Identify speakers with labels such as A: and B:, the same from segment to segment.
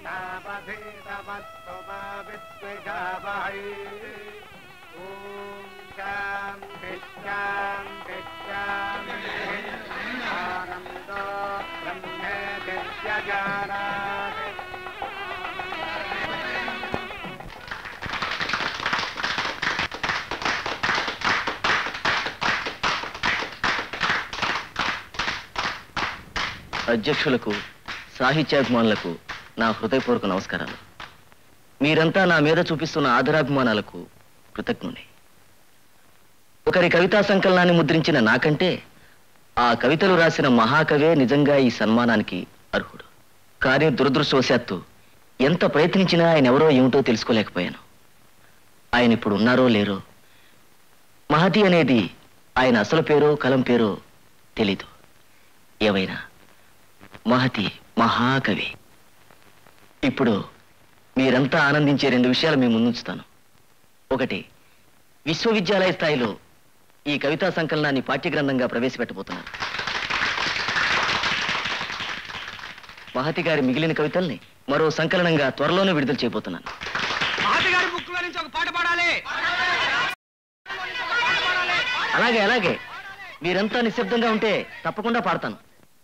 A: तापधीतमस्तु मा विद्विषावहै। ॐ शान्ति शान्ति शान्तिः। आनन्दो ब्रह्मेति व्यजानाति।
B: అధ్యక్షులకు సాహిత్యాభిమానులకు నా హృదయపూర్వక నమస్కారాలు. మీరంతా నా మీద చూపిస్తున్న ఆదరాభిమానాలకు కృతజ్ఞుని. ఒకరి కవితా సంకలనాన్ని ముద్రించిన నాకంటే ఆ కవితలు రాసిన మహాకవే నిజంగా ఈ సన్మానానికి అర్హుడు. కానీ దురదృష్టవశాత్తు ఎంత ప్రయత్నించినా ఆయన ఎవరో ఏమిటో తెలుసుకోలేకపోయాను. ఆయన ఇప్పుడు ఉన్నారో లేరో. మహతి అనేది ఆయన అసలు పేరో కలం పేరో తెలీదు. ఏమైనా మహతి మహాకవి. ఇప్పుడు మీరంతా ఆనందించే 2 విషయాలు మీ ముందుంచుతాను. ఒకటి, విశ్వవిద్యాలయ స్థాయిలో ఈ కవితా సంకలనాన్ని పాఠ్యగ్రంథంగా ప్రవేశపెట్టబోతున్నారు. మహతి గారి మిగిలిన కవితల్ని మరో సంకలనంగా త్వరలోనే విడుదల చేయబోతున్నాను. అలాగే అలాగే మీరంతా నిశ్శబ్దంగా ఉంటే తప్పకుండా పాడతాను.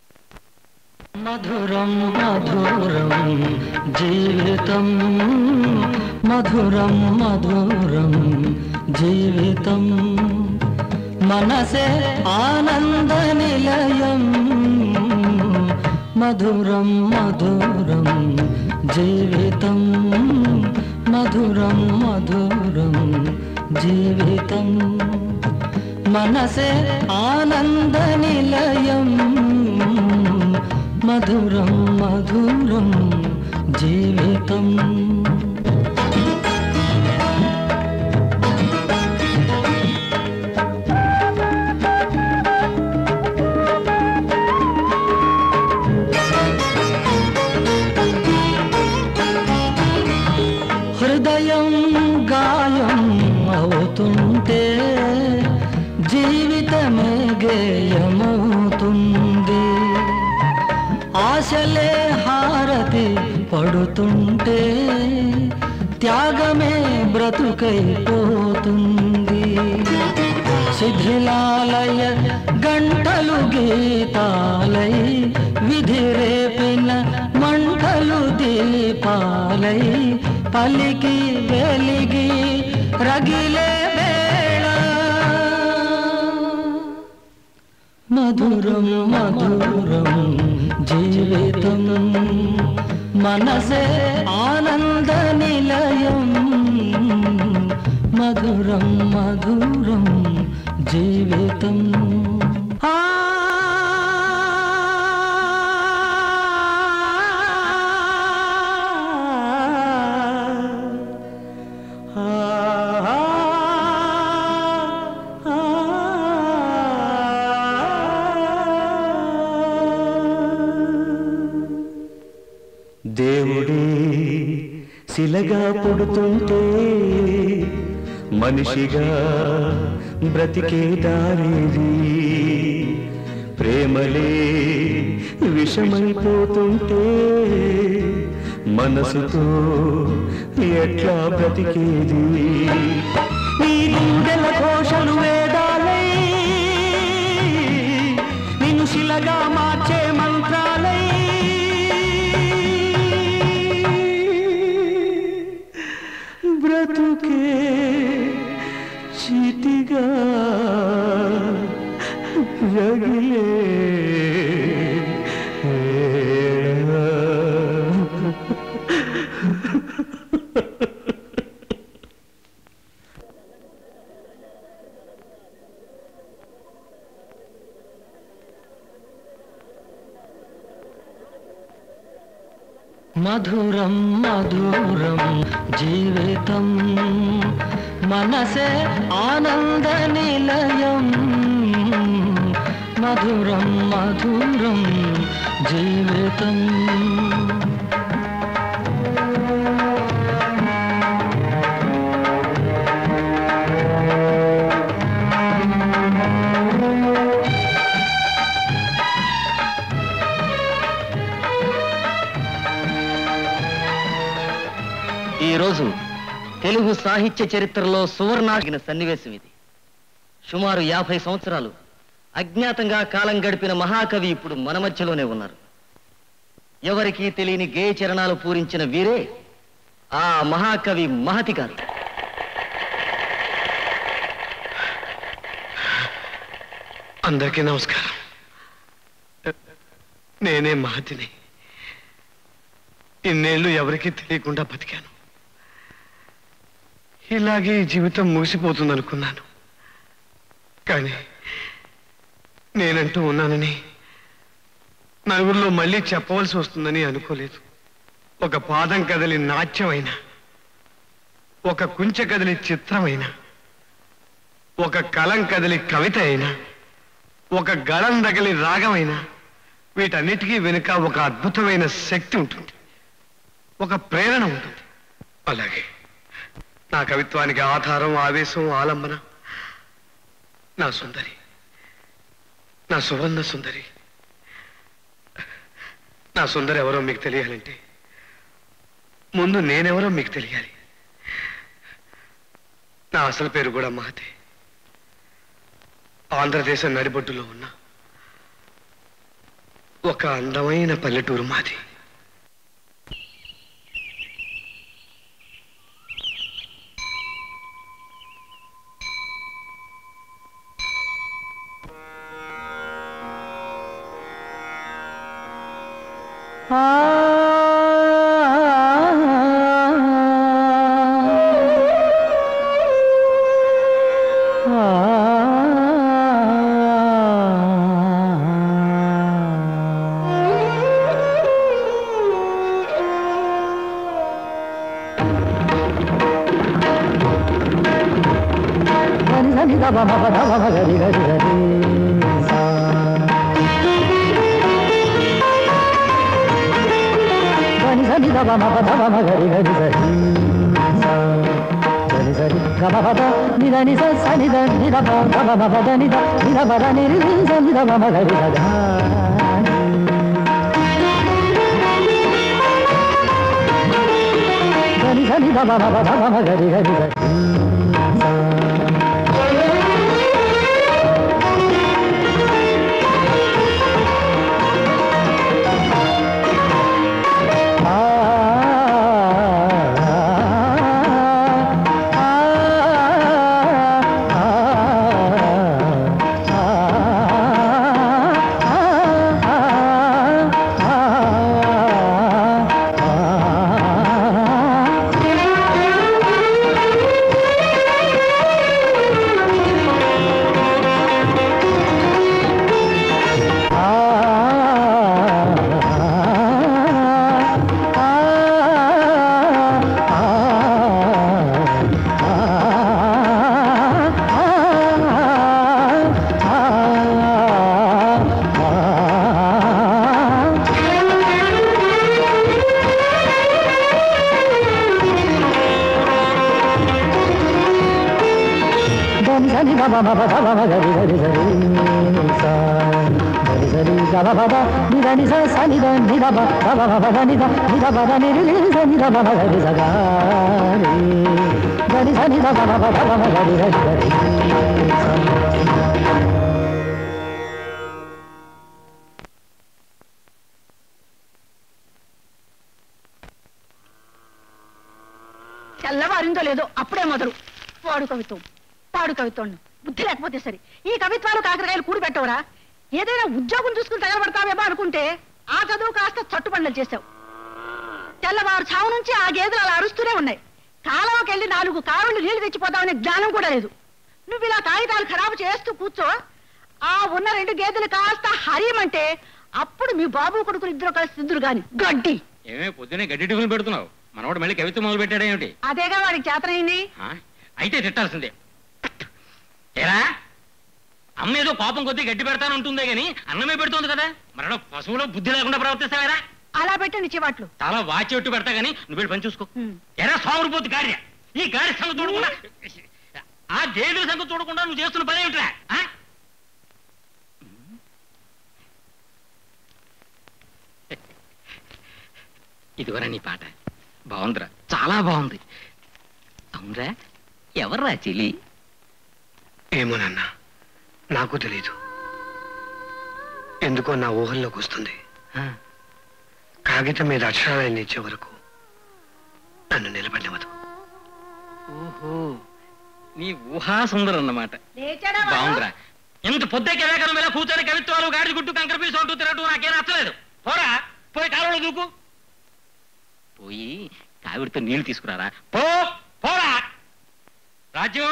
C: మధురం మధురం జీవితం, మధురం మధురం జీవితం, మనసే ఆనంద నిలయం, మధురం మధురం జీవితం, మధురం మధురం జీవితం, మనసే ఆనంద నిలయం, మధురం మధురం జీవితం. హృదయం గాయం అవుతుంటే జీవితమే గేయమవుతుంది, ఆశలే హారతి పడుతుంటే త్యాగమే బ్రతుకైపోతుంది, శిథిలాలయ గంటలు గీతాలై విధి రేపిన మంటలు దీపాలై పలికి వెలిగి రగిలే వేళ, మధురం మధురం జీవితం, మనసే ఆనంద నిలయం, మధురం మధురం జీవితం.
D: దేవుడే శిలగా పుడుతుంటే మనిషిగా బ్రతికే దారిది, ప్రేమలే విషమైపోతుంటే మనసుతో ఎట్లా బ్రతికేది, నీ గుండెల ఘోషలు వేదాలై నిన్ను శిలగా మార్చే మంత్రాలై, బ్రతుకే చితిగా రగిలే
C: మధురం మధురం జీవితం, మనసే ఆనంద నిలయం, మధురం మధురం జీవితం.
B: ఈ రోజు తెలుగు సాహిత్య చరిత్రలో సువర్ణాగిన సన్నివేశం ఇది. సుమారు 50 సంవత్సరాలు అజ్ఞాతంగా కాలం గడిపిన మహాకవి ఇప్పుడు మన మధ్యలోనే ఉన్నారు. ఎవరికీ తెలియని గేయ చరణాలు పూరించిన వీరే ఆ మహాకవి మహతి గారు.
E: అందరికీ నమస్కారం. నేనే మహతిని. ఇన్నేళ్ళు ఎవరికీ తెలియకుండా బతికాను. ఇలాగే ఈ జీవితం ముగిసిపోతుందనుకున్నాను. కానీ నేనంటూ ఉన్నానని, నలుగురిలో మళ్ళీ చెప్పవలసి వస్తుందని అనుకోలేదు. ఒక పాదం కదిలి నాట్యమైన, ఒక కుంచె కదిలి చిత్రమైన, ఒక కలం కదిలి కవిత అయినా, ఒక గళం తగిలి రాగమైన, వీటన్నిటికీ వెనుక ఒక అద్భుతమైన శక్తి ఉంటుంది, ఒక ప్రేరణ ఉంటుంది. అలాగే నా కవిత్వానికి ఆధారం, ఆవేశం, ఆలంబన నా సుందరి, నా సువర్ణ సుందరి. నా సుందరి ఎవరో మీకు తెలియాలంటే ముందు నేనెవరో మీకు తెలియాలి. నా అసలు పేరు కూడా మహతే. ఆంధ్రదేశం నడిబొడ్డులో ఉన్న ఒక అందమైన పల్లెటూరు మాది.
F: తెల్లవారిందో లేదో అప్పుడే మొదలు పాడు కవిత్వం, పాడు కవిత్వం. బుద్ధి లేకపోతే సరే. ఈ కవిత్వాలు కాకరకాయలు కూడి పెట్టవరా? ఏదైనా ఉద్యోగం చూసుకుని తగలబడతావేమో అనుకుంటే ఆ చదువు కాస్త చట్టుబండలు చేశావు. తెల్లవారు చావు నుంచి ఆ గేదెలు అలా అరుస్తూనే ఉన్నాయి. కాలంకి వెళ్ళి 4 కారులు నీళ్లు తెచ్చిపోతామనే జ్ఞానం కూడా లేదు. నువ్వు ఇలా కాగితాలు ఖరాబు చేస్తూ కూర్చో. ఆ ఉన్న 2 గేదెలు కాస్త హరియమంటే అప్పుడు మీ బాబు కొడుకులు ఇద్దరు కలిసి సిద్ధురు గాని గడ్డి.
G: ఏమే పొద్దునే గడ్డి టిఫిన్ పెడుతున్నావు? మనవాడు మళ్ళీ కవిత్వం మొదలు పెట్టాడేమిటి?
F: అదేగా వాడికి చేతనైంది.
G: అయితే తిట్టాల్సిందే. ఏరా, అమ్మ ఏదో పాపం కొద్దీ గడ్డి పెడతానంటుందే గాని అన్నమే పెడుతోంది కదా, మరణ పశువులో బుద్ధి లేకుండా ప్రవర్తిస్తావేరా?
F: అలా పెట్టండి చివాట్లు.
G: చాలా వాచెట్టు పెడతా గానీ నువ్వు వెళ్ళి పని చూసుకో. ఎరా సాగురుపోతు గాడియ, ఈ గాడి సంగతి చూడకుండా, ఆ గేదెల సంగతి చూడకుండా నువ్వు చేస్తున్న పని ఏమిట్రా? ఇదివరా నీ పాట. బాగుందిరా, చాలా బాగుంది. అవునరా, ఎవర్రా చెలి?
E: ఏమోనన్నా, నాకు తెలీదు. ఎందుకో నా ఊహల్లోకి వస్తుంది. కాగితం మీద అక్షరాలన్నీ ఇచ్చే వరకు నన్ను నిలబడినవదు.
G: ఓహో, నీ ఊహా సుందరం అన్నమాట. బాగుందిరా. ఇంత పొద్దుకెళ్ళాక ఇలా కూర్చొని కవిత్వాలు గాడి గుట్టు కంకర పీసు అంటూ తిరగటం నాకేం నచ్చలేదు. పోరా, పోయి కాలువలో దూకు. పోయి కావిడితో నీళ్లు తీసుకురారా. పోరా. రాజ్యం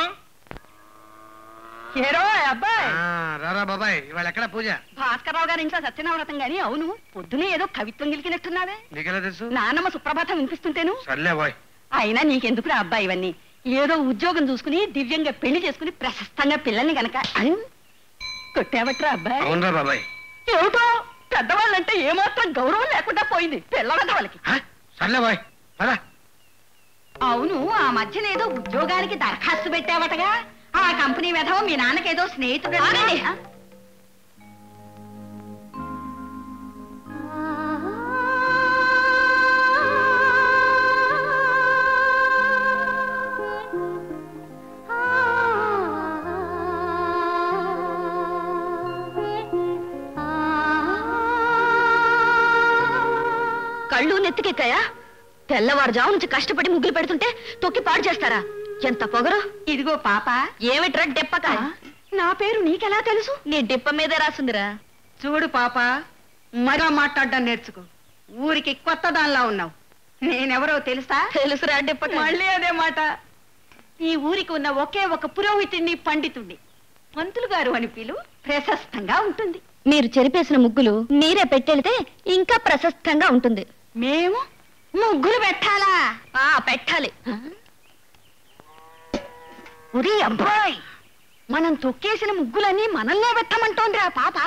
F: అబ్బాయి
E: రారా బాబాయ్, ఇవాళ ఎక్కడ పూజ?
F: భాస్కరరావు గారి ఇంట్లో సత్యనావ్రతం గాని. అవును, పొద్దునే ఏదో కవిత్వం గెలికినట్టున్నావే.
E: నీకెలా తెలుసు?
F: నాన్నమ్మ సుప్రభాతం వినిపిస్తుంటేను.
E: సర్లే బాయ్.
F: అయినా నీకెందుకురా అబ్బాయి ఇవన్నీ? ఏదో ఉద్యోగం చూసుకుని దివ్యంగా పెళ్లి చేసుకుని ప్రశస్తంగా పిల్లల్ని గనక అని కొట్టావట్రా అబ్బాయి.
E: అవునరా బాబాయ్.
F: ఏమిటో పెద్దవాళ్ళంటే ఏమాత్రం గౌరవం లేకుండా పోయింది పిల్లల వాళ్ళకి.
E: సర్లే బాయ్, పదా.
F: అవును, ఆ మధ్యన ఏదో ఉద్యోగానికి దరఖాస్తు పెట్టావటగా. ఆ కంపెనీ వెధవ మీ నాన్నకేదో స్నేహితుడు. కళ్ళు నెత్తికెక్కాయా? తెల్లవారుజాము నుంచి కష్టపడి ముగ్గులు పెడుతుంటే తొక్కి పాడు చేస్తారా? ఎంత పొగరు. ఇదిగో పాప, ఏమిట్రా డెప్పక? నా పేరు నీకెలా తెలుసు? నీ డిప్ప మీదే రాసిందిరా. చూడు పాప, మరో మాట్లాడడం నేర్చుకో. ఊరికి కొత్త దానిలా ఉన్నావు. నేనెవరో తెలుసా? తెలుసురా డిప్పక. మళ్ళీ అదే మాట. ఈ ఊరికి ఉన్న ఒకే ఒక పురోహితుడిని, పండితుడిని. మంతులు గారు అని పిలు, ప్రశస్తంగా ఉంటుంది.
H: మీరు చెరిపేసిన ముగ్గులు మీరే పెట్టెళ్తే ఇంకా ప్రశస్తంగా ఉంటుంది.
F: మేము ముగ్గులు పెట్టాలా?
H: పెట్టాలి.
F: ఉరి అబ్బాయి, మనం తొక్కేసిన ముగ్గులన్నీ మనల్నే పెట్టమంటోంది ఆ పాప.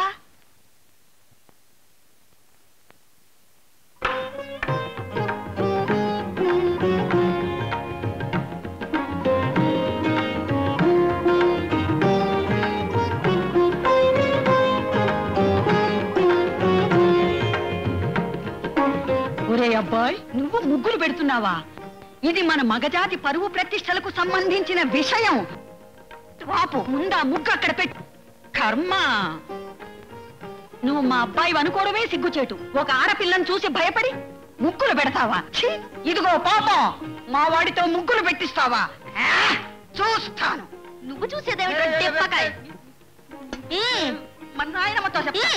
F: ఒరే అబ్బాయి, నువ్వు ముగ్గులు పెడుతున్నావా? ఇది మన మగజాతి పరువు ప్రతిష్టలకు సంబంధించిన విషయం. వాపు, ముందా ముగ్గు అక్కడ పెట్టు. కర్మ, నువ్వు మా అబ్బాయి అనుకోవడమే సిగ్గుచేటు. ఒక ఆడపిల్లని చూసి భయపడి ముగ్గులు పెడతావా? ఇదిగో పాపం, మా వాడితో ముగ్గులు పెట్టిస్తావా? చూస్తాను.
H: నువ్వు చూసేదేమిటో
F: మన నాయనమ్మతో చెప్తా.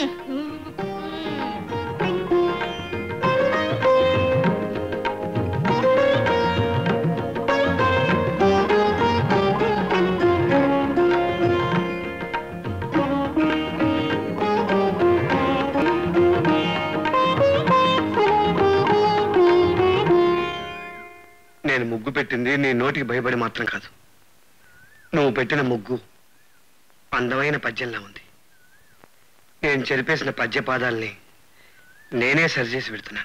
E: నేను ముగ్గు పెట్టింది నీ నోటికి భయపడి మాత్రం కాదు. నువ్వు పెట్టిన ముగ్గు అందమైన పద్యంలా ఉంది. నేను చెరిపేసిన పద్యపాదాల్ని నేనే సరిచేసి పెడుతున్నాను.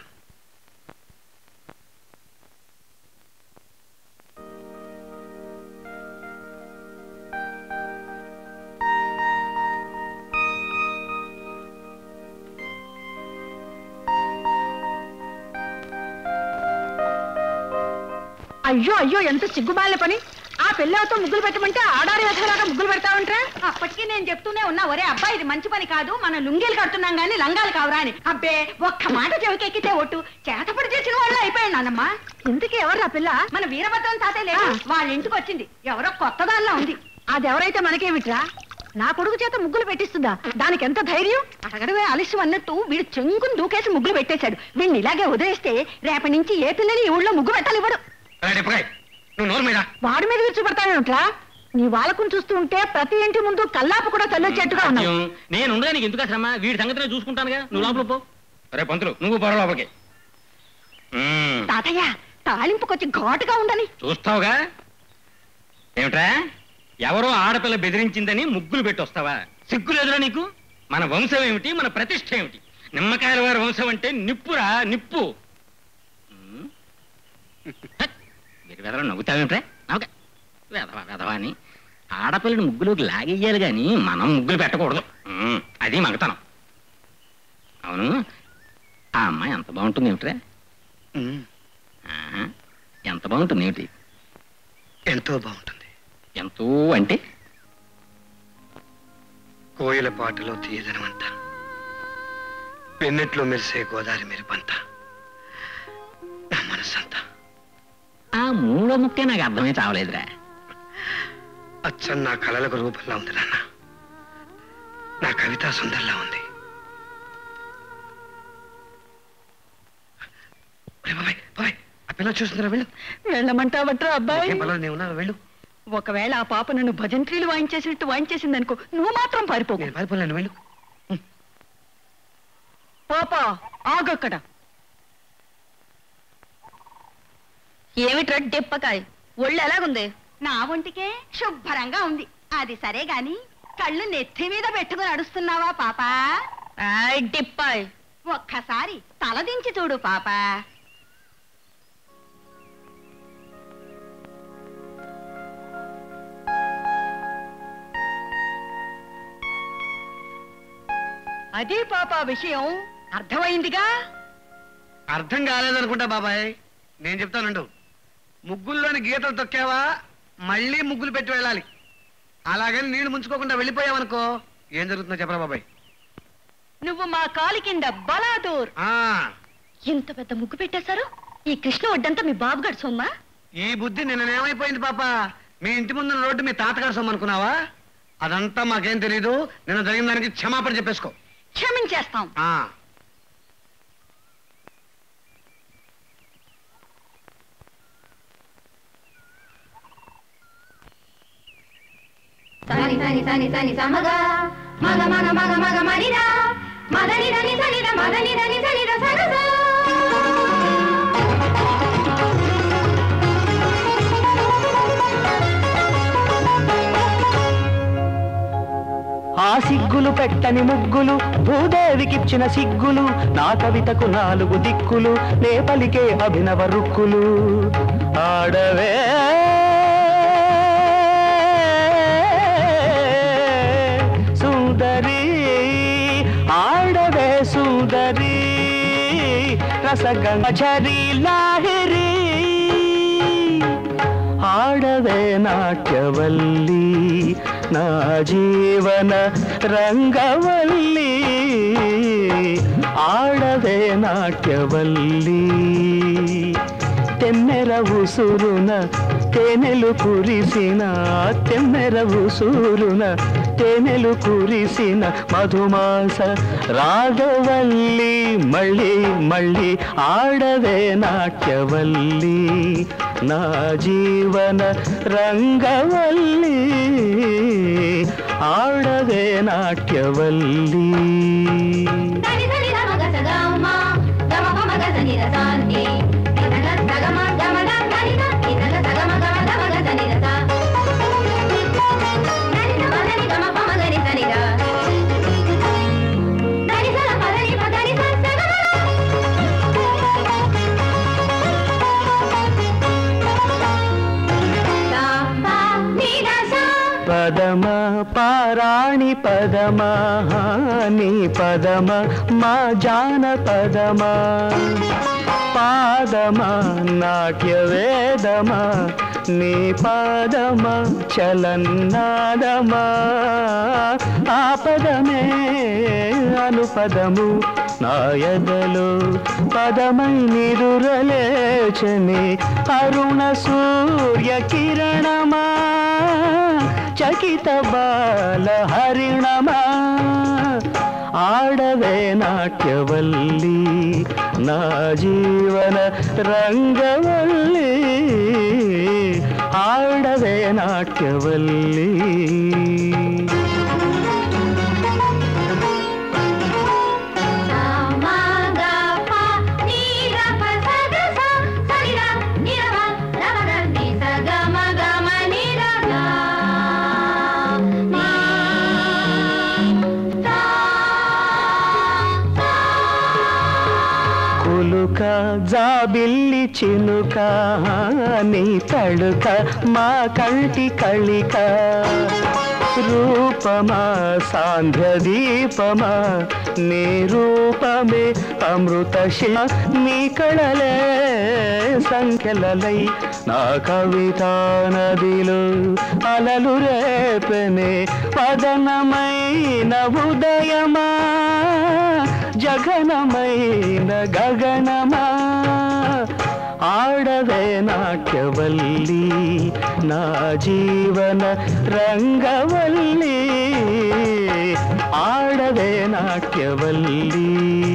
F: అయ్యో అయ్యో, ఎంత సిగ్గుమాల పని. ఆ పిల్లలతో ముగ్గులు పెట్టమంటే ఆడారి వేసలాగా ముగ్గులు పెడతావంటరా? అప్పటికీ నేను చెప్తూనే ఉన్నా, ఒరే అబ్బాయి ఇది మంచి పని కాదు, మనం లుంగీలు కడుతున్నాం గానీ లంగాలు కావరా అని. అబ్బే, ఒక్క మాట చెవికెక్కితే ఒట్టు చేతపడి చేసిన వాళ్ళు అయిపోయాడు నాన్నమ్మా. ఇంతకీ ఎవరు ఆ పిల్ల? మన వీరభద్రం తాతే లేదు, వాళ్ళ ఇంటికి వచ్చింది. ఎవరో కొత్త దానిలా ఉంది. అదెవరైతే మనకేమిట్రా? నా కొడుకు చేత ముగ్గులు పెట్టిస్తుందా? దానికి ఎంత ధైర్యం? అడగడమే ఆలస్యం అన్నట్టు వీడు చెంగుని దూకేసి ముగ్గులు పెట్టేశాడు. వీడిని ఇలాగే వదిలేస్తే రేపటి నుంచి ఏ పిల్లని ఈ ఊళ్ళో ముగ్గు పెట్టాలి ఇవ్వడు. వాడి మీద విరుచుపడతావేమిట్రా? నీ వాళ్ళకుని చూస్తూ ఉంటే ప్రతి ఇంటి ముందు కల్లాపు కూడా చల్లొచ్చేట్టుగా ఉన్నావు.
G: నేను నీకు ఎందుకు శ్రమ? వీడి సంగతి చూసుకుంటానుగా. నువ్వు లోపల పో. రే పంతులు, నువ్వు పొర లోపలికి.
F: తాతయ్య, తాలింపుకొచ్చి ఘాటుగా ఉందని
G: చూస్తావుగా. ఏమిట్రా, ఎవరో ఆడపిల్ల బెదిరించిందని ముగ్గులు పెట్టి వస్తావా? సిగ్గు లేదురా నీకు? మన వంశం ఏమిటి, మన ప్రతిష్ట ఏమిటి? నిమ్మకాయల వారి వంశం అంటే నిప్పురా, నిప్పు. మీరు వెదవ నవ్వుతావేమిట్రా? నవ్వుగా వెదవా వెదవా అని. ఆడపిల్లని ముగ్గులోకి లాగేయాలి కానీ మనం ముగ్గులు పెట్టకూడదు. అది మగతనం. అవును, ఆ అమ్మాయి అంత బాగుంటుంది ఏమిట్రా? ఎంత బాగుంటుంది ఏమిటి?
E: ఎంతో బాగుంటుంది.
G: ఎంతో అంటే
E: కోయిల పాటలో తీయదనమంతా, వెన్నెట్లో మెరిసే గోదావరి మెరుపంతా, నా మనసంతా.
G: ఆ మూడో ముక్కే నాకు అర్థమే చావలేదురా.
E: అచ్చం నా కళలకు రూపంలా ఉంది నాన్న. నా కవితా సుందర్లా ఉంది. ఆ పిల్ల చూస్తుందిరా, వెళ్ళు.
F: వెళ్ళమంటావట్రా అబ్బాయి?
E: నేను ఉన్నా, వెళ్ళు.
F: ఒకవేళ ఆ పాప నన్ను భజంత్రీలు వాయించేసినట్టు వాయించేసింది అనుకో, నువ్వు మాత్రం పారిపో.
E: నేను పారిపోలేను, వెళ్ళు.
F: పాపా ఆగక్కడ.
H: ఏమిట్రా డిప్పకాయ్, ఒళ్ళు ఎలాగుంది?
F: నా ఒంటికే శుభ్రంగా ఉంది. అది సరే గాని కళ్ళు నెత్తి మీద పెట్టుకుని నడుస్తున్నావా పాపా?
H: డిప్పాయ్,
F: ఒక్కసారి తలదించి చూడు పాపా. అదే పాపా విషయం అర్థమైందిగా?
E: అర్థం కాలేదనుకుంటా బాబాయ్. నేను చెప్తానండు, ముగ్గుల్లోని గీతలు తొక్కావా మళ్ళీ ముగ్గులు పెట్టి వెళ్ళాలి. అలాగని నీళ్లు ముంచుకోకుండా వెళ్ళిపోయావనుకో ఏం జరుగుతుందో చెప్పరా బాబాయ్?
F: నువ్వు మా కాలి కింద బలాదూర్.
H: ఎంత పెద్ద ముగ్గు పెట్టేశారు. ఈ కృష్ణ వడ్డంతా మీ బాబుగారు సొమ్మా?
E: ఈ బుద్ధి నిన్నేమైపోయింది పాప? మీ ఇంటి ముందు రోడ్డు మీ తాతగారు సొమ్మనుకున్నావా? అదంతా మాకేం తెలీదు. నిన్న జరిగిన దానికి క్షమాపణ చెప్పేసుకో.
F: క్షమించేస్తాం.
I: సని సని సని సని సమగ మగ మగ మగ మగ మరిరా మదని దని సనిద మదని దని సనిద సగస.
D: ఆ సిగ్గులు పెట్టని ముగ్గులు, భూదేవికిచ్చిన సిగ్గులు, నా కవితకు 4 దిక్కులు, నే పలికే అభినవ రుక్కులు. ఆడవే సుందరి, ఆడవే సుందరి, రసగంగరి లాహిరి, ఆడవే నాట్యవల్లి, నా జీవన రంగవల్లి, ఆడవే నాట్యవల్లి. తెమ్మెర ఉసురున తేనెలు కురిసిన, తెమ్మెర ఉసురున తేనెలు కురిసిన మధుమాస రాగవల్లి, మళ్ళీ మళ్ళీ ఆడవే నాట్యవల్లి, నా జీవన రంగవల్లి, ఆడవే నాట్యవల్లి. పదమ పారాణి పదమ నీ పదమ మా జానపదమ, పాదమ నాట్య వేదమ నీ పాదమ చలన్నాదమ, ఆ పదమే అనుపదము నాయదలో పదమై నిదురలేచని అరుణ సూర్య కిరణమా, చకిత బాల హరిణమా, ఆడవే నాట్యవల్లి, నా జీవన రంగవల్లి, ఆడవే నాట్యవల్లి. జాబిల్లి చినుక నీ తడుక మా కంటి కళిక, రూపమా సాంధ్య దీపమా నీ రూపమే అమృత నీ కళలే సంఖ్యలలై నా కవితా నదిలో అలలు రేపెనే పదనమైన ఉదయమా జగనమైన గగనమా ఆడవే నాట్యవల్లి నా జీవన రంగవల్లి ఆడవే నాట్యవల్లి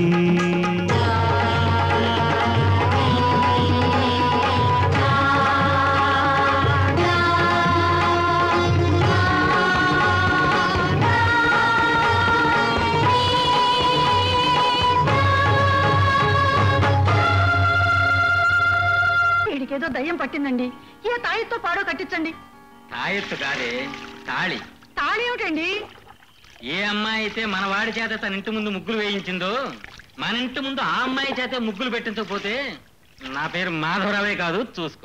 F: ఏదో దయ్యం పట్టిందండి. ఏ తాయెత్తో పాడో కట్టించండి.
G: తాయెత్తు కాదే, తాళి.
F: తాళి ఏమిటండి?
G: ఏ అమ్మాయి అయితే మన వాడి చేత తన ఇంటి ముందు ముగ్గులు వేయించిందో మన ఇంటి ముందు ఆ అమ్మాయి చేత ముగ్గులు పెట్టించకపోతే నా పేరు మాధవరావే కాదు, చూసుకో.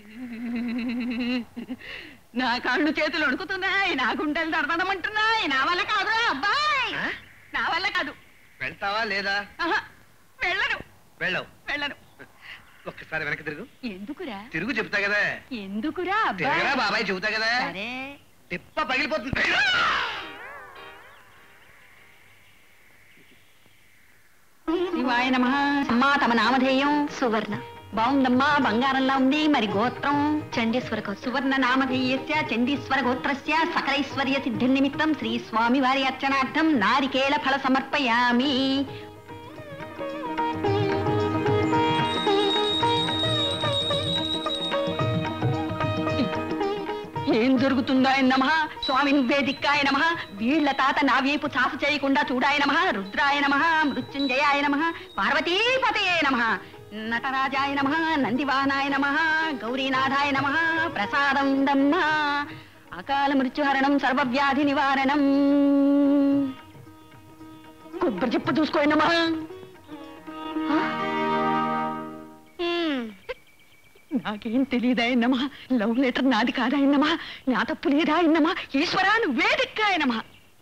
F: నా కాళ్ళు చేతులు వణుకుతున్నాయి, నా గుండెలు దడదడమంటున్నాయి. నా వల్ల కాదు అబ్బాయి, నా వల్ల కాదు.
E: వెళ్తావా లేదా?
F: వెళ్ళను.
E: వెళ్ళవు?
F: వెళ్ళను.
E: ఒక్కసారి వెనక్కి తిరుగు.
F: ఎందుకురా?
E: తిరుగు చెప్తా కదా.
F: ఎందుకురా
E: తిరగరా బాబాయ్, చెబుతా కదా.
F: సరే.
E: తిప్ప పగిలిపోతుంది.
F: శివాయ నమః. అమ్మా తమ నామధేయం?
H: సువర్ణ.
F: బాగుందమ్మా, బంగారంలా ఉంది. మరి గోత్రం?
H: చండీశ్వర గోత్రం.
F: సువర్ణ నామధేయస్య చండీశ్వర గోత్రస్య సకలైశ్వర్య సిద్ధి నిమిత్తం శ్రీ స్వామి వారి అర్చనార్థం నారికేళ ఫల సమర్పయామి. ఏం జరుగుతుందాయ నమ? స్వామి నువ్వే దిక్కాయ నమ. వీళ్ల తాత నా వైపు చాసు చేయకుండా చూడాయ నమ. రుద్రాయ నమ, మృత్యుంజయాయ నమ, పార్వతీపతయే నమ, నటరాజాయ నమ, నందివానాయ నమ, గౌరీనాథాయ నమ. ప్రసాదం దమ్మ అకాల మృత్యుహరణం సర్వవ్యాధి నివారణం. కొబ్బరి చెప్పు చూసుకోండి నమ. నాకేం తెలియదాయన్నమా. లవ్ లెటర్ నాది కాదాయన్నమా. నా తప్పు లేదాయన్నమా. ఈశ్వరా నువ్వే దిక్కాయనమా.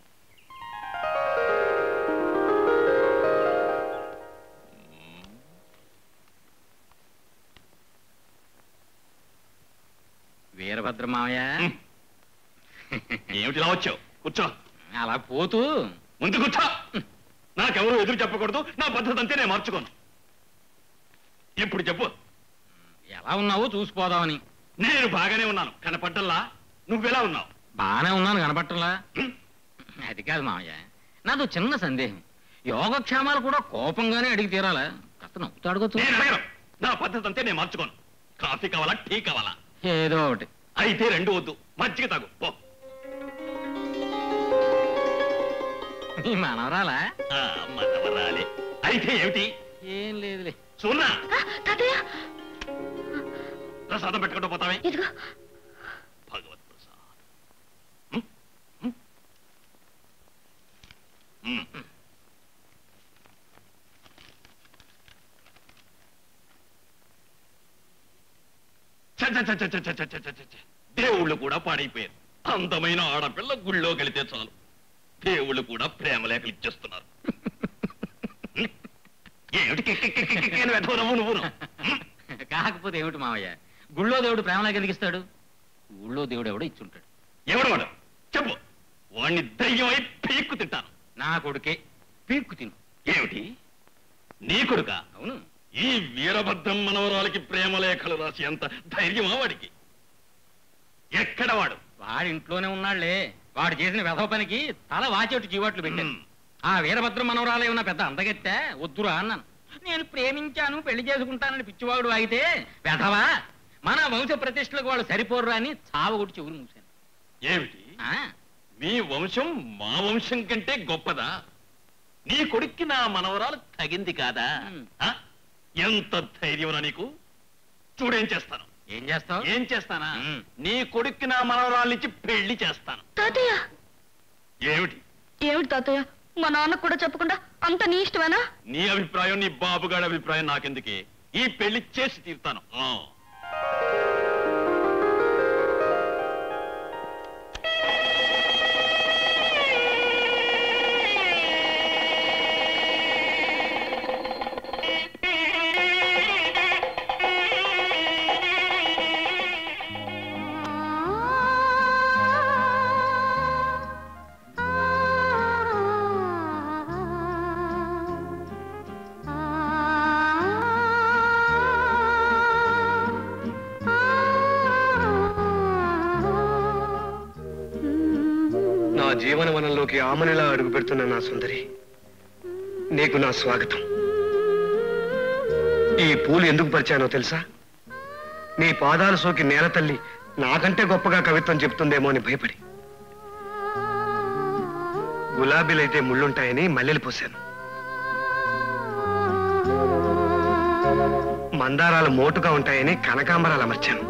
G: వీరభద్ర మావయ్య,
J: ఏమిటిలా వచ్చావు? కూర్చో.
G: అలా పోతూ
J: ముందు కూర్చో. నాకెవరూ ఎదురు చెప్పకూడదు. నా పద్ధతి అంతే, నేను మార్చుకోను. ఇప్పుడు చెప్పు,
G: ఎలా ఉన్నావో చూసిపోదామని.
J: నేను బాగానే ఉన్నాను, కనపడ్డల్లా. నువ్వెలా ఉన్నావు?
G: బాగానే ఉన్నాను, కనపట్టంలా. అది కాదు మావయ్య, నాదో చిన్న సందేహం. యోగక్షేమాలు కూడా కోపంగానే అడిగి తీరాలా? కాస్త నవ్వుతూ అడగొచ్చు.
J: నేను అడగను. నా పద్ధతి అంతే, నేను మార్చుకోను. కాఫీ కావాలా, టీ కావాలా?
G: ఏదో ఒకటి.
J: అయితే రెండు వద్దు, మజ్జిగ తాగు పో.
G: నీ మనవరాలా?
J: మనవరాలే. అయితే ఏమిటి?
G: ఏం లేదులే.
J: చూన్నా,
H: తాతయ్య
J: ప్రసాదం పెట్టుకుంటూ పోతావే.
H: ఇదిగో.
J: భగవత్ ప్రసాద్. దేవుళ్ళు కూడా పాడైపోయారు. అందమైన ఆడపిల్ల గుళ్ళో గెలితే చాలు, దేవుళ్ళు కూడా ప్రేమ లేఖలు ఇచ్చేస్తున్నారు. ఏమిటి నువ్వు?
G: కాకపోతే ఏమిటి మావయ్య, గుళ్ళో దేవుడు ప్రేమలా గెలిగిస్తాడు, ఊళ్ళో దేవుడు ఎవడో ఇచ్చుంటాడు.
J: ఎవడు వాడు? చెప్పు. వాణ్ణి దయ్యమై పీక్కు తింటాను.
G: నా కొడుకే, పీక్కు తిను.
J: ఏమిటి, నీ కొడుకా?
G: అవును.
J: ఈ వీరభద్రం మనవరాలకి ప్రేమ లేఖలు రాసి ఎంత ధైర్యమా వాడికి? ఎక్కడ వాడు?
G: వాడింట్లోనే ఉన్నాళ్లే. వాడు చేసిన వెధవ పనికి తల వాచేటు జీవాట్లు పెట్టాను. ఆ వీరభద్రం మనవరాలే ఉన్న పెద్ద అందగెత్తే వద్దురా అన్నాను. నేను ప్రేమించాను, పెళ్లి చేసుకుంటానని పిచ్చివాడు అయితే వెధవా, మన వంశ ప్రతిష్టలకు వాళ్ళు సరిపోర్రా అని చావగొట్టి చెవులు మూశాను.
J: ఏమిటి, మీ వంశం మా వంశం కంటే గొప్పదా? నీ కొడుక్కి నా మనవరాలు తగింది కాదా? ఎంత ధైర్యంరా నీకు? చూడేం చేస్తాను.
G: ఏం చేస్తావు?
J: ఏం చేస్తానా? నీ కొడుక్కి నా మనవరాలిచ్చి పెళ్లి చేస్తాను.
H: తాతయ్య.
J: ఏమిటి?
H: ఏమిటి తాతయ్య, మా నాన్నకు కూడా చెప్పకుండా అంత నీ ఇష్టమేనా?
J: నీ అభిప్రాయం, నీ బాబుగాడి అభిప్రాయం నాకెందుకే? ఈ పెళ్లి చేసి తీరుతాను.
E: జీవనవనంలోకి ఆమనిలా అడుగు పెడుతున్న నా సుందరి, నీకు నా స్వాగతం. ఈ పూలు ఎందుకు పరిచానో తెలుసా? నీ పాదాలు సోకి నేల తల్లి నాకంటే గొప్పగా కవిత్వం చెప్తుందేమో అని భయపడి. గులాబీలైతే ముళ్ళుంటాయని మల్లెలు పోశాను, మందారాలు మోటుగా ఉంటాయని కనకాంబరాలు అమర్చాను,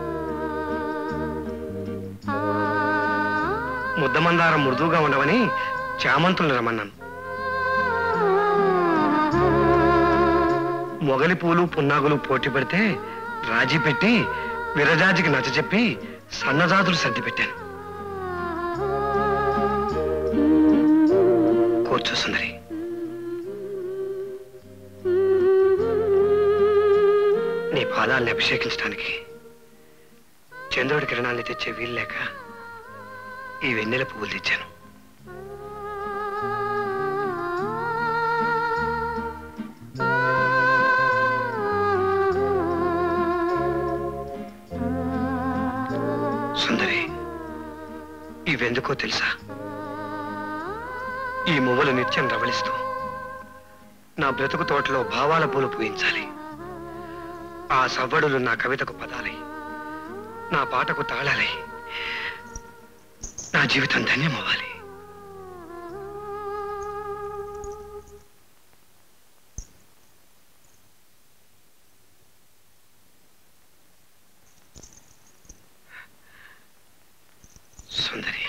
E: ముద్దమందారం మృదువుగా ఉండవని చామంతులను రమ్మన్నాను, మొగలి పూలు పున్నాగులు పోటీ పడితే రాజీ పెట్టి విరజాజికి నచ్చచెప్పి సన్నజాతులు సర్ది పెట్టాను. కూర్చో సుందరి. నీ పాదాలని అభిషేకించడానికి చంద్రుడి కిరణాన్ని తెచ్చే వీల్లేక ఈ వెన్నెల పువ్వులు తెచ్చాను. సుందరి, ఇవెందుకో తెలుసా? ఈ మువ్వలు నిత్యం రవళిస్తూ నా బ్రతుకు తోటలో భావాల పూలు పూయించాలి. ఆ సవ్వడులు నా కవితకు పదాలై, నా పాటకు తాళాలై, నా జీవితం ధన్యమవ్వాలి. సుందరి,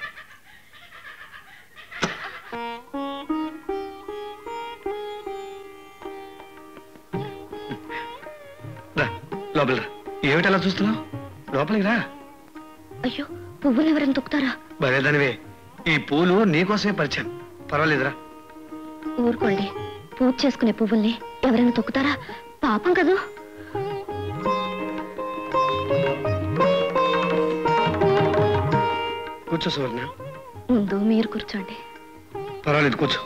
E: లోపల ఏమిటలా చూస్తున్నావు? లోపలికి రా.
H: అయ్యో, పువ్వులు ఎవరైనా తొక్కుతారా?
E: బలేదనివే, ఈ పూలు నీకోసమే పరిచాను. పర్వాలేదురా.
H: ఊరుకోండి, పూజ చేసుకునే పువ్వుల్ని ఎవరైనా తొక్కుతారా? పాపం కదూ.
E: కూర్చో సువర్ణ.
H: ముందు మీరు కూర్చోండి.
E: పర్వాలేదు, కూర్చో.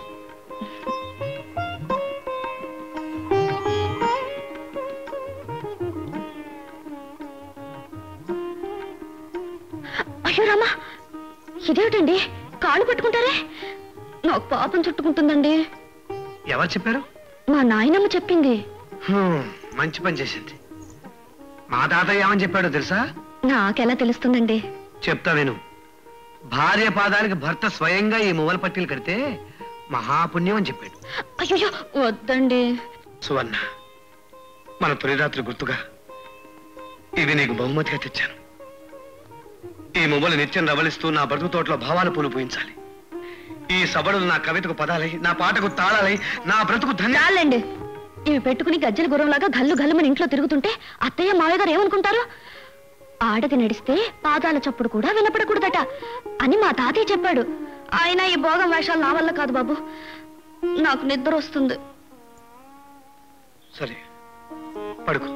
H: అయ్యో రామా, ఇదేమిటండి, కాళ్ళు పట్టుకుంటారే? నాకు పాపం చుట్టుకుంటుందండి.
E: ఎవరు చెప్పారు?
H: మా నాయనమ్మ చెప్పింది.
E: మంచి పని చేసింది. మా తాతయ్య ఏమని చెప్పాడో తెలుసా?
H: నాకెలా తెలుస్తుందండి?
E: చెప్తా విను. భార్య పాదానికి భర్త స్వయంగా ఈ మువ్వల పట్టీలు కడితే మహాపుణ్యం అని చెప్పాడు.
H: అయ్యో వద్దండి.
E: సువర్ణ, మన తొలి రాత్రి గుర్తుగా ఇవి నీకు బహుమతిగా తెచ్చాను. ఈ మువ్వలు నిత్యం రవళిస్తూ నా బ్రతుకు తోటలో భావాల పూలు పూయించాలి. ఈ సబడులు నా కవితకు పదాలై, నా పాటకు తాళాలై, నా బ్రతుకు
H: ధన్యాలండి. ఇవి పెట్టుకుని గజ్జల గుర్రంలాగా గల్లు గల్లుమని ఇంట్లో తిరుగుతుంటే అత్తయ్య మావయ్య గారు ఏమనుకుంటారు? ఆడది నడిస్తే పాదాల చప్పుడు కూడా వినపడకూడదట అని మా తాతయ్య చెప్పాడు. ఆయన ఈ భోగం వేషాలు నా వల్ల కాదు బాబు, నాకు నిద్ర వస్తుంది.
E: సరే, పడుకో.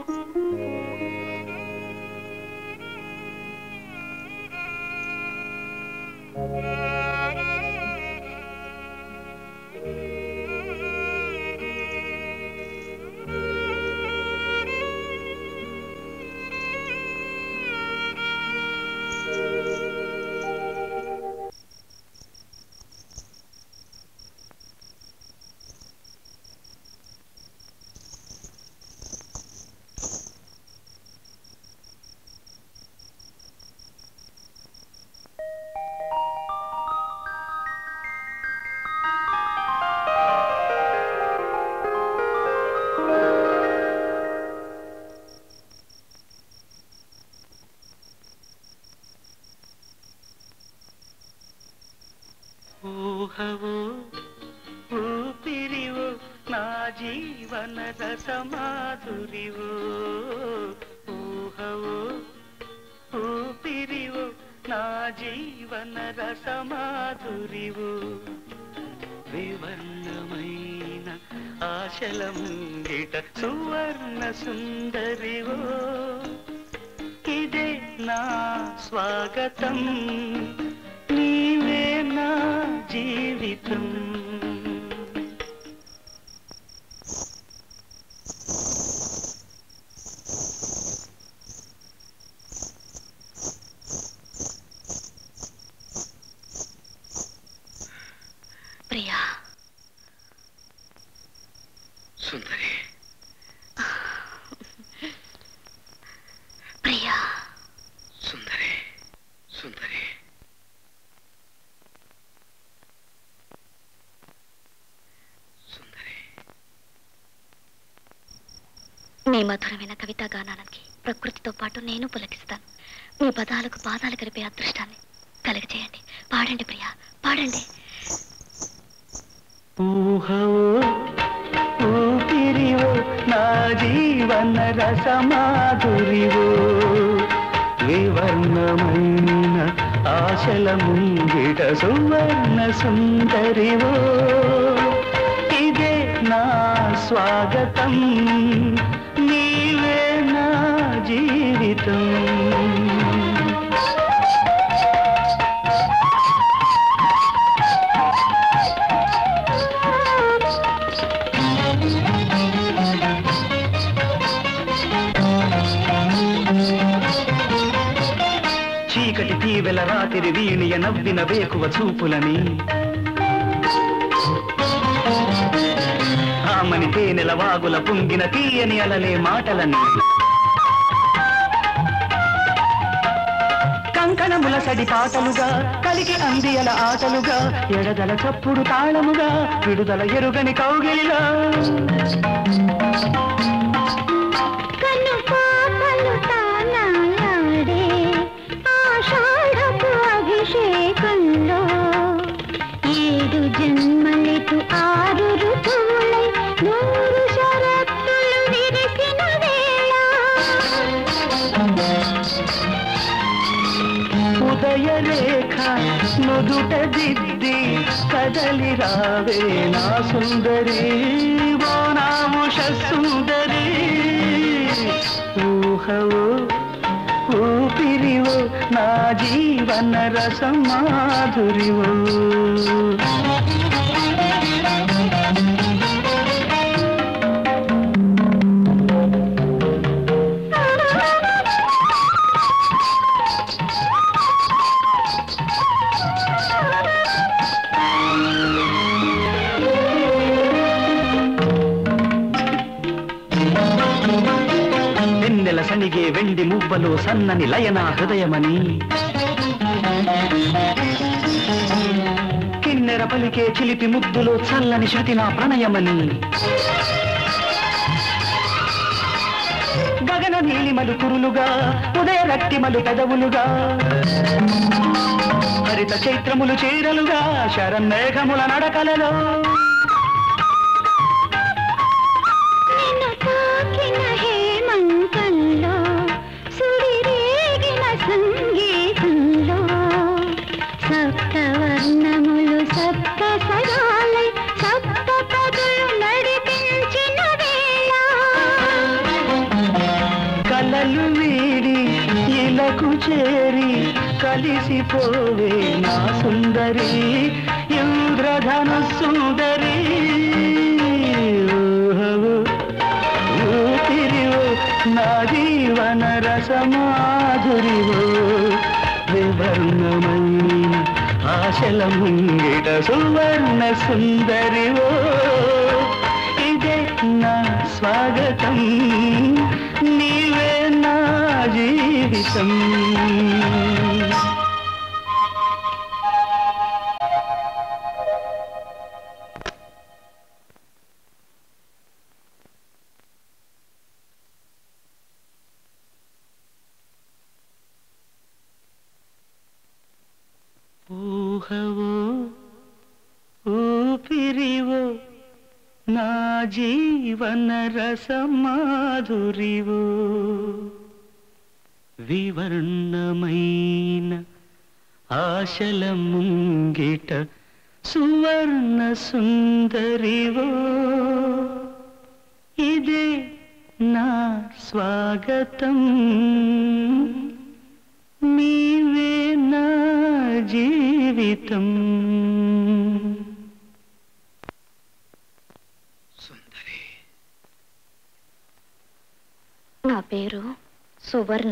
D: ఊహవో ఊపిరివో నా జీవన రసమాధురివో, ఊహవో ఊపిరివో నా జీవన రసమాధురివో, వివర్ణమైన ఆశల ముంగిట సువర్ణ సుందరివో, ఇదే నా స్వాగతం, నీవే నా జీవితం.
H: మీ మధురమైన కవితా గానానికి ప్రకృతితో పాటు నేను పులకిస్తాను. మీ పదాలకు పాదాలు కలిపే అదృష్టాన్ని కలుగజేయండి. పాడండి ప్రియా, పాడండి.
D: ఊహవో ఊపిరివో నా జీవన రసమాధురివో వివర్ణమైన ఆశల ముంగిట సువర్ణ సుందరివో ఇదే నా స్వాగతం నీవే నా జీవితం. చీకటి తీవెల రాతిరి వీణియ నవ్విన వేకువ చూపులని ఆమని తేనెల వాగుల పొంగిన తీయని అలలే మాటలని కంకణముల సడి పాటలుగా కలిగి అందియల ఆటలుగా ఎడదల చప్పుడు తాళముగా విడుదల ఎరుగని కౌగిలిగా
I: అభిషేకంలో 7 జన్మలకు 6 ఋతువులై 100 శరత్తులు విరిసిన వేళ
D: ఉదయ రేఖ నుదుట దిద్ది కదలి రావే నా సుందరి ఓ నా ఉష సుందరి. ఊహవో ఊపిరివో నా జీవన రసమాధురివో సనిగే వెండి మువ్వలో సన్నని లయనా హృదయమని కిన్నెర పలికే చిలిపి ముద్దులో చల్లని శృతి నా ప్రణయమని గగన నీలిమలు కురులుగా ఉదయ రక్తిమలు పెదవులుగా హరిత చైత్రములు చీరలుగా శరన్మేఘముల నడకలలో
I: సప్తవర్ణములు సప్త సరాలై సప్త పదులు నడిపించిన వేళ
D: కలలు వీడి ఇలకు చేరి కలిసిపోవే నా సుందరి ఇంద్రధను సుందరి. ఊపిరివో నా జీవన రసమాధురివో వివర్ణమైన ఆశల ముంగిట సువర్ణ సుందరివో ఇదే నా స్వాగతం నీవే నా జీవితం. ఊహవో ఊపిరివో నా జీవన రసమాధురివో వివర్ణమైన ఆశల ముంగిట సువర్ణ సుందరివో ఇదే నా స్వాగతం నీవే నా జీవితం.
E: సుందరి,
H: నా పేరు సువర్ణ.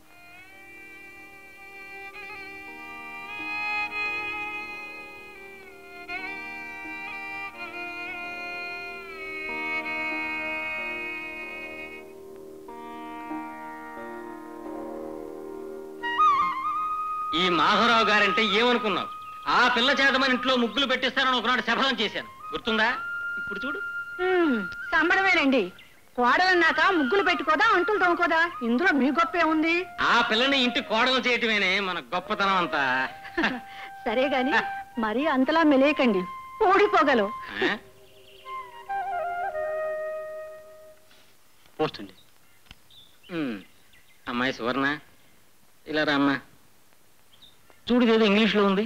G: ఈ మాధవరావు గారంటే ఏమనుకున్నావు? ఆ పిల్ల చేత మన ఇంట్లో ముగ్గులు పెట్టిస్తానని ఒకనాడు శపథం చేశాను, గుర్తుందా? ఇప్పుడు చూడు.
F: సంబడమేనండి. కోడలన్నాక ముగ్గులు పెట్టుకోదా అంటులు తోముకోదా ఇందులో మీ గొప్పే ఉంది.
G: ఆ పిల్లని ఇంటి కోడలు చేయటమేనే మన గొప్పతనం అంతా.
F: సరే గాని మరీ అంతలా మెలేయకండి, ఓడిపోగలవు.
E: పోస్ట్ అండి.
G: అమ్మాయి సువర్ణ, ఇలా రామ్మా. చూడుదేదో ఇంగ్లీష్లో ఉంది.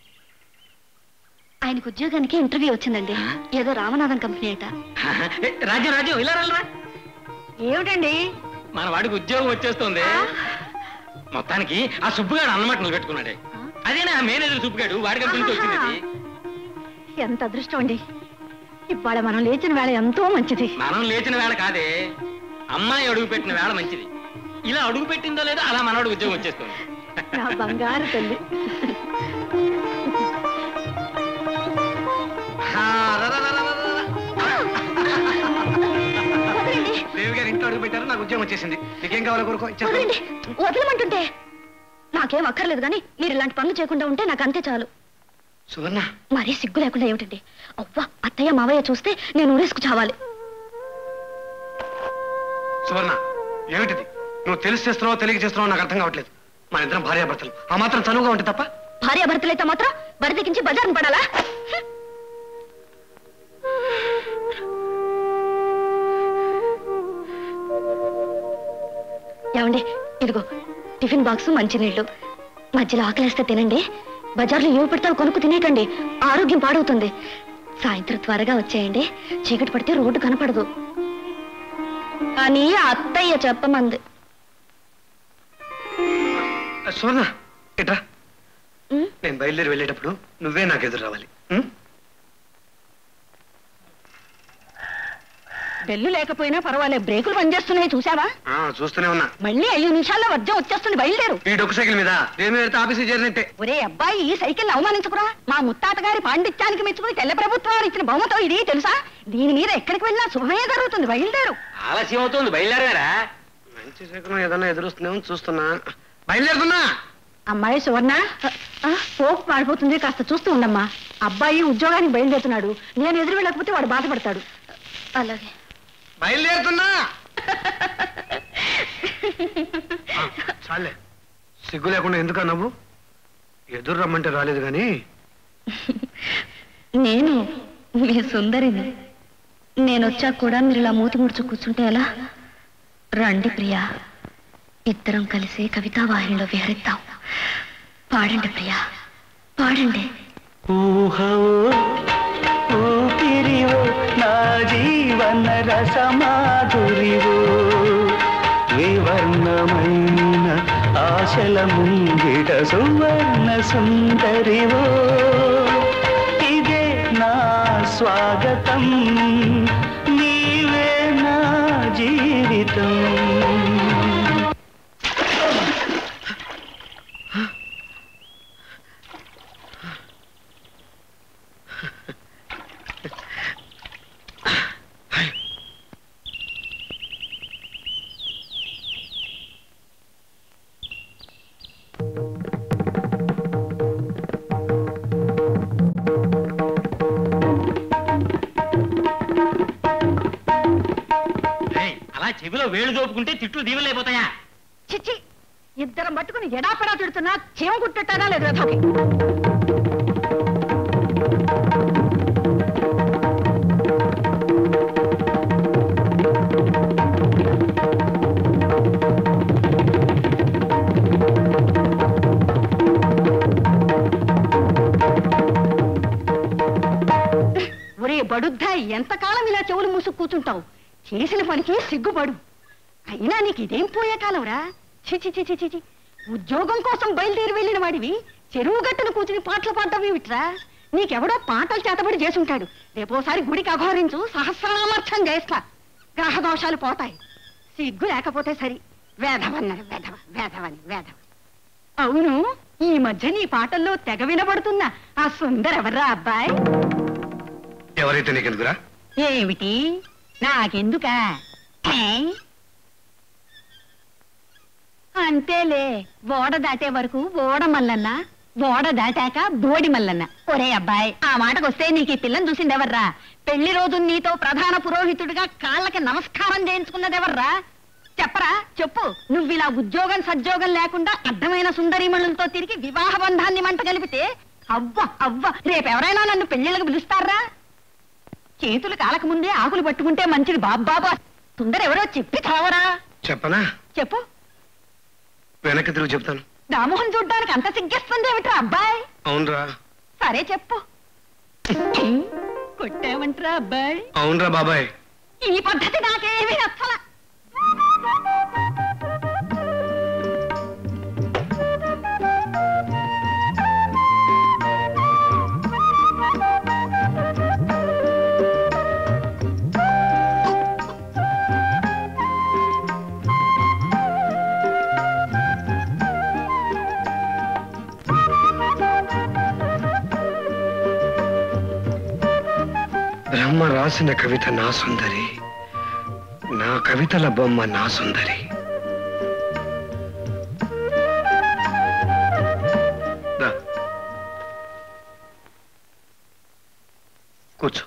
H: ఆయనకు ఉద్యోగానికి ఇంటర్వ్యూ వచ్చిందండి. ఏదో రామనాథన్ కంపెనీ అట.
G: రాజ్యం ఇలా రా.
F: ఏమిటండి?
G: మన వాడికి ఉద్యోగం వచ్చేస్తుంది. మొత్తానికి ఆ సుబ్బుగాడు అన్నమాట నిలబెట్టుకున్నాడే. అదేనా మేనేజర్ సుబ్బుగాడు, వాడి కంపెనీ వచ్చింది.
F: ఎంత అదృష్టం అండి. ఇవాళ మనం లేచిన వేళ ఎంతో మంచిది.
G: మనం లేచిన వేళ కాదే, అమ్మాయి అడుగు పెట్టిన వేళ మంచిది. ఇలా అడుగు పెట్టిందో లేదో అలా మనవాడు ఉద్యోగం వచ్చేస్తుంది.
F: నా బంగారు తల్లి.
E: దేవి గారు ఇంట్లో అడుగు పెట్టారు, నాకు ఉద్యోగం వచ్చేసింది. నీకేం కావాలో కోరుకో.
H: వదలమంటుంటే నాకేం అక్కర్లేదు కానీ మీరు ఇలాంటి పనులు చేయకుండా ఉంటే నాకు అంతే చాలు.
E: సువర్ణ,
H: మరీ సిగ్గు లేకుండా ఏమిటండి? అవ్వా, అత్తయ్య మావయ్య చూస్తే నేను ఊరేసుకు చావాలి.
E: సువర్ణ, ఏమిటిది? నువ్వు తెలిసి చేస్తున్నావు, తెలియక చేస్తున్నావు నాకు అర్థం కావట్లేదు. మన ఇద్దరం భార్యాభర్తలు, ఆ మాత్రం చనువుగా ఉంటే తప్ప.
H: భార్యాభర్తలైతే మాత్రం బరిదెక్కించి బజార్ని పడాలా? ఏమండి, ఇదిగో టిఫిన్ బాక్స్, మంచినీళ్లు. మధ్యలో ఆకలిస్తే తినండి. బజార్లో ఏవి పెడతావు కొనుక్కు తినేకండి, ఆరోగ్యం పాడవుతుంది. సాయంత్రం త్వరగా వచ్చేయండి, చీకటి పడితే రోడ్డు కనపడదు అని అత్తయ్య చెప్పమంది.
E: సువర్ణ, ఇట్రా. నేను బయలుదేరి వెళ్ళేటప్పుడు నువ్వే నాకు ఎదురు రావాలి.
F: బెల్లు లేకపోయినా పర్వాలేదు, బ్రేకులు పనిచేస్తున్నాయి చూసావా?
E: చూస్తూనే ఉన్నా.
F: మళ్ళీ 5 నిమిషాల్లో వర్జం వచ్చేస్తుంది, బయలుదేరు.
E: ఈ డొక్కు సైకిల్ మీద రేపు ఆఫీసు చేరినట్టే.
F: ఒరే అబ్బాయి, ఈ సైకిల్ అవమానించుకురా. మా ముత్తాత గారి పాండిత్యానికి మెచ్చుకుని తెల్ల ప్రభుత్వాలు ఇచ్చిన బహుమతో ఇది తెలుసా? దీని మీద ఎక్కడికి వెళ్ళినా శుభమే జరుగుతుంది, బయలుదేరు.
G: ఆలస్యం అవుతుంది, బయలుదేరారా?
E: మంచి సైకిల్ ఏదన్నా ఎదురుస్తుందేమో చూస్తున్నా, బయలుదేరుతున్నా.
F: అమ్మాయి సువర్ణ, పోపు మాడిపోతుంది, కాస్త చూస్తూ ఉండమ్మా. అబ్బాయి ఉద్యోగానికి బయలుదేరుతున్నాడు, నేను ఎదురు వెళ్ళకపోతే వాడు బాధపడతాడు.
H: అలాగే,
E: బయలుదేరుతున్నా. చాలే, సిగ్గు లేకుండా ఎందుకా నవ్వు? ఎదురు రమ్మంటే రాలేదు గాని.
H: నేను మీ సుందరిని. నేనొచ్చాక కూడా మీరు ఇలా మూతి ముడుచు కూర్చుంటే ఎలా? రండి ప్రియా, ఇద్దరం కలిసి కవితా వాహినిలో విహరిద్దాం. పాడండి ప్రియా, పాడండి.
D: ఊహవో ఊపిరివో నా జీవన రసమాధురివో, వివర్ణమైన ఆశల ముంగిట సువర్ణ సుందరివో, ఇదే నా స్వాగతం, నీవే నా జీవితం.
G: అలా చెవిలో వేలు దోపుకుంటే తిట్లు దీవెలైపోతాయా?
F: చిచ్చి, ఇద్దరం పట్టుకుని ఎడాపెడా తిడుతున్నా చీమ కుట్టేటారా లేదు రథోకి. ఒరే బడుద్దా, ఎంతకాలం ఇలా చెవులు మూసుకు కూర్చుంటావు? చేసిన పనికి సిగ్గుపడు. అయినా నీకు ఇదేం పోయే కాలంరా? చిచి చిచి చిచి, ఉద్యోగం కోసం బయలుదేరి వెళ్ళిన వాడివి చెరువు గట్టును కూర్చుని పాటలు పాడటం ఏమిట్రా? నీకెవడో పాటలు చేతబడి చేసుంటాడు. రేపోసారి గుడికి అఘోరించు, సహస్రనామర్థం చేస్తా, గ్రహదోషాలు పోతాయి. సిగ్గు లేకపోతే సరి. వేధవన్నాడు, వేధవ వేధవని వేధవ. అవును, ఈ మధ్య నీ పాటల్లో తెగ వినబడుతున్నా ఆ సుందరెవర్రా అబ్బాయి?
E: ఎవరైతే నీకెందుకురా?
F: ఏమిటి నాకెందుకా? అంతేలే, ఓడ దాటే వరకు ఓడ మల్లన్న, ఓడ దాటాక బోడి మల్లన్న. ఒరే అబ్బాయి, ఆ మాటకొస్తే నీకు ఈ పిల్లని చూసిందెవర్రా? పెళ్లి రోజు నీతో ప్రధాన పురోహితుడిగా కాళ్ళకి నమస్కారం చేయించుకున్నదెవర్రా? చెప్పరా, చెప్పు. నువ్విలా ఉద్యోగం సద్యోగం లేకుండా అడ్డమైన సుందరీమణులతో తిరిగి వివాహ బంధాన్ని మంట కలిపితే అవ్వ అవ్వ రేపెవరైనా నన్ను పెళ్లిళ్ళకు పిలుస్తారా? చేతులు కాలక ముందే ఆకులు పట్టుకుంటే మంచిది బాబాబా. సుందరెవరో చెప్పి చావరా.
E: చెప్పనా?
F: చెప్పు.
E: వెనక్కి తిరుగు చెప్తాను.
F: రామోహన్ చూడ్డానికి అంత సిగ్గేస్తుంది ఏమిట్రా అబ్బాయి?
E: అవునరా.
F: సరే చెప్పు. కొట్టేమంటరా అబ్బాయి?
E: అవునరా బాబాయ్.
F: ఈ పద్ధతి నాకేమీ నచ్చల.
E: బ్రహ్మ రాసిన కవిత నా సుందరి, నా కవితల బొమ్మ నా సుందరి. కూర్చో.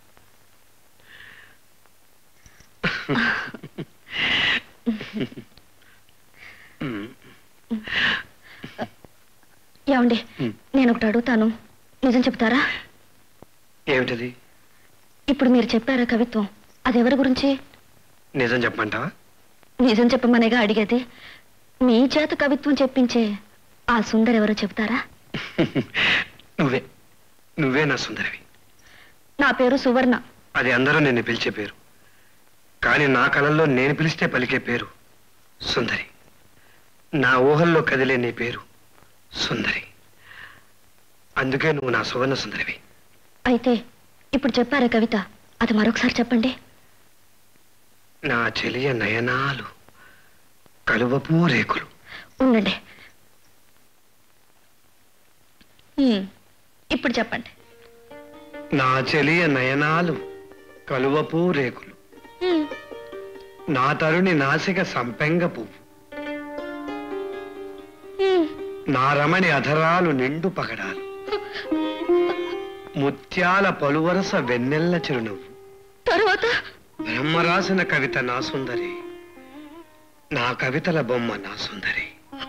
H: ఏమండి, నేను ఒకటి అడుగుతాను, నిజం చెప్తారా?
E: ఏమిటది?
H: ఇప్పుడు మీరు చెప్పారా కవిత్వం, అదెవరి గురించి?
E: నిజం చెప్పమంటావా?
H: నిజం చెప్పమనేగా అడిగేది. మీ చేత కవిత్వం చెప్పించే ఆ సుందరి ఎవరో చెప్తారా?
E: నువ్వే, నువ్వే నా సుందరివి.
H: నా పేరు సువర్ణ.
E: అది అందరూ నిన్ను పిలిచే పేరు, కానీ నా కళల్లో నేను పిలిస్తే పలికే పేరు సుందరి. నా ఊహల్లో కదిలే నీ పేరు సుందరి. అందుకే నువ్వు నా సువర్ణ సుందరివి.
H: అయితే ఇప్పుడు చెప్పారా కవిత, అది మరొకసారి చెప్పండి.
E: నా చెలియ నయనాలు కలువపూ రేకులు.
H: ఉండండి, ఇప్పుడు చెప్పండి.
E: నా చెలియ నయనాలు కలువపూ రేకులు, నా తరుణి నాసిక సంపెంగ పువ్వు, నా రమణి అధరాలు నిండు పగడాలు, ముత్యాల పలువరస వెన్నెల్ల చిరునవ్వు.
H: తరువాత
E: బ్రహ్మ రాసిన కవిత నా సుందరి, నా కవితల బొమ్మ నా సుందరి.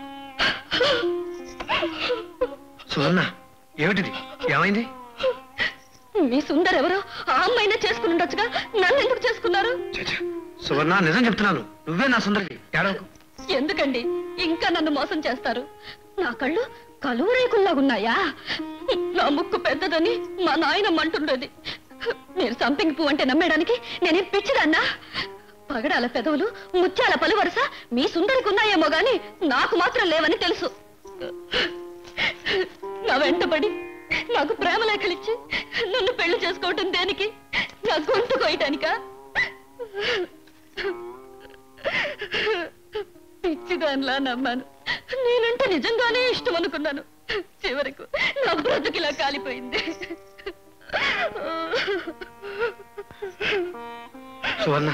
E: సువర్ణ, ఏమిటిది? ఏమైంది?
H: మీ సుందరు ఎవరో ఆ అమ్మాయినే చేసుకుని ఉండొచ్చుగా, నన్ను ఎందుకు చేసుకున్నారు?
E: సువర్ణ, నిజం చెప్తున్నాను, నువ్వే నా సుందరి. ఏడవకు.
H: ఎందుకండి ఇంకా నన్ను మోసం చేస్తారు? నా కళ్ళు కలువరేకుల్లాగున్నాయా? నా ముక్కు పెద్దదని మా నాయనమ్మ అంటుండేది. మీరు సంపింగి పువ్వు అంటే నమ్మేయడానికి నేనేం పిచ్చిదన్నా? పగడాల పెదవులు, ముత్యాల పలువరస మీ సుందరికి ఉన్నాయేమో గాని నాకు మాత్రం లేవని తెలుసు. నా వెంటబడి నాకు ప్రేమ లేఖలిచ్చి నన్ను పెళ్లి చేసుకోవటం దేనికి? నా గొంతు కోయటానికా? పిచ్చిదానిలా నమ్మాను. నేనంటే నిజంగానే ఇష్టం అనుకున్నాను. చివరకు నా బ్రతుకిలా కాలిపోయింది.
E: సువర్ణ,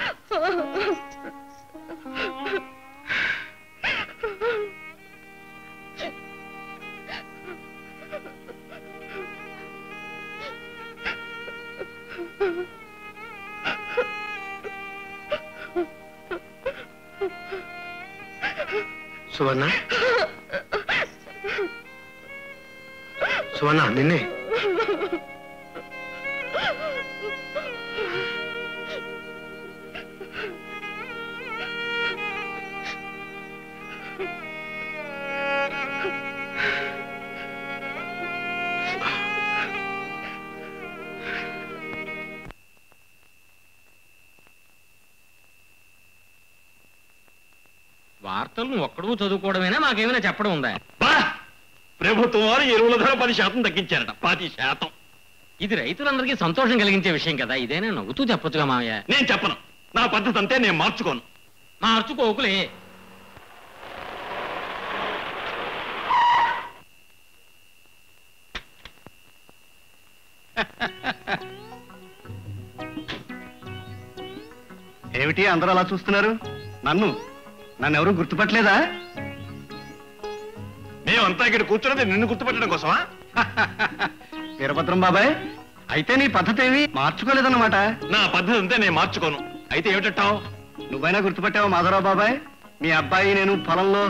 E: సువర్ణ, సువర్ణ, నిన్నే.
G: వార్తలు నువ్వు ఒక్కడూ చదువుకోవడమేనా, మాకేమైనా చెప్పడం ఉందా?
J: ప్రభుత్వం వారు ఎరువుల ధర 10% తగ్గించారట. 10%.
G: ఇది రైతులందరికీ సంతోషం కలిగించే విషయం కదా, ఇదేనా నవ్వుతూ చెప్పొచ్చుగా మావయ్య.
J: నేను చెప్పను, నా పద్ధతి అంతే, నేను మార్చుకోను.
G: మార్చుకోకులే.
E: ఏమిటి అందరూ అలా చూస్తున్నారు? నన్ను ఎవరు గుర్తుపట్టలేదా?
J: మేమంతా ఇక్కడ కూర్చున్నది నిన్ను గుర్తుపెట్టడం కోసమా?
E: వీరభద్రం బాబాయ్, అయితే నీ పద్ధతి ఏమి మార్చుకోలేదన్నమాట.
J: నా పద్ధతి అంతే, నేను మార్చుకోను. అయితే ఏమిటంటావు?
E: నువ్వైనా గుర్తుపట్టావా మాధవరావు బాబాయ్? మీ అబ్బాయి నేను పొలంలో.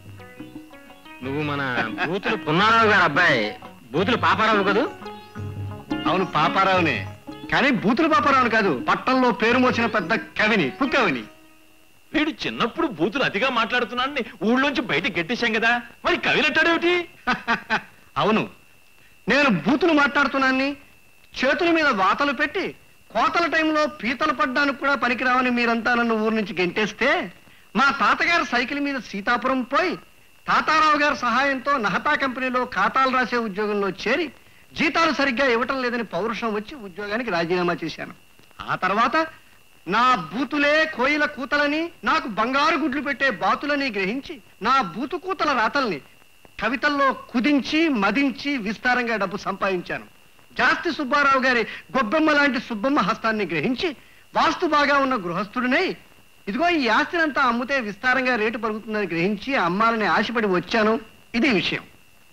G: నువ్వు మన బూతులు పున్నారావు గారు అబ్బాయి, బూతులు పాపారావు కదూ?
E: అవును, పాపారావునే. కానీ బూతులు పాపారావుని కాదు, పట్టణంలో పేరు మోసిన పెద్ద కవిని, కుక్కవిని.
J: వీడు చిన్నప్పుడు బూతులు అతిగా మాట్లాడుతున్నాడని ఊళ్ళోంచి బయటకు గెట్టేశాం కదా, మరి కవిలంటాడేమిటి?
E: అవును, నేను బూతులు మాట్లాడుతున్నాన్ని, చేతుల మీద వాతలు పెట్టి కోతల టైంలో పీతలు పడ్డానికి కూడా పనికిరావని మీరంతా నన్ను ఊరు నుంచి గెంటేస్తే, మా తాతగారు సైకిల్ మీద సీతాపురం పోయి తాతారావు గారి సహాయంతో నహతా కంపెనీలో ఖాతాలు రాసే ఉద్యోగంలో చేరి జీతాలు సరిగ్గా ఇవ్వటం లేదని పౌరుషం వచ్చి ఉద్యోగానికి రాజీనామా చేశాను. ఆ తర్వాత నా బూతులే కోయిల కూతలని, నాకు బంగారు గుడ్లు పెట్టే బాతులని గ్రహించి నా బూతు కూతల రాతల్ని కవితల్లో కుదించి మదించి విస్తారంగా డబ్బు సంపాదించాను. జాస్తి సుబ్బారావు గారి గొబ్బెమ్మ లాంటి సుబ్బమ్మ హస్తాన్ని గ్రహించి వాస్తు బాగా ఉన్న గృహస్థుడినై ఇదిగో ఈ ఆస్తినంతా అమ్ముతే విస్తారంగా రేటు పెరుగుతుందని గ్రహించి అమ్మాలని ఆశపడి వచ్చాను. ఇది విషయం.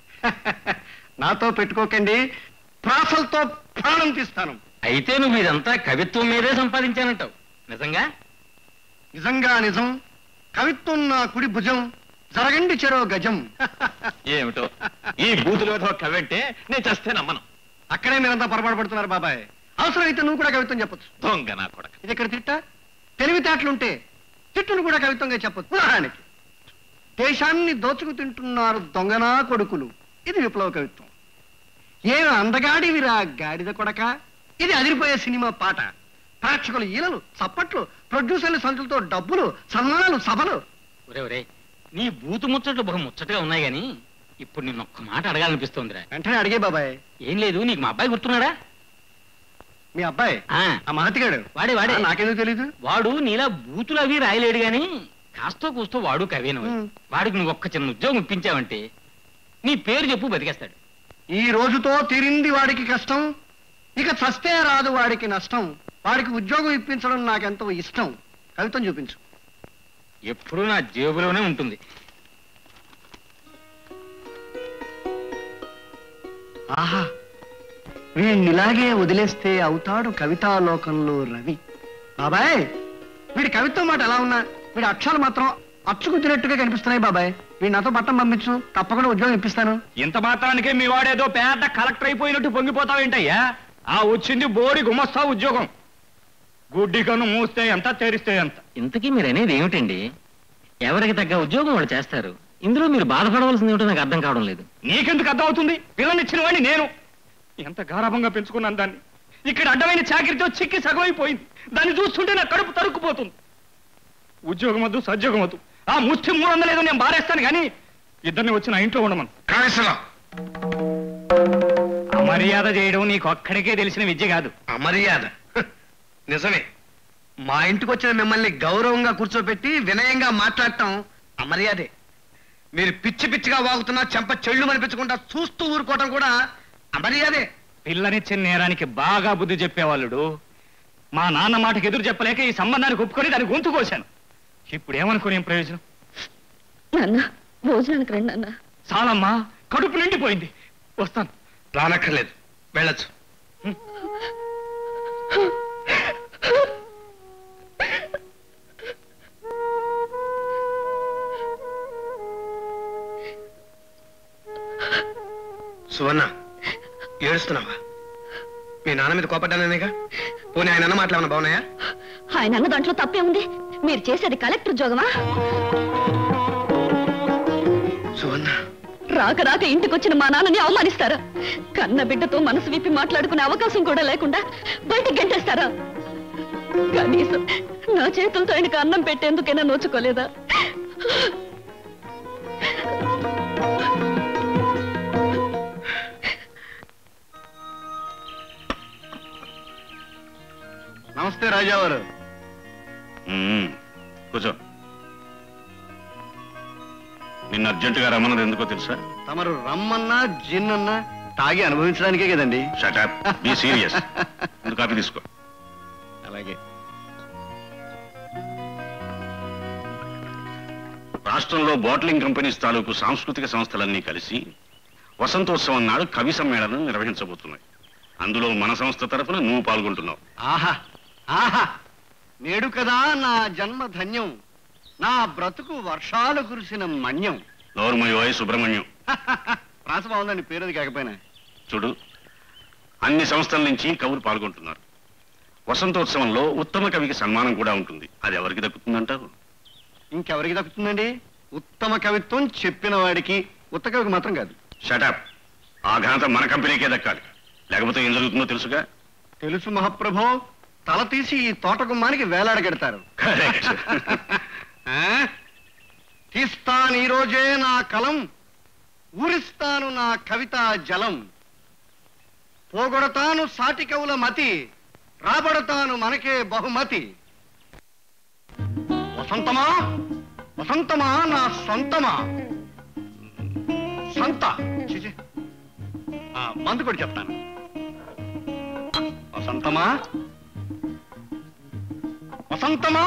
E: నాతో పెట్టుకోకండి, ప్రాసలతో ప్రాణం తీస్తాను.
G: అయితే నువ్వు ఇదంతా కవిత్వం మీదే సంపాదించానంటావు, నిజంగా?
E: నిజంగా నిజం. కవిత్వం నా కుడి భుజం, జరగండి చెరో గజం.
J: ఏమిటో ఈ బూతులు ఏదో కవంటే నేను చస్తే నమ్మను.
E: అక్కడే మీరంతా పొరపాటు పడుతున్నారు బాబాయ్. అవసరమైతే నువ్వు కూడా కవిత్వం చెప్పొచ్చు.
J: దొంగ నా కొడక.
E: ఇది ఇక్కడ తిట్ట తెలివితేటలుంటే తిట్టును కూడా కవిత్వంగా చెప్పొచ్చు. ఉదాహరణకి, దేశాన్ని దోచుకు తింటున్నారు దొంగనా కొడుకులు, ఇది విప్లవ కవిత్వం. ఏమి అందగాడివిరా గాడిద కొడక, ఇది అదిరిపోయే సినిమా పాట. ప్రేక్షకులు ఈలలు, చప్పట్లు, ప్రొడ్యూసర్ల సంచులతో డబ్బులు, సన్మానాలు, సభలు.
G: ఒరే నీ బూతు ముచ్చట్లు బహు ముచ్చటగా ఉన్నాయి గాని ఇప్పుడు నిన్న ఒక్క మాట అడగాలనిపిస్తోందిరా.
E: వెంటనే అడిగే బాబాయ్.
G: ఏం లేదు, నీకు మా అబ్బాయి గుర్తున్నాడా?
E: మీ అబ్బాయి ఆ మహతిగాడు?
G: వాడే
E: నాకెందుకు తెలీదు.
G: వాడు నీలా బూతులు అవి రాయలేడు గాని కాస్తో కూస్తో వాడు కవేను. వాడికి నువ్వు ఒక్క చిన్న ఉద్యోగం ఇప్పించావంటే నీ పేరు చెప్పు బతికేస్తాడు.
E: ఈ రోజుతో తీరింది వాడికి కష్టం, ఇక చస్తే రాదు వాడికి నష్టం. వాడికి ఉద్యోగం ఇప్పించడం నాకెంతో ఇష్టం. కవిత్వం చూపించు.
G: ఎప్పుడూ నా జేబులోనే ఉంటుంది.
E: ఆహా, వీడినిలాగే వదిలేస్తే అవుతాడు కవితాలోకంలో రవి. బాబాయ్, వీడి కవిత్వం మాట ఎలా ఉన్నా వీడి అక్షరాలు మాత్రం అచ్చుకుతినట్టుగా కనిపిస్తున్నాయి. బాబాయ్, వీడి నాతో పట్టం పంపించు, తప్పకుండా ఉద్యోగం ఇప్పిస్తాను.
K: ఇంత మాత్రానికే మీ వాడేదో పెద్ద కలెక్టర్ అయిపోయినట్టు పొంగిపోతావేంటయ్యా? ఆ వచ్చింది బోడి గుమస్తా ఉద్యోగం. గుడ్డి కన్ను మూస్తే ఎంత, తెరిస్తే ఎంత.
G: ఇంతకీ మీరు అనేది ఏమిటండి? ఎవరికి తగ్గ ఉద్యోగం వాళ్ళు చేస్తారు. ఇందులో మీరు బాధపడవలసింది ఏమిటో నాకు అర్థం కావడం లేదు.
K: నీకెందుకు అర్థం అవుతుంది? పిల్లనిచ్చిన వాడిని నేను. ఎంత గారాభంగా పెంచుకున్నాను దాన్ని. ఇక్కడ అడ్డమైన చాకరితో చిక్కి సగమైపోయింది. దాన్ని చూస్తుంటే నా కడుపు తరుక్కుపోతుంది. ఉద్యోగం వద్దు, సద్యోగం వద్దు. ఆ ముష్టి 300 ఏదో నేను బారేస్తాను కానీ ఇద్దరిని వచ్చి నా ఇంట్లో ఉండమను. అమర్యాద చేయడం నీకు ఒక్కడికే తెలిసిన విద్య కాదు.
E: అమర్యాద నిజమే. మా ఇంటికి వచ్చిన మిమ్మల్ని గౌరవంగా కూర్చోబెట్టి వినయంగా మాట్లాడటం అమర్యాదే. మీరు పిచ్చి పిచ్చిగా వాగుతున్నా చెంప చెళ్ళు మనిపించకుండా చూస్తూ ఊరుకోవటం కూడా అమర్యాదే.
K: పిల్లనిచ్చిన నేరానికి బాగా బుద్ధి చెప్పేవాళ్ళుడు. మా నాన్న మాటకి ఎదురు చెప్పలేక ఈ సంబంధానికి ఒప్పుకొని దాన్ని గొంతు కోశాను. ఇప్పుడు ఏమనుకుని ఏం ప్రయోజనం?
H: నాన్న, భోజనానికి రండి నాన్న.
K: చాలమ్మా, కడుపు నిండిపోయింది. వస్తాను.
E: రానక్కర్లేదు, వెళ్ళొచ్చు. సువర్ణ, ఏడుస్తున్నావా? మీ నాన్న మీద కోపడ్డానేగా? పోనీ ఆయన అన్న మాట్లాడమన్నా బాగున్నాయా?
H: ఆయన అన్న దాంట్లో తప్పే ఉంది. మీరు చేసేది కలెక్టర్ ఉద్యోగమా?
E: సువర్ణ,
H: రాక రాక ఇంటికొచ్చిన మా నాన్నని అవమానిస్తారా? కన్న బిడ్డతో మనసు విప్పి మాట్లాడుకునే అవకాశం కూడా లేకుండా బయటకు గెంటేస్తారా? కనీసం నా చేతులతో ఆయనకు అన్నం పెట్టేందుకైనా నోచుకోలేదా?
E: నమస్తే రాజావారు.
J: కూర్చో. నిన్న అర్జెంటుగా రమ్మన్నది ఎందుకో తెలుసా?
E: తమరు రమ్మన్నా జిన్నన్నా తాగి అనుభవించడానికే కదండి.
J: Shut up, be serious. Coffee తీసుకో.
E: అలాగే.
L: రాష్ట్రంలో బాటిలింగ్ కంపెనీస్ తాలూకు సాంస్కృతిక సంస్థలన్నీ కలిసి వసంతోత్సవం నాడు కవి సమ్మేళనం నిర్వహించబోతున్నాయి. అందులో మన సంస్థ తరఫున నువ్వు పాల్గొంటున్నావు.
E: ఆహా ఆహా, నేడు కదా నా జన్మ ధన్యం, నా బ్రతుకు వర్షాలు కురిసిన మన్యం.
L: నోర్మయోయ్ సుబ్రహ్మణ్యం.
E: ప్రాస బాగుందండి, పేరుది కాకపోయినా.
L: చూడు, అన్ని సంస్థల నుంచి కవులు పాల్గొంటున్నారు. వసంతోత్సవంలో ఉత్తమ కవికి సన్మానం కూడా ఉంటుంది. అది ఎవరికి దక్కుతుందంటారు?
E: ఇంకెవరికి దక్కుతుందండి? ఉత్తమ కవిత్వం చెప్పిన వాడికి, ఉత్త కవికి మాత్రం కాదు.
L: షటప్. ఆ ఘనత మన కంపెనీకే దక్కాలి, లేకపోతే ఏం జరుగుతుందో తెలుసుగా.
E: తెలుసు మహాప్రభో, తల తీసి ఈ తోటగుమ్మానికి వేలాడగెడతారు. తీస్తాను ఈ రోజే నా కలం, ఊరిస్తాను నా కవితా జలం, పోగొడతాను సాటి కవుల మతి, రాబడతాను మనకే బహుమతి. వసంతమా వసంతమా నా సొంతమా, సొంత మందు కూడా చెప్తాను. వసంతమా వసంతమా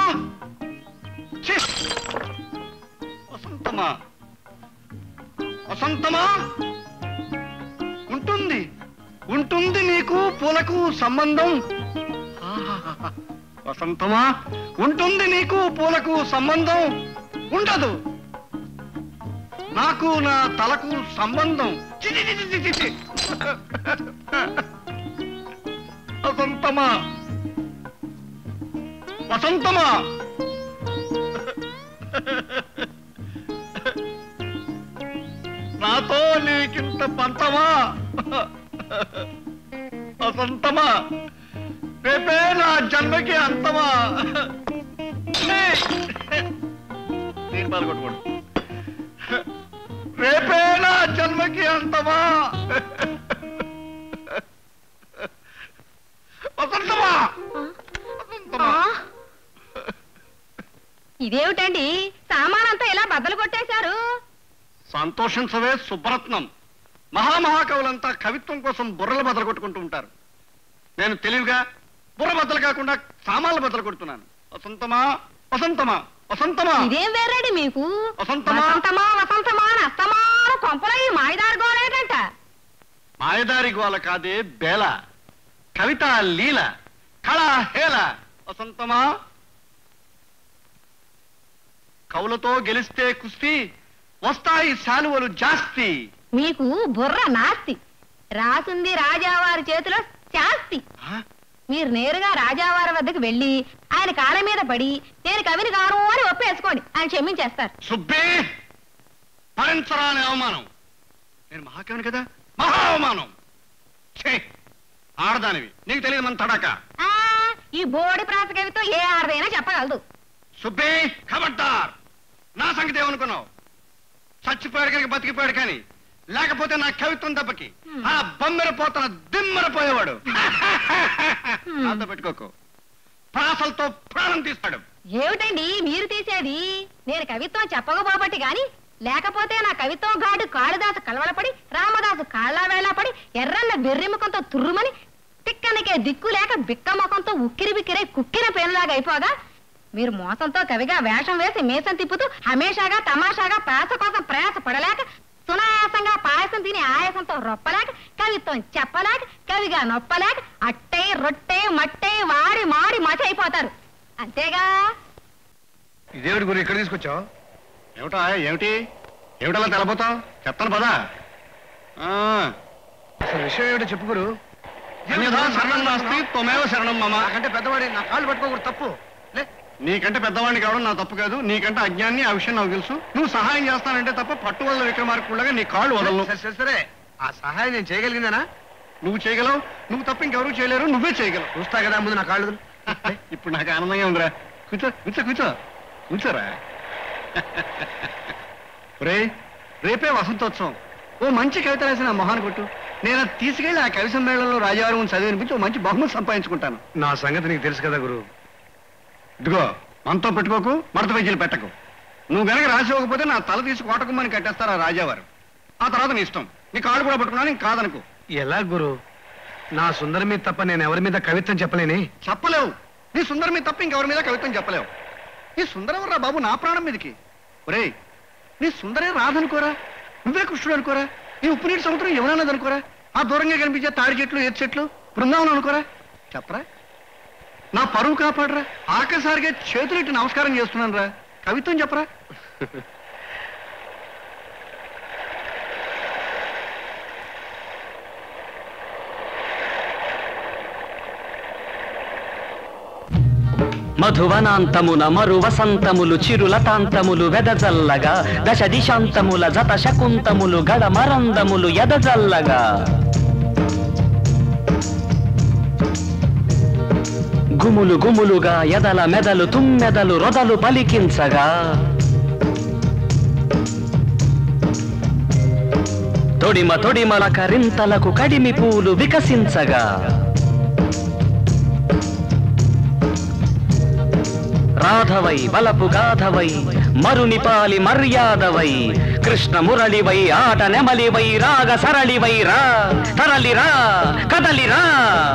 E: వసంతమా వసంతమా, ఉంటుంది ఉంటుంది నీకు పూలకు సంబంధం. వసంతమా, ఉంటుంది నీకు పూలకు సంబంధం, ఉండదు నాకు నా తలకు సంబంధం. వసంతమా వసంతమా, నాతో నీకింత పంతమా. వసంతమా, రేపే నా జన్మకి అంతమా. నేను పాల్గొట్టుకోండి. రేపే నా జన్మకి అంతమా. వసంతమా వసంతమా.
I: ఇదేమిటండి, సామానంతా ఇలా బద్దలు కొట్టేశారు?
E: సంతోషించవే సుబ్బరత్నం. మహామహాకవులంతా కవిత్వం కోసం బుర్రలు బద్దలు కొట్టుకుంటూ ఉంటారు. నేను తెలివిగా బుర్ర బద్దలు కాకుండా సామాన్లు బద్దలు కొడుతున్నాను. వసంతమా వసంతమా వసంతమా.
I: ఇదేం వేరేడి మీకు?
E: వసంతమా
I: వసంతమా వసంతమా అని అస్తమానం కొంపలో ఈ మాయదారి గోలేటంట.
E: మాయదారి గోల కాదే బేల, కవిత లీల, కళా హేళ. వసంతమా, కవులతో గెలిస్తే కుస్తీ, వస్తాయి శాలువలు జాస్తి.
I: మీకు బుర్ర నాస్తి, రాసుంది రాజావారి చేతిలో శాస్తి. మీరు నేరుగా రాజావారి వద్దకు వెళ్ళి ఆయన కాళ్ళ మీద పడి నేను కవిని కాను అని ఒప్పేసుకోండి, ఆయన క్షమించేస్తారు.
E: సుబ్బే, భరించరాని అవమానం. నేను మహాకవిని కదా, మహా అవమానం. ఆడదానివి, నీకు తెలియదు మన తడాక.
I: ఈ బోడి ప్రాస కవితో ఏ ఆడదైనా చెప్పగలదు.
E: సుబ్బే, ఖబర్దార్. నా సంగతి ఏమనుకున్నావు? చచ్చిపోయాడు కనుక బతికిపోయాడు, కానీ లేకపోతే నా కవిత్వం దెబ్బకి ఆ బొమ్మెర పోతన దిమ్మెర పోయేవాడు. అంత పెట్టుకోకు, ప్రాసలతో ప్రాణం తీస్తాడు.
I: ఏమిటండి మీరు తీసేది? నేను కవిత్వం చెప్పకపోబట్టి గాని, లేకపోతే నా కవిత్వం ఘాటు కాళిదాసు కలవలపడి, రామదాసు కాళ్ళ వేళపడి, ఎర్రన్న బెర్రిముఖంతో తుర్రుమని, తిక్కనికే దిక్కు లేక బిక్క ముఖంతో ఉక్కిరి బిక్కిరై కుక్కిన పేనులాగా అయిపోగా, మీరు మోసంతో కవిగా వేషం వేసి మీసం తిప్పుతూ హమేషాగా తమాషాగా ప్రాస కోసం ప్రయాస పడలేక, సునాయాసంగా పాయసం తిని ఆయాసంతో రొప్పలేక, కవిత్వం చెప్పలేక, కవిగా నొప్పలేక, అట్టే రొట్టె మట్టే వాడి మాడి మచ అయిపోతారు. అంతేగా?
E: ఇదేమిటి గురు ఇక్కడ తీసుకొచ్చావు? ఏమిటా ఏమిటి ఏమిటలా తెలబోతావు? చెప్తాను పదా. అసలు విషయం ఏమిటో చెప్పు గురు. శరణం నాస్తి త్వమేవ శరణం మమ. నాకంటే పెద్దవాడి, నా కాళ్ళు పట్టుకోకూడదు, తప్పు. నీకంటే పెద్దవాడిని కావడం నా తప్పు కాదు, నీకంటే అజ్ఞాన్ని, ఆ విషయం నాకు తెలుసు. నువ్వు సహాయం చేస్తానంటే తప్ప పట్టువల్ల విక్రమార్కుడుగా నీ కాళ్ళు వదలను. సరే సరే, ఆ సహాయం నేను చేయగలిగిందేనా? నువ్వు చేయగలవు, నువ్వు తప్ప ఇంకెవరూ చేయలేరు, నువ్వే చేయగలవు. చూస్తా కదా ముందు నా కాళ్ళు. ఇప్పుడు నాకు ఆనందంగా ఉందిరా. కూర్చో కూర్చో కూర్చో కూర్చోరా. రేపే వసంతోత్సవం. ఓ మంచి కవిత రాసిన మొహాన్ని కొట్టు. నేను అది తీసుకెళ్లి ఆ కవి సమ్మేళనంలో రాజావారి ముందు చదివినిపించి ఓ మంచి బహుమతి సంపాదించుకుంటాను. నా సంగతి నీకు తెలుసు కదా గురు. ఇదిగో, మనతో పెట్టుకోకు, మడత వెజ్జీలు పెట్టకు. నువ్వు గనక రాసివ్వకపోతే నా తల తీసి కోటకుమ్మని కట్టేస్తారు ఆ రాజావారు. ఆ తర్వాత నీ ఇష్టం. నీ కాళ్ళు కూడా పట్టుకున్నాను, ఇంక కాదనుకో. ఎలా గురు? నా సుందరి మీద తప్ప నేను ఎవరి మీద కవిత్వం చెప్పలేని? చెప్పలేవు. నీ సుందరి మీద తప్ప ఇంకెవరి మీద కవిత్వం చెప్పలేవు. ఈ సుందరం రా బాబు, నా ప్రాణం మీదకి. ఒరేయ్,
A: నీ సుందరే రాధనుకోరా, నువ్వే కృష్ణుడు అనుకోరా, నీ ఉప్పు నీటి సముద్రం ఎవరన్నది అనుకోరా, ఆ దూరంగా కనిపించే తాడి చెట్లు ఏడు చెట్లు బృందావనం అనుకోరా. చెప్పరా, నా పరువు కాపాడరా, ఆఖరిసారిగా చేతులెట్టి నమస్కారం చేస్తున్నాను రా, కవిత్వం చెప్పరా.
D: మధువనాంతమున మరు వసంతములు చిరులతాంతములు వెదజల్లగా దశ దిశాంతముల జత శకుంతములు గడమరందములు ఎదజల్లగా గుములు గుములుగా ఎదల మెదలు తుమ్మెదలు రొదలు పలికించగా తొడిమ తొడిమల కరింతలకు కడిమి పూలు వికసించగా రాధవై వలపు గాధవై మరునిపాలి మర్యాదవై కృష్ణ మురళివై ఆట నెమలివై రాగ సరళివై రా తరలిరా కదలిరా.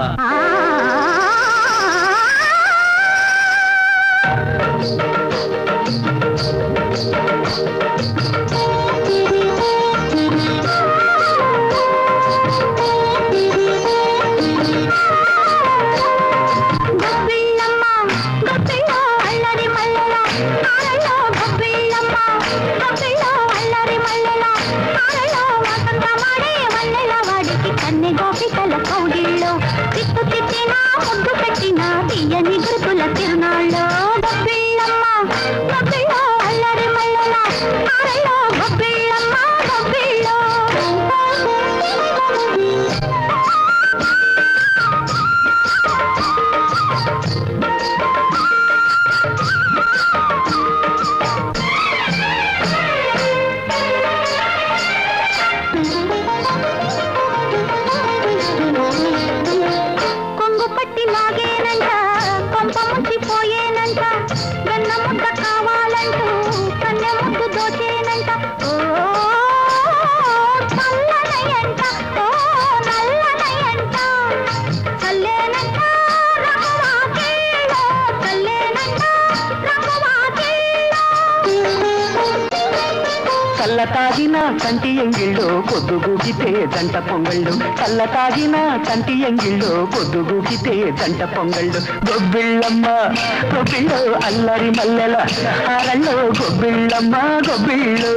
D: చల్లతాగిన కంటి ఎంగిళ్ళు పొద్దుగూకితే జంట పొంగళ్ళు, చల్లతాగిన కంటి ఎంగిళ్ళు పొద్దుగూకితే జంట పొంగళ్ళు. గొబ్బిళ్ళమ్మ గొబ్బిళ్ళు అల్లరి మల్లెల హారళ్ళు, గొబ్బిళ్ళమ్మ గొబ్బిళ్ళు.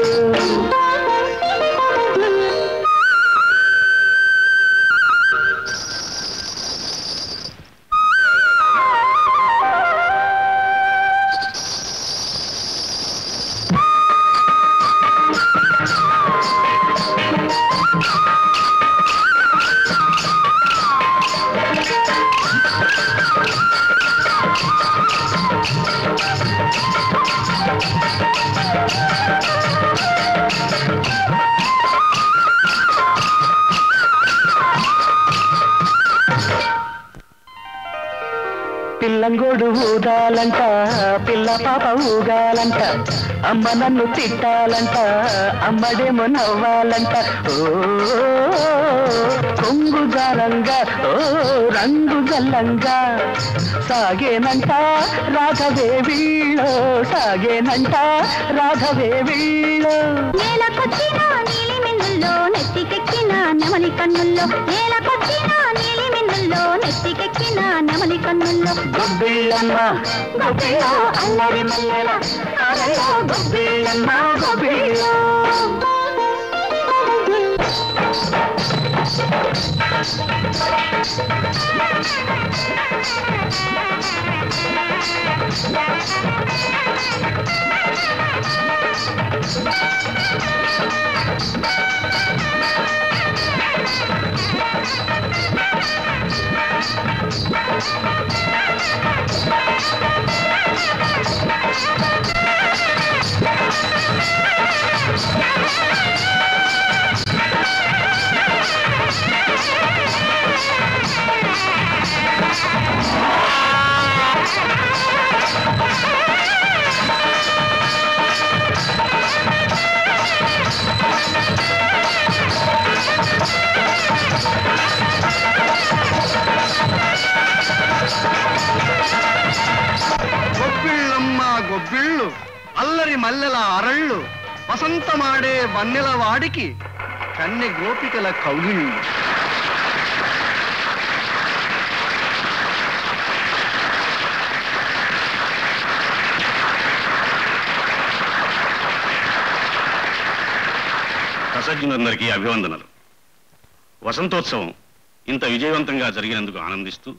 D: పిల్లంగోడు ఊదాలంట, పిల్ల పాప ఊగాలంట, అమ్మ నన్ను తిట్టాలంట, అమ్మడేమో నవ్వాలంట. ఓ కొంగు జారంగా ఓ రంగు జల్లంగా సాగేనంట రాఘవే వీళ్ళో, సాగేనంట రాఘవే వీళ్ళో.
M: నేలకొచ్చిన నీలి మిన్నుల్లో నెత్తికెక్కిన నెమలి కన్నుల్లో, నేలకొచ్చిన నీలి మిన్నుల్లో నెత్తికెక్కిన నెమలి కన్నుల్లో.
D: గొబ్బిళ్ళమ్మ గొబ్బిళ్ళో అల్లరి మల్లెల హారల్లో, గొబ్బిళ్ళమ్మ గొబ్బిళ్ళో.
A: వసంతమాడే వన్నెల వాడికి కన్నె గోపికల కౌగిళ్ళు.
L: రసజ్ఞులందరికీ అభివందనలు. వసంతోత్సవం ఇంత విజయవంతంగా జరిగినందుకు ఆనందిస్తూ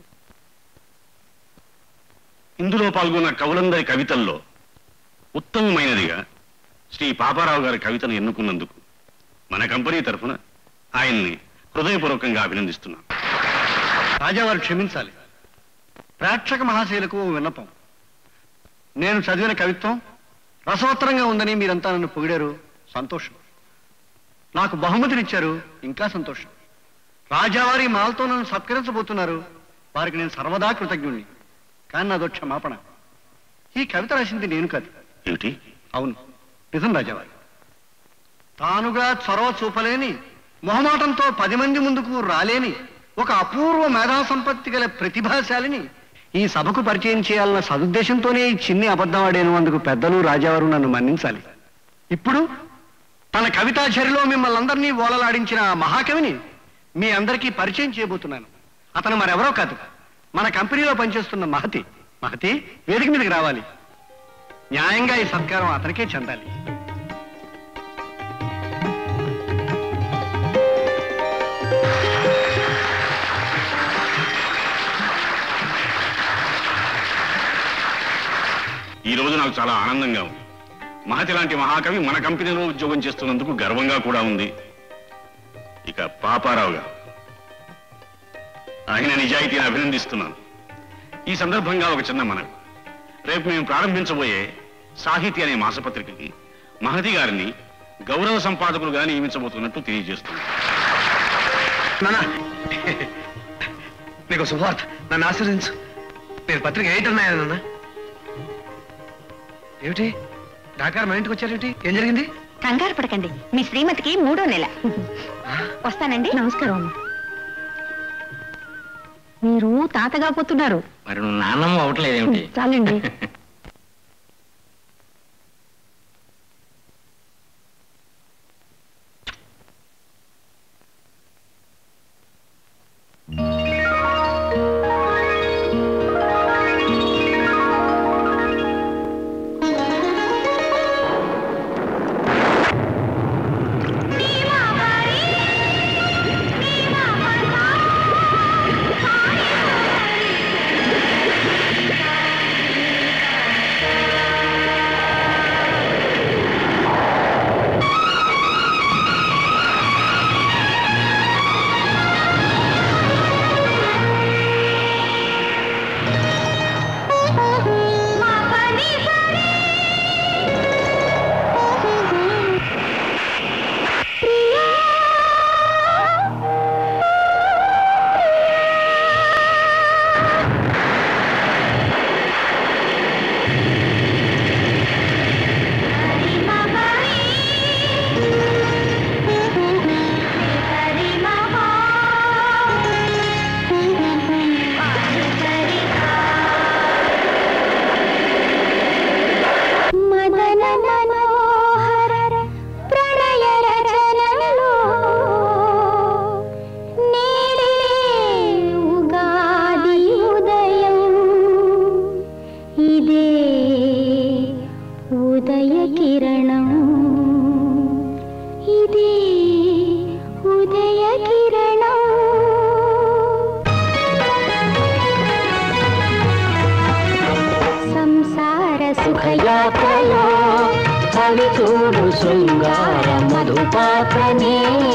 L: ఇందులో పాల్గొన్న కవులందరి కవితల్లో ఉత్తమమైనదిగా శ్రీ పాపారావు గారి కవితను ఎన్నుకున్నందుకు మన కంపెనీ తరఫున ఆయన్ని హృదయపూర్వకంగా అభినందిస్తున్నాం.
A: రాజావారు క్షమించాలి. ప్రేక్షక మహాశయులకు విన్నపం. నేను చదివిన కవిత్వం రసవత్తరంగా ఉందని మీరంతా నన్ను పొగిడారు, సంతోషం. నాకు బహుమతినిచ్చారు, ఇంకా సంతోషం. రాజావారి మాలతో నన్ను సత్కరించబోతున్నారు, వారికి నేను సర్వదా కృతజ్ఞుణ్ణి. కానీ నాదో క్షమాపణ. ఈ కవిత రాసింది నేను కాదు.
L: ఏమిటి?
A: అవును, నిజం రాజావారి. తానుగా చొరవ చూపలేని, మొహమాటంతో 10 మంది ముందుకు రాలేని ఒక అపూర్వ మేధా సంపత్తి గల ప్రతిభాశాలిని ఈ సభకు పరిచయం చేయాలన్న సదుద్దేశంతోనే ఈ చిన్ని అబద్ధం ఆడాను. అందుకు పెద్దలు రాజావారు నన్ను మన్నించాలి. ఇప్పుడు తన కవితాచరిలో మిమ్మల్ని అందరినీ ఓలలాడించిన ఆ మహాకవిని మీ అందరికీ పరిచయం చేయబోతున్నాను. అతను మరెవరో కాదు, మన కంపెనీలో పనిచేస్తున్న మహతి. మహతి, వేదిక మీదకి రావాలి. న్యాయంగా ఈ సత్కారం అతనికే చెందాలి.
L: ఈ రోజు నాకు చాలా ఆనందంగా ఉంది. మహతి లాంటి మహాకవి మన కంపెనీలో ఉద్యోగం చేస్తున్నందుకు గర్వంగా కూడా ఉంది. ఇక పాపారావు గారు, ఆయన నిజాయితీని అభినందిస్తున్నాను. ఈ సందర్భంగా ఒక చిన్న మనవి. రేపు మేము ప్రారంభించబోయే సాహితీ అనే మాసపత్రికకి మహతి గారిని గౌరవ సంపాదకులుగా నియమించబోతున్నట్టు తెలియజేస్తున్నాను.
E: నీకు శుభార్త, నన్ను ఆశీర్వదించు. నేను పత్రిక ఏంటన్నాయా నాన్న? ఏమిటి డాకారు మా ఇంటికి వచ్చారేమిటి? ఏం జరిగింది?
I: కంగారు పడకండి, మీ శ్రీమతికి 3వ నెల. వస్తానండి. నమస్కారం. మీరు తాతగా పోతున్నారు.
G: మరి నువ్వు నాన్నమ్మ అవట్లేదేమిటి?
I: చాలండి.
C: సుఖయాత్రలో కవి చూడు శృంగార మధుపాత్రనే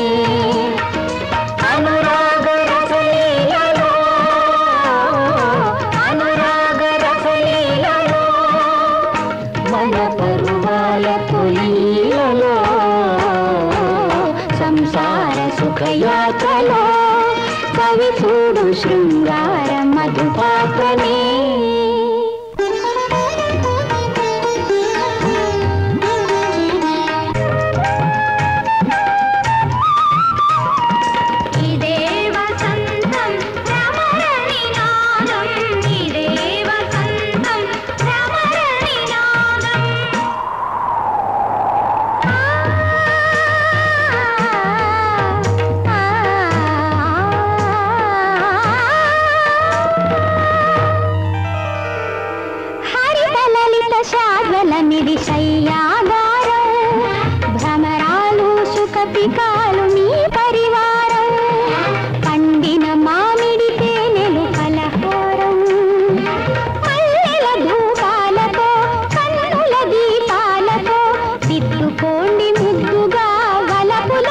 C: అనురాగ రసలీలలో మన పరువాల తొలిలలో సంసార సుఖయాత్రలో కవి చూడు శృంగార మధుపాత్రనే
M: ఆ
C: పికాలు మీ పరివారం పండిన మామిడి తేనెలు పలహారం మల్లెల ధూపాలతో కన్నుల దీపాలతో దిద్దుకోండి ముద్దుగా వలపుల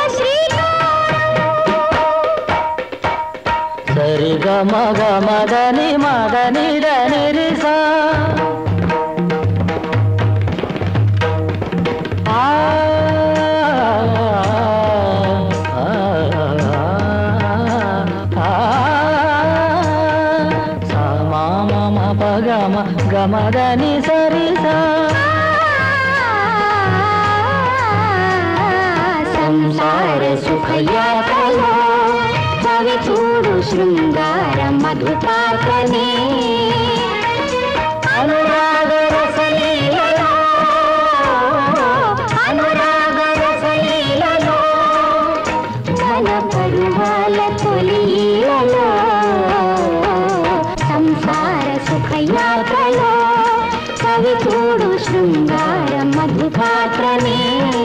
D: సరిగ మగ మదని మదని నిరిసా గమ గమదని సరిసా
C: సంసార సుఖయాత్రలో చవి చూడు శృంగార మధుపాత్రనే అనురాగ రసలీలలో అనురాగ రసలీలలో మన పరువాల తొలిలలో సంసార సుఖయాత్రలో చవి చూడు శృంగార మధుపాత్రనే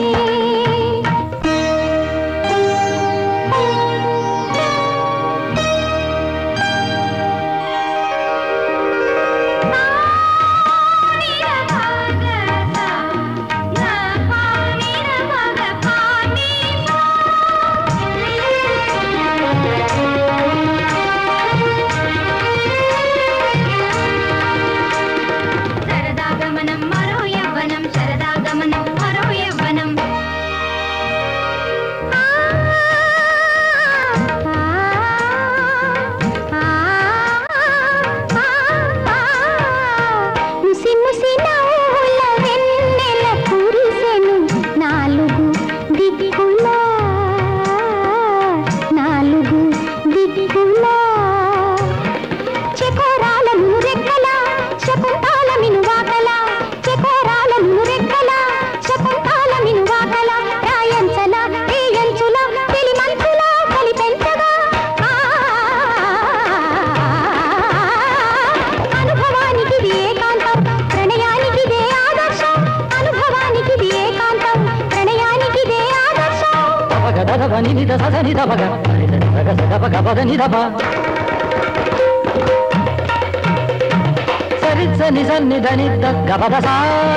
C: సరి సన్ని ధని గపదసా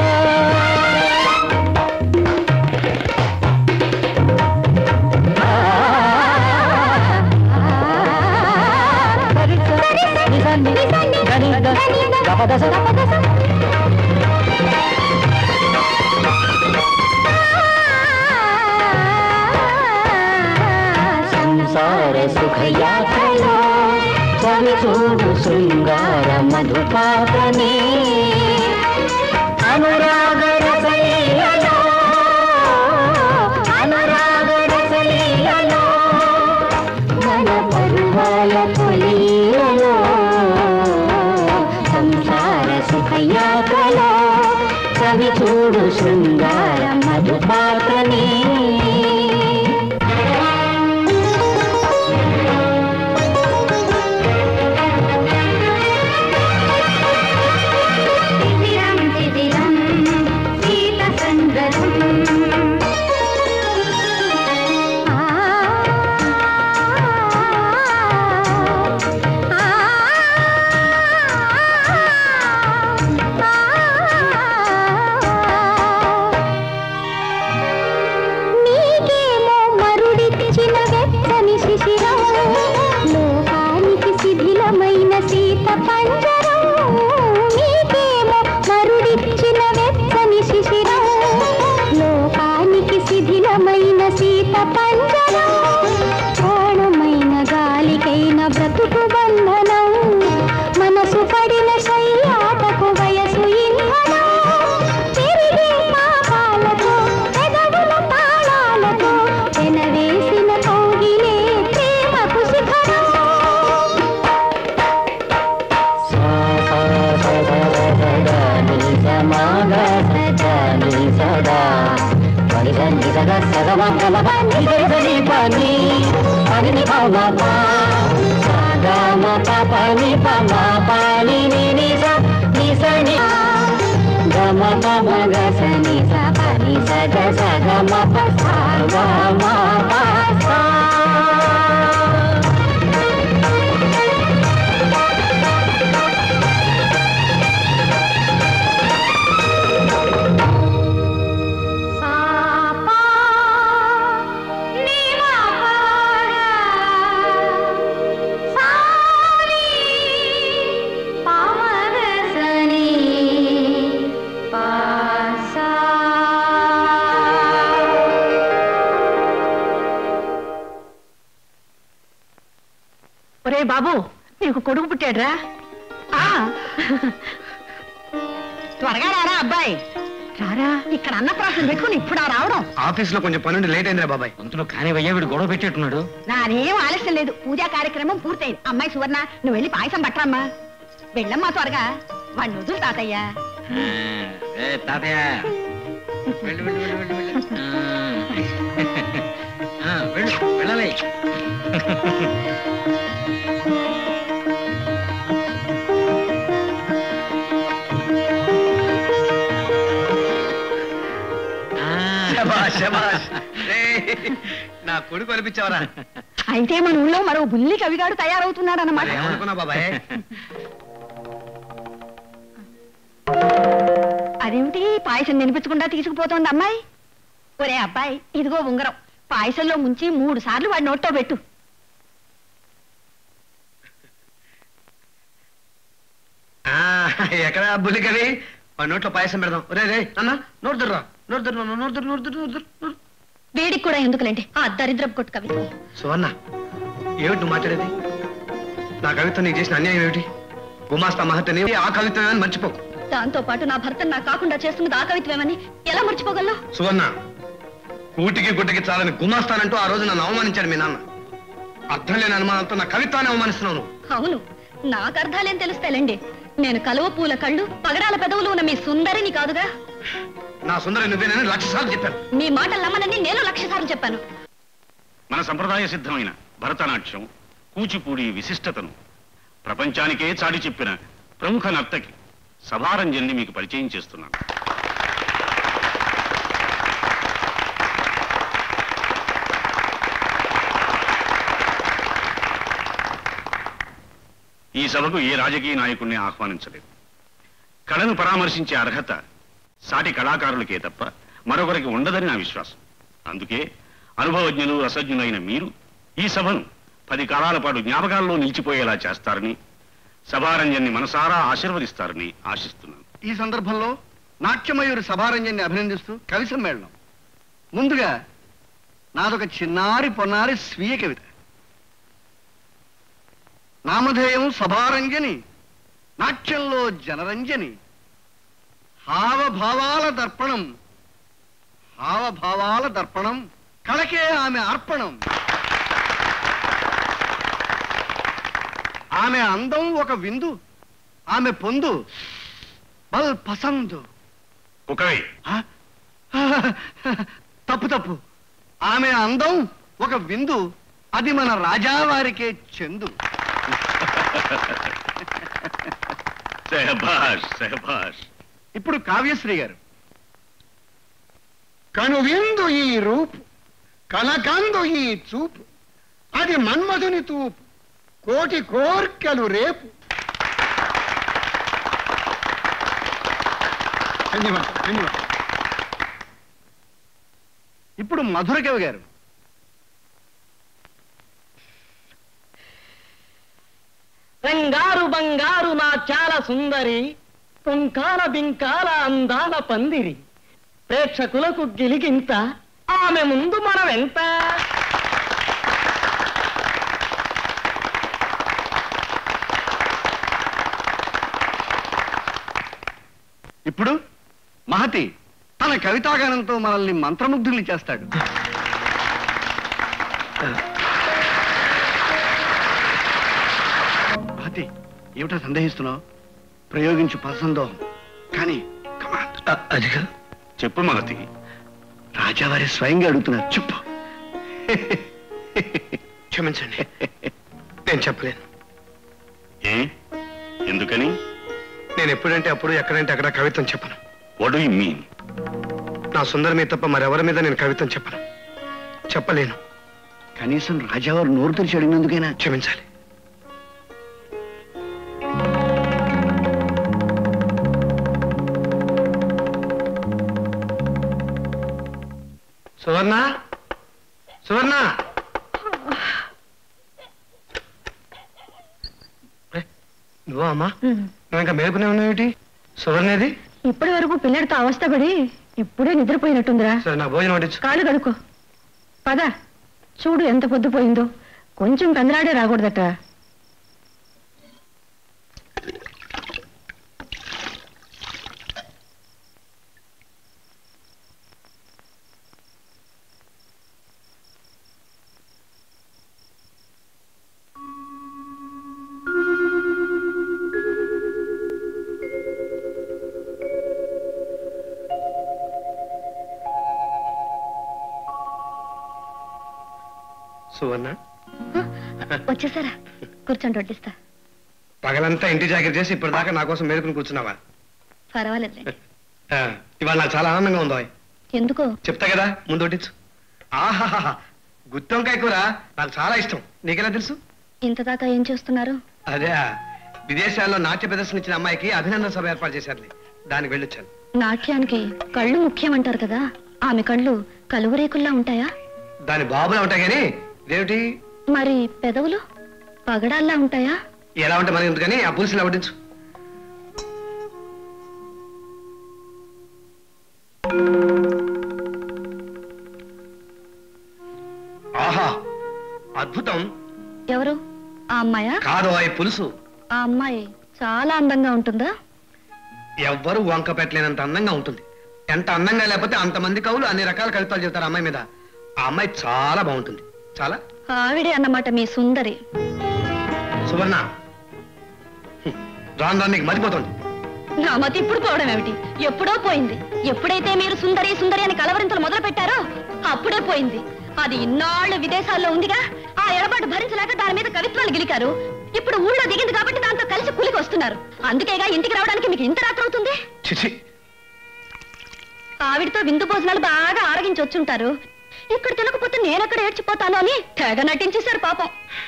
C: సరి సన్ని ధని గపదస సంసార సుఖయాత్రలో చవి చూడు శృంగార మధుపాత్రనే అనురాగ రసలీలలో అనురాగ రసలీలలో మన పరువాల తొలిలలో సంసార సుఖయాత్రలో చవి చూడు శృంగార మధుపాత్రనే గమ గమ గ సని స పని సగ సగ మప సగ మప సా.
F: ఒరే బాబు, నీకు కొడుకు పుట్టాడ్రా? త్వరగా రారా అబ్బాయి, రారా. ఇక్కడ అన్నప్రాసం పెట్టుకుని ఇప్పుడు రావడం.
E: ఆఫీస్ లో కొంచెం పనుండి లేట్ అయిందిరా బాబాయ్.
G: అందులో కానీ వయ్యా వీడు గొడవ పెట్టేట్టున్నాడు.
F: నానేం ఆలస్యం లేదు, పూజా కార్యక్రమం పూర్తయింది. అమ్మాయి సువర్ణ, నువ్వు వెళ్ళి పాయసం పట్టరమ్మా. వెళ్ళమ్మా త్వరగా, వాడిని వదులు తాతయ్య.
G: తాతయ్య వెళ్ళు వెళ్ళు వెళ్ళు వెళ్ళు వెళ్ళు వెళ్ళాలి.
E: నా కొడుకు అనిపించావరా?
F: అయితే మన ఊళ్ళో మరో బుల్లి కవిగాడు తయారవుతున్నాడు అన్నమాట.
E: ఏమనుకున్నా బాబాయ్?
F: అదేమిటి పాయసం వినిపించకుండా తీసుకుపోతోంది అమ్మాయి? ఒరే అబ్బాయి, ఇదిగో ఉంగరం, పాయసంలో ముంచి 3 సార్లు వాడి నోట్లో పెట్టు.
E: ఎక్కడ బుల్లి కవి? వాడి నోట్లో పాయసం పెడదాం. రే రే అన్న, నోరు దుర్రా, నోరు దుర్రా, నోరు దుర్రు, నోరు దుర్రు, నోరు దుర్రు.
H: వేడికి కూడా ఎందుకులేండి ఆ దరిద్రపు కొట్టు కవిత్వం.
E: సువర్ణ, ఏమిటి నువ్వు మాట్లాడేది? నా కవిత్వం నీకు చేసిన అన్యాయం ఏమిటి? గుమాస్తా మహత్తని ఆ కవిత్వం మర్చిపోకు.
H: దాంతో పాటు నా భర్తను నాకు కాకుండా చేస్తున్నది ఆ కవిత్వమని ఎలా మర్చిపోగలను?
E: సువర్ణ, కూటికి గుడ్డకి చాలని గుమాస్తానంటూ ఆ రోజు నన్ను అవమానించాడు మీ నాన్న. అర్థం లేని అనుమానంతో నా కవిత్వాన్ని అవమానిస్తున్నావు నువ్వు.
H: అవును, నాకు అర్థాలేం తెలుస్తాయిలేండి. నేను కలువ పూల కళ్ళు పగడాల పెదవులు ఉన్న మీ సుందరిని కాదుగా.
E: నా సుందరి నువ్వేనని 1,00,000 సార్లు చెప్పాను.
H: మీ మాటలు నమ్మనని నేను 1,00,000 సార్లు చెప్పాను.
L: మన సంప్రదాయ సిద్ధమైన భరతనాట్యం, కూచిపూడి విశిష్టతను ప్రపంచానికే చాటి చెప్పిన ప్రముఖ నర్తకి సభారంజన్ని మీకు పరిచయం చేస్తున్నాను. ఈ సభకు ఏ రాజకీయ నాయకుడిని ఆహ్వానించలేదు. కళను పరామర్శించే అర్హత సాటి కళాకారులకే తప్ప మరొకరికి ఉండదని నా విశ్వాసం. అందుకే అనుభవజ్ఞులు, రసజ్ఞులైన మీరు ఈ సభను 10 కాలాల పాటు జ్ఞాపకాల్లో నిలిచిపోయేలా చేస్తారని, సభారంజన్ని మనసారా ఆశీర్వదిస్తారని ఆశిస్తున్నాను.
A: ఈ సందర్భంలో నాట్యమయూరి సభారంజన్ని అభినందిస్తూ కవి సమ్మేళనం. ముందుగా నాదొక చిన్నారి పొన్నారి స్వీయ కవిత. నామధేయం సభారంజని, నాట్యంలో జనరంజని, హావభావాల దర్పణం, హావభావాల దర్పణం, కళకే ఆమె అర్పణం. ఆమె అందం ఒక విందు, ఆమె పొందు బల్ పసందు. తప్పు తప్పు, ఆమె అందం ఒక విందు, అది మన రాజావారికే చెందు. ఇప్పుడు కావ్యశ్రీ గారు.
N: కనువిందు ఈ రూపు, కలకందు ఈ చూపు, అది మన్మధుని తూపు, కోటి కోర్కెలు రేపు. ధన్యవాదాలు, ధన్యవాదాలు.
A: ఇప్పుడు మధుర కవి గారు.
B: రంగారు బంగారు నా చాలా సుందరి, పుంకాల బింకాల అందాల పందిరి, ప్రేక్షకులకు గిలిగింత, ఆమె ముందు మనం ఎంత.
A: ఇప్పుడు మహతి తన కవితాగానంతో మనల్ని మంత్రముగ్ధుల్ని చేస్తాడు. మహతి, ఏమిటో సందేహిస్తున్నావు? ప్రయోగించు పదసందోహం. కానీ
E: అదిగా
L: చెప్పు మగతి.
A: రాజావారి స్వయంగా అడుగుతున్నారు, చెప్పు.
E: క్షమించండి, నేను చెప్పలేను.
L: ఏ ఎందుకని?
E: నేను ఎప్పుడంటే అప్పుడు, ఎక్కడంటే అక్కడ కవిత్వం చెప్పను.
L: What do you mean?
E: నా సుందరి మీద తప్ప మరెవరి మీద నేను కవిత్వం చెప్పను, చెప్పలేను.
A: కనీసం రాజావారు నోరు తెరిచి అడిగినందుకైనా
E: క్షమించాలి. సువర్ణ, సువర్ణ, నువ్వా అమ్మా? నువ్వు ఇంకా మేలుకునే ఉన్నావేటి? సువర్ణేది?
F: ఇప్పటి వరకు పిల్లడితో అవస్థపడి ఇప్పుడే నిద్రపోయినట్టుందిరా.
E: సరే, నాకు భోజనం వడ్డించు.
F: కాళ్ళు కడుకో. పద, చూడు ఎంత పొద్దుపోయిందో. కొంచెం కందరాడే రాకూడదట.
E: సువర్ణ,
H: వచ్చేసారా? కూర్చొని వడ్డిస్తా.
E: పగలంతా ఇంటి జాగ్రత్త చేసి ఇప్పటిదాకా నా కోసం మేలుకుని కూర్చున్నావా?
H: పర్వాలేదు.
E: ఇవాళ నాకు చాలా ఆనందంగా ఉందో.
H: ఎందుకో
E: చెప్తా కదా, ముందు వడ్డించు. ఆహాహా, గుత్తొంకాయ కూర నాకు చాలా ఇష్టం. నీకెలా తెలుసు?
H: ఇంతదాకా ఏం చేస్తున్నారు?
E: అదే, విదేశాల్లో నాట్య ప్రదర్శన ఇచ్చిన అమ్మాయికి అభినందన సభ ఏర్పాటు చేశారు, దానికి వెళ్ళొచ్చాను.
H: నాట్యానికి కళ్ళు ముఖ్యమంటారు కదా, ఆమె కళ్ళు కలువరేకుల్లా ఉంటాయా?
E: దాని బాబులా ఉంటాయి కానీ ఇదేమిటి?
H: మరి పెదవులు పగడాల్లా ఉంటాయా?
E: ఎలా ఉంటే మరి ఎందుకని ఆ పులుసులు వడ్డించు. ఆహా, అద్భుతం.
H: ఎవరు? ఆ అమ్మాయా?
E: కాదు, ఆ పులుసు.
H: ఆ అమ్మాయి చాలా అందంగా ఉంటుందా?
E: ఎవ్వరు వంక పెట్టలేనంత అందంగా ఉంటుంది. ఎంత అందంగా లేకపోతే అంతమంది కవులు అన్ని రకాల కవిత్వాలు చెబుతారు అమ్మాయి మీద. ఆ అమ్మాయి చాలా బాగుంటుంది. చాలా.
H: ఆవిడే అన్నమాట మీ సుందరి.
E: సువర్ణ, రాను రాను నీకు మర్చిపోతుంది.
H: నా మతి ఇప్పుడు పోవడం ఏమిటి? ఎప్పుడో పోయింది. ఎప్పుడైతే మీరు సుందరి సుందరి అని కలవరింతలు మొదలు పెట్టారో అప్పుడే పోయింది. అది ఇన్నాళ్ళు విదేశాల్లో ఉందిగా, ఆ ఎడబాటు భరించలేక దాని మీద కవిత్వాలు గిలికారు. ఇప్పుడు ఊళ్ళో దిగింది కాబట్టి దాంతో కలిసి కూలికి వస్తున్నారు. అందుకేగా ఇంటికి రావడానికి మీకు ఇంత రాత్రి అవుతుంది. ఆవిడతో విందు భోజనాలు బాగా ఆరగించి వచ్చుంటారు. ఇక్కడ తినకపోతే నేనెక్కడ ఏడ్చిపోతాను అని తెగ నటించేశారు పాపం.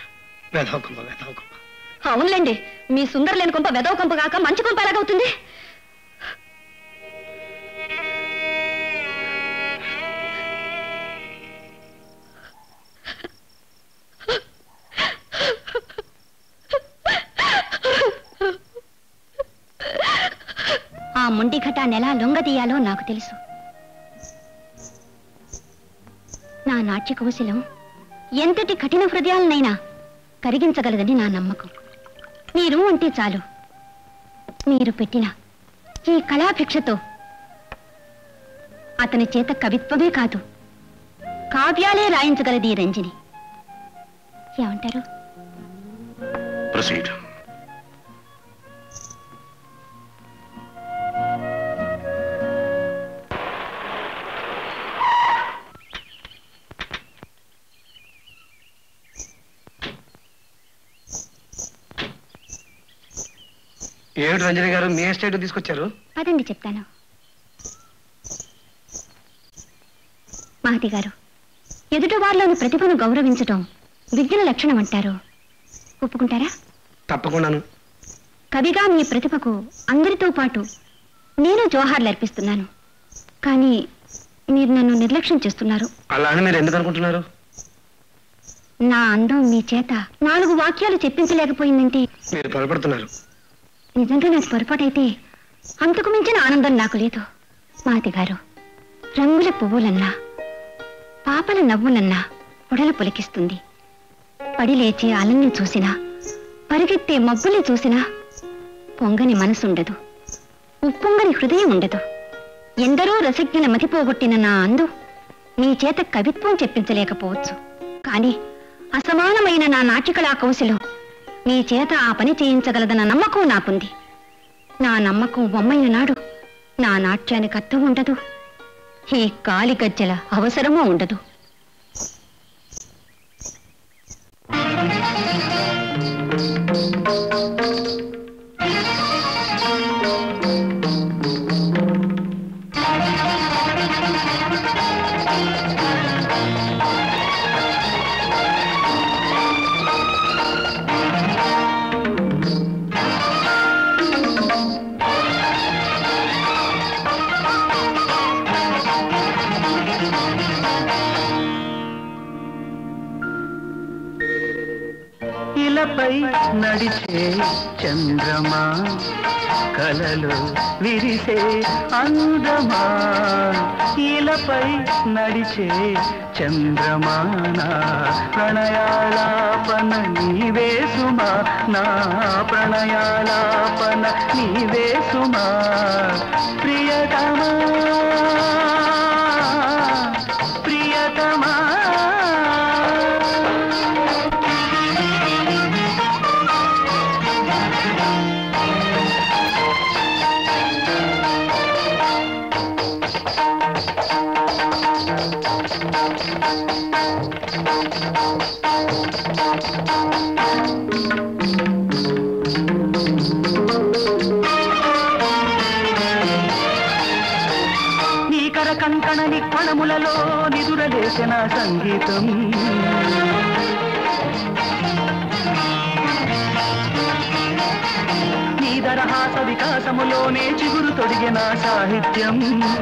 H: అవునులేండి, మీ సుందర లేని కొంప వెదవ కొంప కాక మంచి కొంప ఎలాగవుతుంది? ఆ మొండి ఘటాన్ని ఎలా లొంగదీయాలో నాకు తెలుసు. నా నాట్య కౌశలం ఎంతటి కఠిన హృదయాలనైనా కరిగించగలదని నా నమ్మకం. మీరు అంటే చాలు, మీరు పెట్టిన ఈ కళాభిక్షతో అతని చేత కవిత్వమే కాదు కావ్యాలే రాయించగలది రంజిని. ఏమంటారు?
L: ప్రొసీడ్.
E: ఏమిటి రంజని గారు మీ ఎస్టేట్ తీసుకొచ్చారు?
H: అదండి చెప్తాను. మహతి గారు, ఎదుటి వారిలోని ప్రతిభను గౌరవించటం విజ్ఞాన లక్షణం అంటారు. ఒప్పుకుంటారా?
E: తప్పకుండాను.
H: కవిగా మీ ప్రతిభకు అందరితో పాటు నేను జోహార్లు అర్పిస్తున్నాను. కానీ మీరు నన్ను నిర్లక్ష్యం చేస్తున్నారు.
E: అలా అని మీరు ఎందుకు అనుకుంటున్నారు?
H: నా అందం మీ చేత 4 వాక్యాలు చెప్పించలేకపోయిందంటే
E: మీరు పొరపడుతున్నారు.
H: నిజంగా నాకు పొరపాటైతే అంతకు మించిన ఆనందం నాకు లేదు. మాతి గారు, రంగుల పువ్వులన్నా పాపల నవ్వులన్నా పొడలు పులికిస్తుంది. పడి లేచే అలల్ని చూసినా పరిగెత్తే మబ్బుల్ని చూసినా పొంగని మనసుండదు, ఉప్పొంగని హృదయం ఉండదు. ఎందరో రసజ్ఞల మతిపోగొట్టిన నా అందు మీ చేత కవిత్వం చెప్పించలేకపోవచ్చు. కానీ అసమానమైన నా నాట్యకళా కౌశలం మీ చేత ఆ పని చేయించగలదన్న నమ్మకం నాకుంది. నా నమ్మకం బొమ్మైన నాడు నా నాట్యానికి అర్థం ఉండదు, ఈ కాలి గజ్జల అవసరమూ ఉండదు.
D: ఇలపై నడిచే చంద్రమా కలలో విరిసే అందమా ఇలపై నడిచే చంద్రమా నా ప్రణయాలాపన నీవే సుమా నా ప్రణయాలాపన నీవే సుమా ప్రియతమా ప్రియతమా కంకణ నిక్వణములలో నిదురలేసిన సంగీతం నీ దరహాస వికాసములోనే చిగురు తొడిగిన సాహిత్యం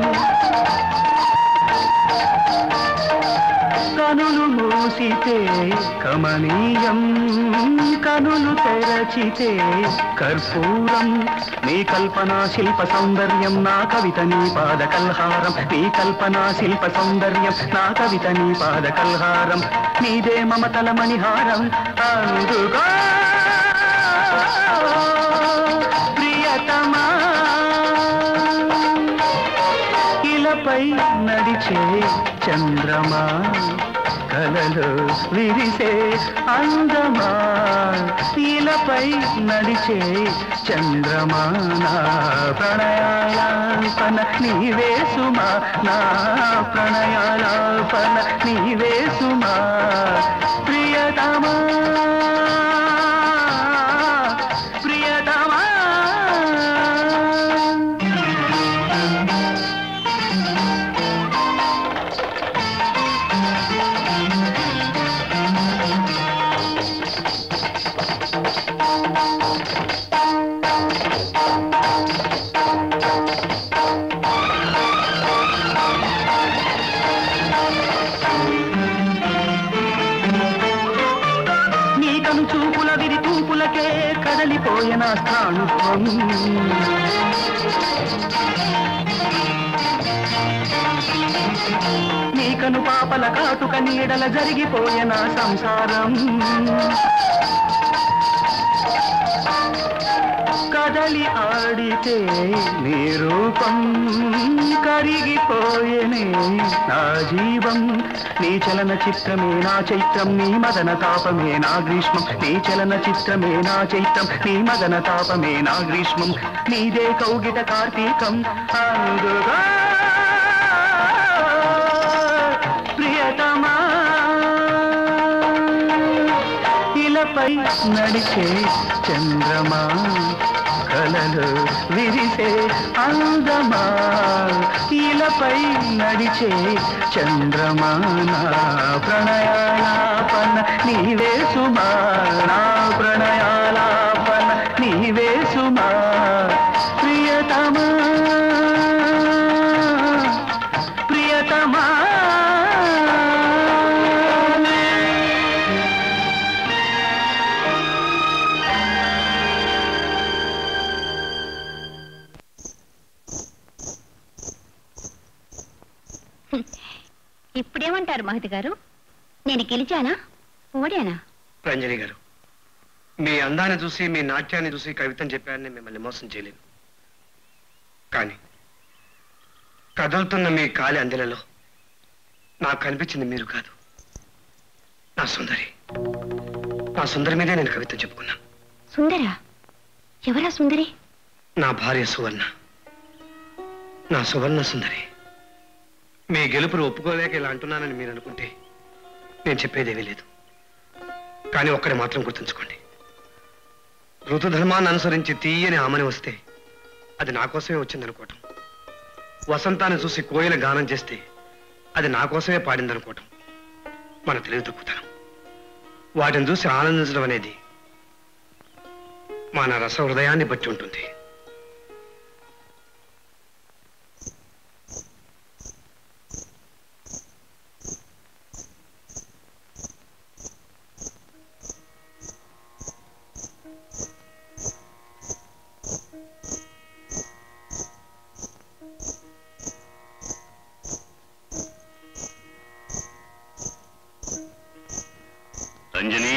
D: కనులు మూసితే కమనీయం కనులు తెరచితే కర్పూరం నీ కల్పనా శిల్ప సౌందర్యం నా కవిత నీ పాద కల్హారం నీ కల్పనా శిల్ప సౌందర్యం నా కవిత నీ పాద కల్హారం నీదే మమతల మణిహారం అందుకో ప్రియతమా ఇలపై నడిచే చంద్రమా కలలో విరిసే అందమా ఇలపై నడిచే చంద్రమా నా ప్రణయాలాపన నీవే సుమా నా ప్రణయాలాపన నీవే సుమా ప్రియతమా ప్రియతమా కదలిపోయిన స్థానుత్వం నీకను పాపల కాటుక నీడల జరిగిపోయిన సంసారం కదలి ఆడితే నీ రూపం కరిగిపోయేనే నా జీవం నీ చలన చిత్రమే నా చైత్రం నీ మదన తాపమే నా గ్రీష్మం నీ చలన చిత్రమే నా చైత్రం నీ మదన తాపమే నా గ్రీష్మం నీదే కౌగిట కార్తీకం అందుగా ప్రియతమా ఇలపై నడిచే చంద్రమా కలలో విరిసే అందమా ఇలపై నడిచే చంద్రమా నా ప్రణయాలాపన నీవే సుమా నా ప్రణయాలాపన నీవే సుమా ప్రియతమా ప్రియతమా
H: ఇప్పుడేమంటారు మహతి గారు? నేను గెలిచానా ఓడానా?
E: రంజని గారు, మీ అందాన్ని చూసి మీ నాట్యాన్ని చూసి కవితను చెప్పారని మిమ్మల్ని మోసం చేయలేను. కానీ కదులుతున్న మీ కాలి అందెలలో నాకు కనిపించింది మీరు కాదు, నా సుందరి. నా సుందరి మీదే నేను కవితను చెప్పుకున్నాను.
H: సుందరా? ఎవరా సుందరి?
E: నా భార్య సువర్ణ, నా సువర్ణ సుందరి. మీ గెలుపును ఒప్పుకోలేక ఇలా అంటున్నానని మీరు అనుకుంటే నేను చెప్పేదేమీ లేదు. కానీ ఒక్కడే మాత్రం గుర్తుంచుకోండి, ఋతుధర్మాన్ని అనుసరించి తీయని ఆమని వస్తే అది నా కోసమే వచ్చిందనుకోవటం, వసంతాన్ని చూసి కోయిల గానం చేస్తే అది నా కోసమే పాడిందనుకోవటం మన తెలివి తక్కువతనం. వాటిని చూసి ఆనందించడం అనేది మన రస హృదయాన్ని బట్టి ఉంటుంది.
L: అంజని,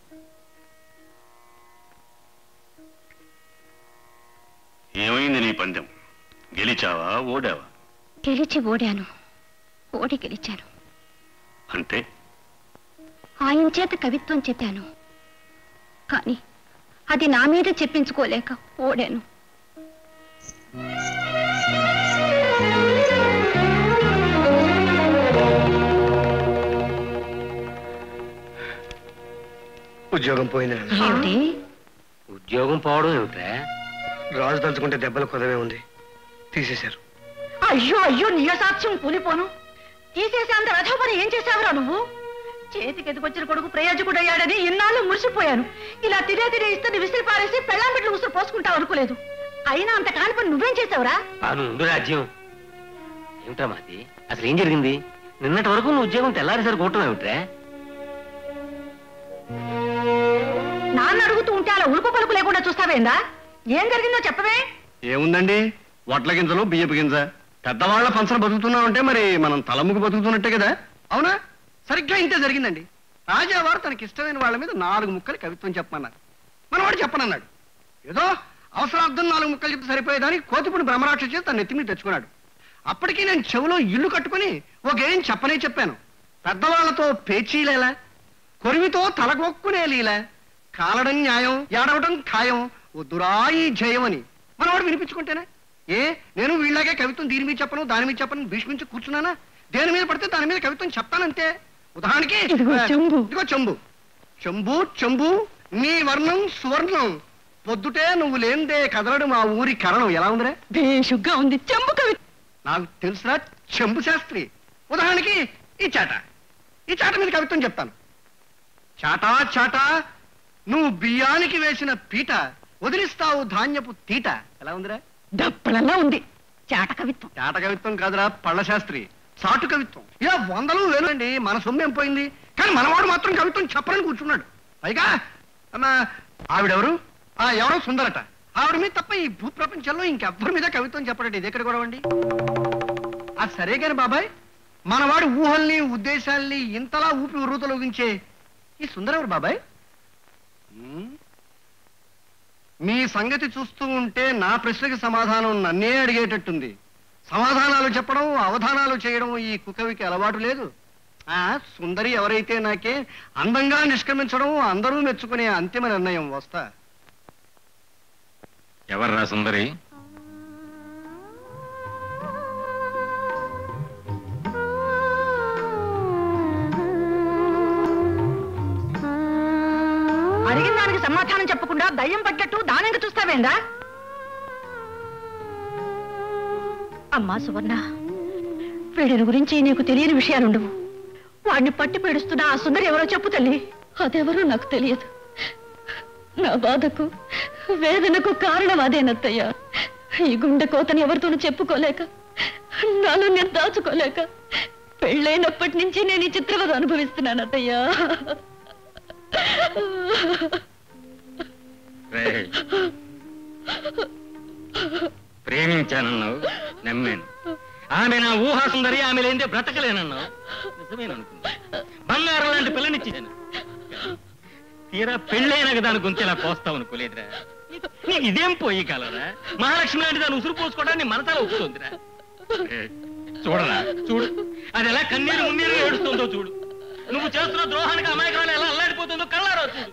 L: ఏమైంది నీ పందెం? గెలిచావా, ఓడావా?
H: గెలిచి ఓడాను, ఓడి గెలిచాను.
L: అంటే
H: ఆయన చేత కవిత్వం చెప్పాను, కానీ అది నా మీద చెప్పించుకోలేక ఓడాను.
E: ఉద్యోగం పోయింది.
G: ఉద్యోగం పోవడం ఏమిట్రా?
E: రాజు తలుచుకుంటే దెబ్బలు కొదవే ఉంది, తీసేశారు.
F: అయ్యో అయ్యో నియసాక్ష్యం కూలిపోను. తీసేసి అంత రథ పని ఏం చేశావురా నువ్వు? చేతికి ఎదుకొచ్చిన కొడుకు ప్రయోజకుడు అయ్యాడని ఇన్నాళ్ళు మురిసిపోయాను. ఇలా తినే ఇస్తే విసిరి పారేసి పెళ్ళాం బిడ్డలు ఉసురు పోసుకుంటావు అనుకోలేదు. అయినా అంత కాని పని నువ్వేం చేసావురా?
G: ఉండు రాజ్యం. ఏమిట్రా మాది? అసలు ఏం జరిగింది? నిన్నటి వరకు నువ్వు ఉద్యోగం తెల్లారేసరి కొట్టడం ఏమిట్రా?
F: నాన్న అడుగుతూ ఉంటే అలా ఉలుపు పలుకు లేకుండా చూస్తావేందా? ఏం జరిగిందో చెప్పవే.
A: ఏముందండి, వడ్ల గింజలు బియ్యపు గింజ. పెద్దవాళ్ల పంచన బతుకుతున్నామంటే మరి మనం తలముకు బతుకుతున్నట్టే కదా. అవునా? సరిగ్గా ఇంతే జరిగిందండి. రాజావారు తనకి ఇష్టమైన వాళ్ళ మీద 4 ముక్కలు కవిత్వం చెప్పమన్నారు. మనవాడు చెప్పనన్నాడు. ఏదో అవసరార్థం 4 ముక్కలు చెప్తే సరిపోయేదాన్ని కోతిపుడి బ్రహ్మరాక్ష చేసి తన నెత్తి మీద తెచ్చుకున్నాడు. అప్పటికీ నేను చెవులో ఇల్లు కట్టుకుని ఒకేం చెప్పాను. పెద్దవాళ్లతో పేచీలేలా, కొరివితో తలకొక్కునే లీలా, కాలడం న్యాయం, ఏడవడం ఖాయం, వద్దురాయి జయం అని మనవాడు వినిపించుకుంటేనే. నేను వీళ్ళకే కవిత్వం దీని మీద చెప్పను దాని మీద చెప్పను భీష్మించి కూర్చున్నానా? దేని మీద పడితే దాని మీద కవిత్వం చెప్తానంతే. ఉదాహరణకి ఇదిగో చెంబు. చెంబు చెంబు నీ వర్ణం సువర్ణం, పొద్దుటే నువ్వు లేందే కదలడు మా ఊరి కరణం. ఎలా ఉందిరా?
F: బేషుగ్గా ఉంది. చెంబు కవి
A: నాకు తెలుసురా, చెంబు శాస్త్రి. ఉదాహరణకి ఈ చాట మీద కవిత్వం చెప్తాను. చాటా చాటా నువ్వు బియ్యానికి వేసిన పీట, వదిలిస్తావు ధాన్యపు తీట. ఎలా ఉందిరా?
F: దప్పలలా ఉంది. చాట కవిత్వం కాదురా, పళ్ళ శాస్త్రి. చాటు కవిత్వం. ఇలా 100 వేలు అండి. మన సొమ్మేం పోయింది, కానీ మనవాడు మాత్రం కవిత్వం చెప్పరని కూర్చున్నాడు. పైగా ఆవిడెవరు? ఎవరో సుందరట. ఆవిడ మీద తప్ప ఈ భూ ప్రపంచంలో ఇంకెవ్వరి మీద కవిత్వం చెప్పడండి. ఇది ఎక్కడ గొడవండి? అది సరే కాని బాబాయ్, మనవాడి ఊహల్ని ఉద్దేశాల్ని ఇంతలా ఊపి ఉర్రూతలోగించే ఈ సుందరెవరు బాబాయ్? మీ సంగతి చూస్తూ ఉంటే నా ప్రశ్నకి సమాధానం నన్నే అడిగేటట్టుంది. సమాధానాలు చెప్పడం, అవధానాలు చేయడం ఈ కుకవికి అలవాటు లేదు. సుందరి ఎవరైతే నాకే అందంగా నిష్క్రమించడం అందరూ మెచ్చుకునే అంతిమ నిర్ణయం. వస్తా.
J: ఎవర్రా సుందరి?
F: అడిగిన దానికి సమాధానం చెప్పకుండా దయ్యం పడ్డట్టు దానంగా చూస్తావేందా? అమ్మా సువర్ణ, వీడిని గురించి నీకు తెలియని విషయాలుండవు. వాడిని పట్టి పీడుస్తున్న ఆ సుందరి ఎవరో చెప్పు తల్లి.
H: అదెవరో నాకు తెలియదు. నా బాధకు వేదనకు కారణం అదేనత్తయ్యా. ఈ గుండె కోతని ఎవరితోనూ చెప్పుకోలేక, నాలో నేను దాచుకోలేక పెళ్ళైనప్పటి నుంచి నేను ఈ చిత్రవద అనుభవిస్తున్నాను అత్తయ్యా.
G: ప్రేమించానన్నావు, నమ్మాను. ఆమె నా ఊహా సుందరి, ఆమె లేదే బ్రతకలేనన్నావు, నిజమేననుకున్నా. బంగారం లాంటి పిల్లనిచ్చాను. తీరా పెళ్ళైనా దాని గొంతేలా కోస్తావు అనుకోలేదురా. నీకు ఇదేం పోయి కాలరా? మహాలక్ష్మి లాంటి దాన్ని ఉసురు పోసుకోవడానికి మనతల ఒప్పుతోందిరా. చూడరా, చూడు అది ఎలా కన్నీరు మున్నీరు ఏడుస్తుందో చూడు. నువ్వు చేస్తున్న ద్రోహానికి అమాయకురాలు ఎలా అల్లాడిపోతుందో కళ్ళారో చూడు.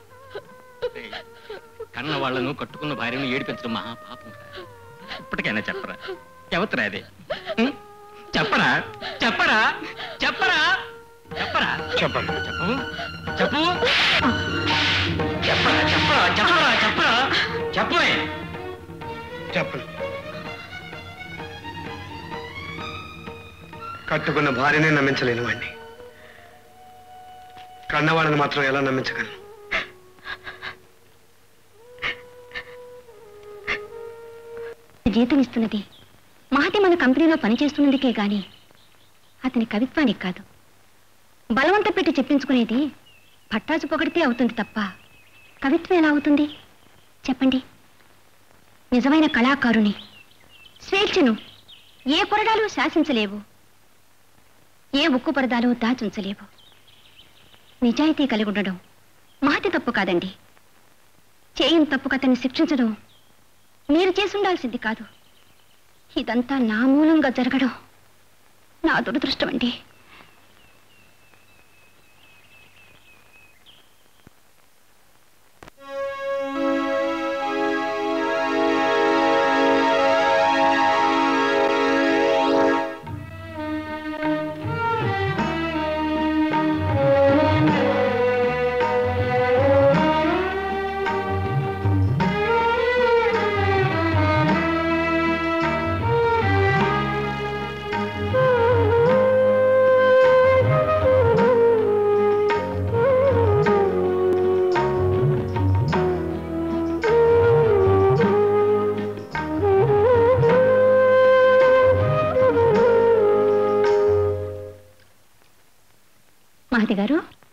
G: కన్న వాళ్లను కట్టుకున్న భార్యను ఏడిపించడం మహాపాపం. ఇప్పటికైనా చెప్పరా, ఎవతరా అదే? చెప్పరా చెప్పరా చెప్పరా చెప్పరా చెప్పు చెప్పు చెప్పరా చెప్పరా చెప్పరా చెప్పరా చెప్పే
E: చెప్పను. కట్టుకున్న భార్యనే నమ్మించలేని వాడిని కన్నవాళ్ళని మాత్రం ఎలా నమ్మించగలను?
H: జీతం ఇస్తున్నది మహతి మన కంపెనీలో పనిచేస్తున్నందుకే గాని అతని కవిత్వానికి కాదు. బలవంత పెట్టి చెప్పించుకునేది పట్టాసు పొగడితే అవుతుంది తప్ప కవిత్వం ఎలా అవుతుంది చెప్పండి? నిజమైన కళాకారుని స్వేచ్ఛను ఏ కొరడాలు శాసించలేవు, ఏ ఉక్కు పరదాలు దాచుంచలేవు. నిజాయితీ కలిగి ఉండడం మహతి తప్పు కాదండి. చేయని తప్పుకు అతన్ని శిక్షించడం మీరు చేసి ఉండాల్సింది కాదు. ఇదంతా నా మూలంగా జరగడం నా దురదృష్టం అండి. మహతి గారు,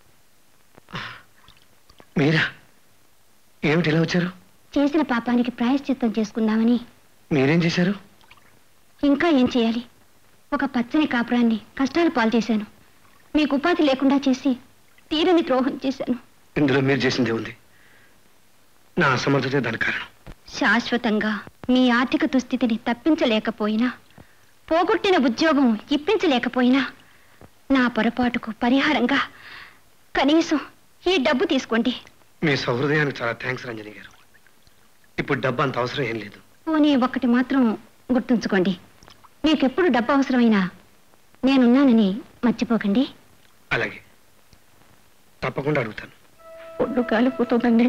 E: మీరా? ఏమిటి ఇలా వచ్చారు?
H: చేసిన పాపానికి ప్రాయశ్చిత్తం చేసుకుందామని.
E: మీరేం చేశారు?
H: ఇంకా ఏం చేయాలి? ఒక పచ్చని కాపురాన్ని కష్టాలు పాలు చేశాను. మీకు ఉపాధి లేకుండా చేసి తీరని ద్రోహం చేశాను.
E: ఇందులో మీరు చేసిందే ఉంది. నా అసమర్థతే దాని కారణం.
H: శాశ్వతంగా మీ ఆర్థిక దుస్థితిని తప్పించలేకపోయినా, పోగొట్టిన ఉద్యోగం ఇప్పించలేకపోయినా, నా పొరపాటుకు పరిహారంగా కనీసం ఈ డబ్బు తీసుకోండి.
E: మీ సహృదయానికి చాలా థ్యాంక్స్ రంజని గారు. ఇప్పుడు డబ్బు అంత అవసరం ఏం లేదు.
H: పోనీ ఒక్కటి మాత్రం గుర్తుంచుకోండి, మీకెప్పుడు డబ్బు అవసరమైనా నేనున్నానని మర్చిపోకండి.
E: అలాగే, తప్పకుండా అడుగుతాను.
F: ఒళ్ళు కాలిపోతుందండి.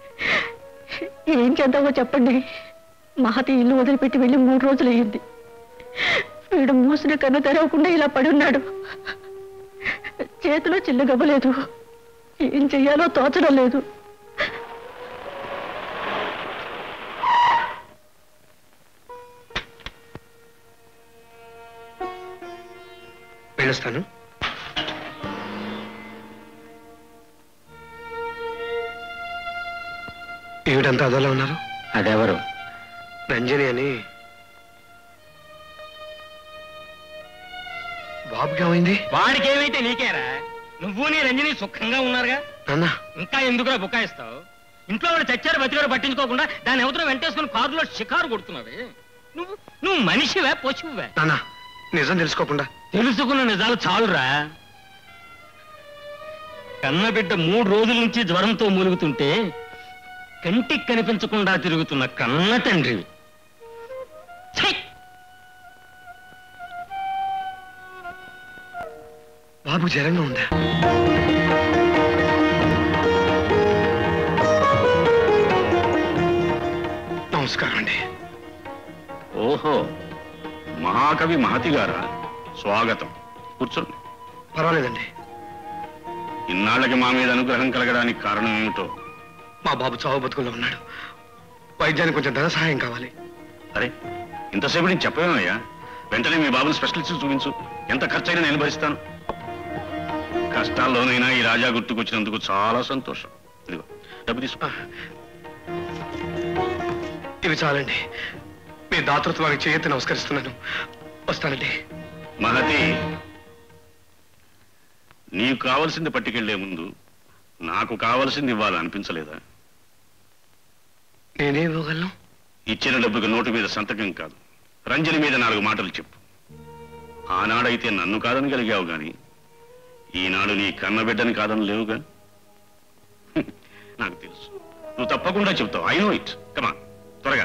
F: ఏం చేద్దామో చెప్పండి. మహతి ఇల్లు వదిలిపెట్టి వెళ్ళి 3 రోజులు అయ్యింది. వీడు మూసిన కన్ను తెరవకుండా ఇలా పడి ఉన్నాడు. చేతిలో చిల్లు గవ్వలేదు. ఏం చెయ్యాలో తోచడం లేదు.
E: వెళ్ళొస్తాను. ఏమిటంతా అదోలా ఉన్నారు?
G: అదెవరు?
E: రంజని అని. బాబుకి ఏమైంది?
G: వాడికి ఏమైతే నీకేరా? నువ్వు నీ రంజని సుఖంగా ఉన్నారుగా.
E: నాన్న,
G: ఇంకా ఎందుకురా బుకాయిస్తావు? ఇంట్లో వాళ్ళు చచ్చారు బతికారు పట్టించుకోకుండా దాని అవతల వెంటేసుకుని కారులో షికారు కొడుతున్నావే. నువ్వు మనిషివే పశువువే?
E: నాన్న, నిజం తెలుసుకోకుండా.
G: తెలుసుకున్న నిజాలు చాలురా. కన్నబిడ్డ 3 రోజుల నుంచి జ్వరంతో మూలుగుతుంటే కంటికి కనిపించకుండా తిరుగుతున్న కన్న తండ్రివి.
E: బాబు జ్వరంగా ఉందా? నమస్కారం అండి.
L: ఓహో, మహాకవి మహతి గారా? స్వాగతం. కూర్చోండి.
E: పర్వాలేదండి.
L: ఇన్నాళ్ళకి మా మీద అనుగ్రహం కలగడానికి కారణం ఏమిటో?
E: మా బాబు చావు బతుకుల్లో ఉన్నాడు. వైద్యానికి కొంచెం ధన సహాయం కావాలి.
L: అరే, ఇంతసేపు నేను చెప్పవేమయ్యా? వెంటనే మీ బాబుని స్పెషలిస్ట్ చూపించు. ఎంత ఖర్చైనా నేను భరిస్తాను. కష్టాల్లోనైనా ఈ రాజా గుర్తుకొచ్చినందుకు చాలా సంతోషం. ఇదిగో డబ్బు తీసుకో.
E: ఇవి చాలండి. మీ దాతృత్వానికి చేయెత్తి నమస్కరిస్తున్నాను. వస్తానండి.
L: మహతి, నీకు కావలసింది పట్టుకెళ్లే ముందు నాకు కావలసింది ఇవ్వాలనిపించలేదా?
E: నేనే ఇవ్వగలను?
L: ఇచ్చిన డబ్బుకి నోటు మీద సంతకం కాదు, రంజని మీద 4 మాటలు చెప్పు. ఆనాడైతే నన్ను కాదని కలిగావు గాని ఈనాడు నీ కన్నబిడ్డని కాదని లేవుగా. నాకు తెలుసు, నువ్వు తప్పకుండా చెప్తావు. I know it. కమా, త్వరగా.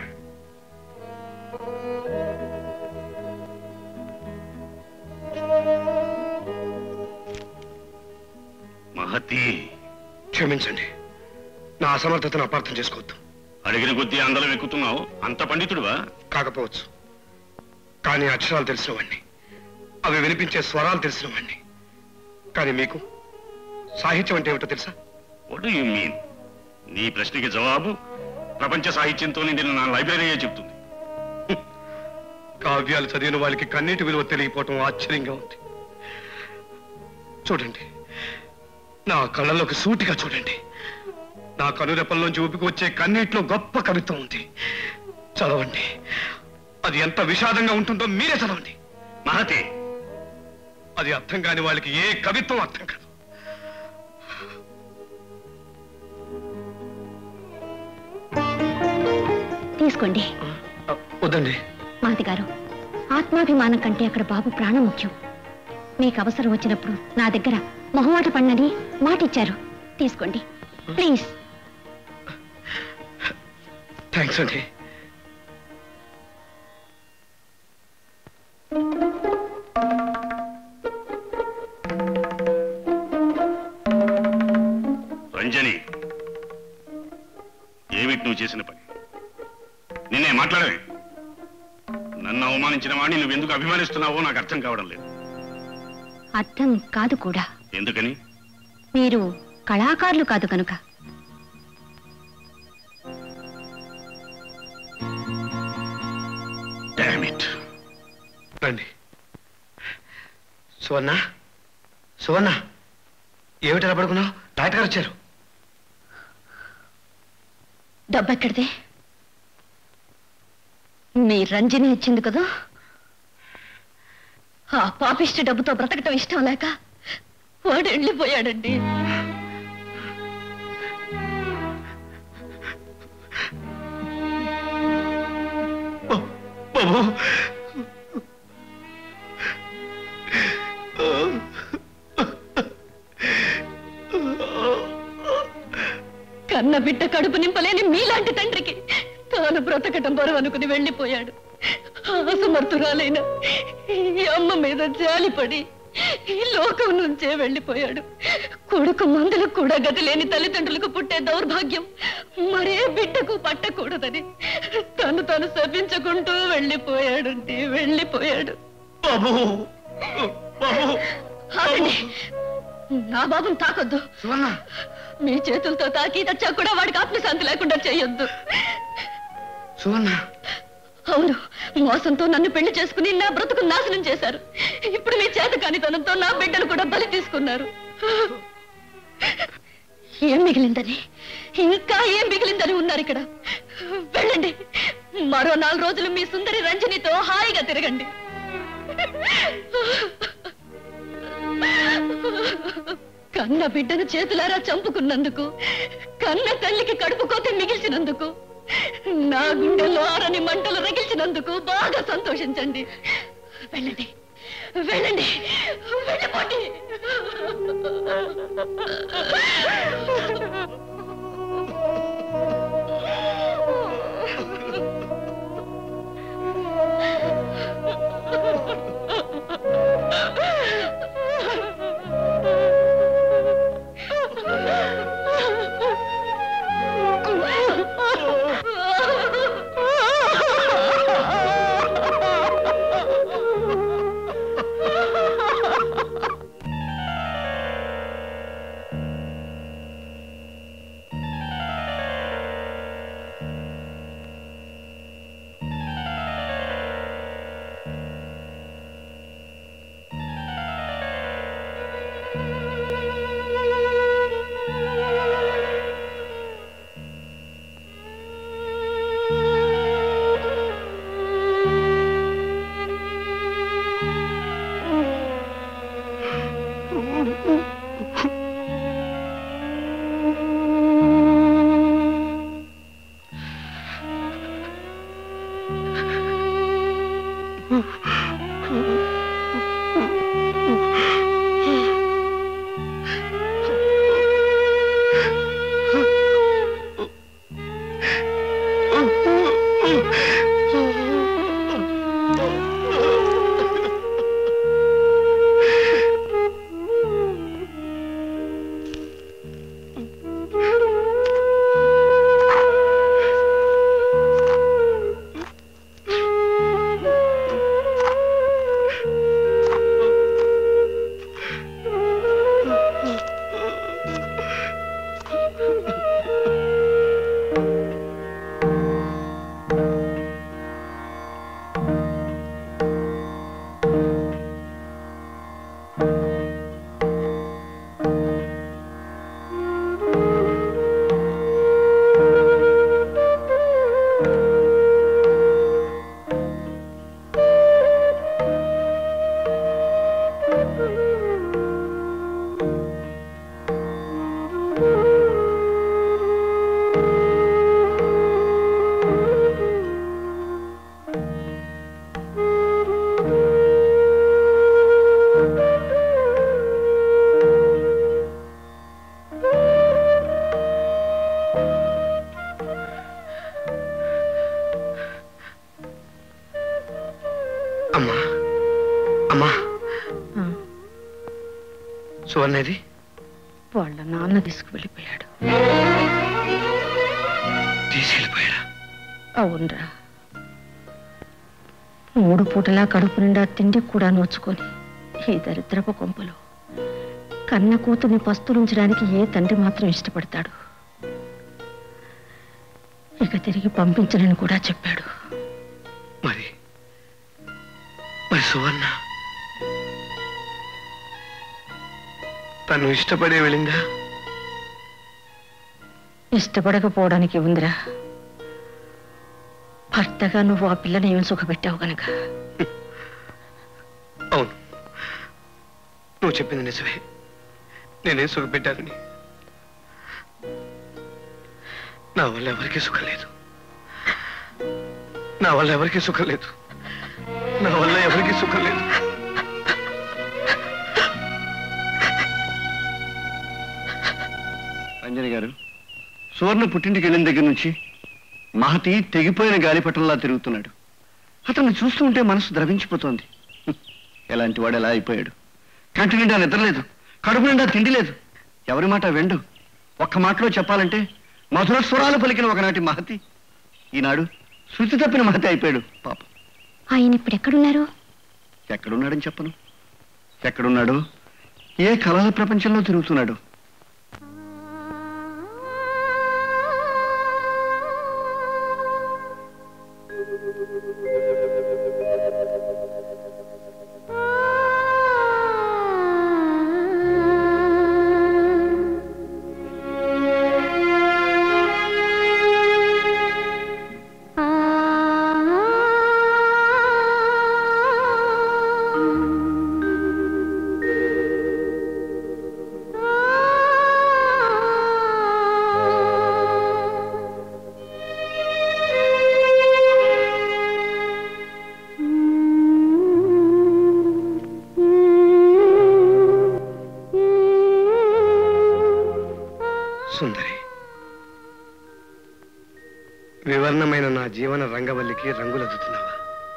L: మహతి,
E: క్షమించండి. నా అసమర్థతను అపార్థం చేసుకోవద్దు.
L: అడిగిన కొద్దీ అందలం ఎక్కుతున్నావు. అంత పండితుడువా?
E: కాకపోవచ్చు, కానీ అక్షరాలు తెలిసిన వాణ్ణి, అవి వినిపించే స్వరాలు తెలిసిన వాణ్ణి. కానీ మీకు సాహిత్యం అంటే ఏమిటో తెలుసా?
L: What do you mean? నీ ప్రశ్నకి జవాబు ప్రపంచ సాహిత్యంతో నిండిన నా లైబ్రరీయే చెప్తుంది.
E: కావ్యాలు చదివిన వాళ్ళకి కన్నీటి విలువ తెలియపోవటం ఆశ్చర్యంగా ఉంది. చూడండి, నా కళ్ళలోకి సూటిగా చూడండి. నా కనురెప్పల్లోంచి ఊపికి వచ్చే కన్నీటిలో గొప్ప కవిత్వం ఉంది. చదవండి. అది ఎంత విషాదంగా ఉంటుందో మీరే చదవండి.
L: మహతి,
E: అది అర్థం కాని వాళ్ళకి ఏ కవిత్వం అర్థం కాదు.
H: తీసుకోండి.
E: వద్దండి.
H: మాది గారు, ఆత్మాభిమానం కంటే అక్కడ బాబు ప్రాణం ముఖ్యం. మీకు అవసరం వచ్చినప్పుడు నా దగ్గర మొహమాట పడినని మాటిచ్చారు. తీసుకోండి ప్లీజ్.
E: థ్యాంక్స్ అండి.
L: రంజని, ఏమిటి నువ్వు చేసిన పని? నిన్నే మాట్లాడవే. నన్ను అవమానించిన వాడిని నువ్వెందుకు అభిమానిస్తున్నావో నాకు అర్థం కావడం లేదు.
H: అర్థం కాదు కూడా.
L: ఎందుకని?
H: మీరు కళాకారులు కాదు కనుక.
E: రండి. సువర్ణ, సువర్ణ, ఏమిటి ఎలా పడుకున్నావు? డాక్టర్ గారు వచ్చారు.
H: డబ్బెక్కడిదే? మీ రంజని ఇచ్చింది కదా. ఆ పాపిష్టి డబ్బుతో బ్రతకటం ఇష్టం లేక వాడు వెళ్ళిపోయాడండి.
E: బాబు,
H: కన్న బిడ్డ కడుపు నింపలేని మీలాంటి తండ్రికి తాను బ్రతకటం బరువు అనుకుని వెళ్ళిపోయాడు. అసమర్థురాలైన ఈ అమ్మ మీద జాలిపడి ఈ లోకం నుంచే వెళ్ళిపోయాడు. కొడుకు మందులకు కూడా గతి లేని తల్లిదండ్రులకు పుట్టే దౌర్భాగ్యం మరే బిడ్డకు పట్టకూడదని తను శపించుకుంటూ వెళ్ళిపోయాడంటే వెళ్ళిపోయాడు. నా బాబుని తాకొద్దు. మీ చేతులతో తాకి తెచ్చా కూడా వాడికి ఆత్మశాంతి లేకుండా చేయొద్దు. అవును, మోసంతో నన్ను పెళ్లి చేసుకుని నా బ్రతుకు నాశనం చేశారు. ఇప్పుడు మీ చేత కానితనంతో నా బిడ్డను కూడా బలి తీసుకున్నారు. ఏం మిగిలిందని, ఇంకా ఏం మిగిలిందని ఉన్నారు ఇక్కడ. వెళ్ళండి, మరో 4 రోజులు మీ సుందరి రంజనితో హాయిగా తిరగండి. కన్న బిడ్డను చేతులారా చంపుకున్నందుకు, కన్న తల్లికి కడుపు కోత మిగిల్చినందుకు, నా గుండెల్లో ఆరని మంటలు రగిల్చినందుకు బాగా సంతోషించండి. వెళ్ళండి, వెళ్ళండి, వెళ్ళిపోండి.
E: సువర్ణది
F: వాళ్ళ నాన్న తీసుకువెళ్ళిపోయాడు.
E: తీసుకెళ్ళిపోయాడా?
F: అవునరా. 3 పూటలా కడుపు నిండా తిండి కూడా నోచుకొని ఈ దరిద్రపు కొంపలో కన్న కూతుర్ని పస్తులుంచడానికి ఏ తండ్రి మాత్రం ఇష్టపడతాడు? ఇక తిరిగి పంపించనని కూడా చెప్పాడు.
E: మరి సువర్ణ తను ఇష్టపడే వెళ్ళిందా?
F: ఇష్టపడకపోవడానికి ఉందిరా. భర్తగా నువ్వు ఆ పిల్లని ఏమి సుఖపెట్టావు గనక.
E: అవును, నువ్వు చెప్పింది నిజమే. నేనేం సుఖపెట్టానని. నా వల్ల ఎవరికీ సుఖం లేదు. నా వల్ల ఎవరికీ సుఖం లేదు. నా వల్ల ఎవరికీ సుఖం లేదు.
A: అంజని గారు, సువర్ణ పుట్టింటికి వెళ్ళిన దగ్గర నుంచి మహతి తెగిపోయిన గాలిపటంలా తిరుగుతున్నాడు. అతన్ని చూస్తూ ఉంటే మనసు ద్రవించిపోతోంది. ఎలాంటి వాడు ఎలా అయిపోయాడు? కంటి నిండా నిద్రలేదు, కడుపు నిండా తిండి లేదు, ఎవరి మాట వెండు. ఒక్క మాటలో చెప్పాలంటే మధుర స్వరాలు పలికిన ఒకనాటి మహతి ఈనాడు శృతి తప్పిన మహతి అయిపోయాడు. పాపం.
H: ఆయన ఇప్పుడు ఎక్కడున్నారు?
A: ఎక్కడున్నాడని చెప్పను. ఎక్కడున్నాడు? ఏ కళల ప్రపంచంలో తిరుగుతున్నాడు?
E: సుందరి, వివర్ణమైన నా జీవన రంగవల్లికి రంగులద్దుతున్నావా?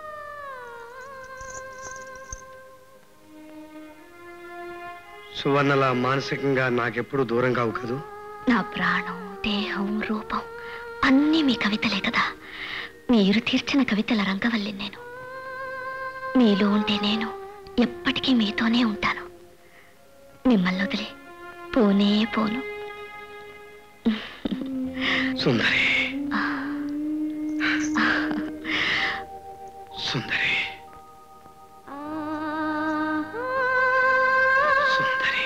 E: సువర్ణలా మానసికంగా నాకెప్పుడు దూరం కావు కదూ?
H: నా ప్రాణం, దేహం, రూపం అన్నీ మీ కవితలే కదా. మీరు తీర్చిన కవితల రంగవల్లి నేను. మీలో ఉంటే నేను ఎప్పటికీ మీతోనే ఉంటాను. మిమ్మల్ని వదిలి పోనే పోను.
E: సుందరి, సుందరి, సుందరి.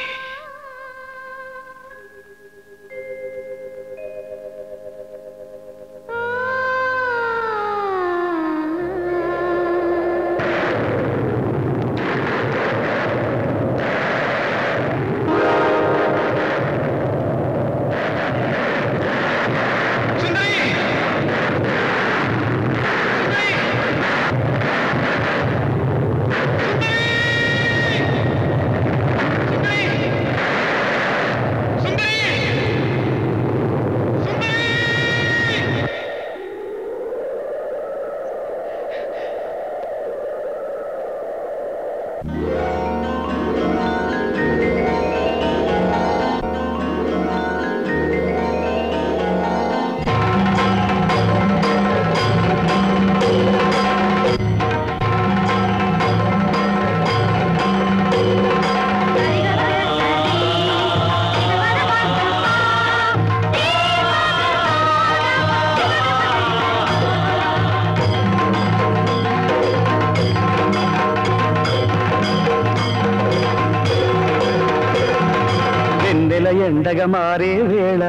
D: ఎండగా మారే వేళ,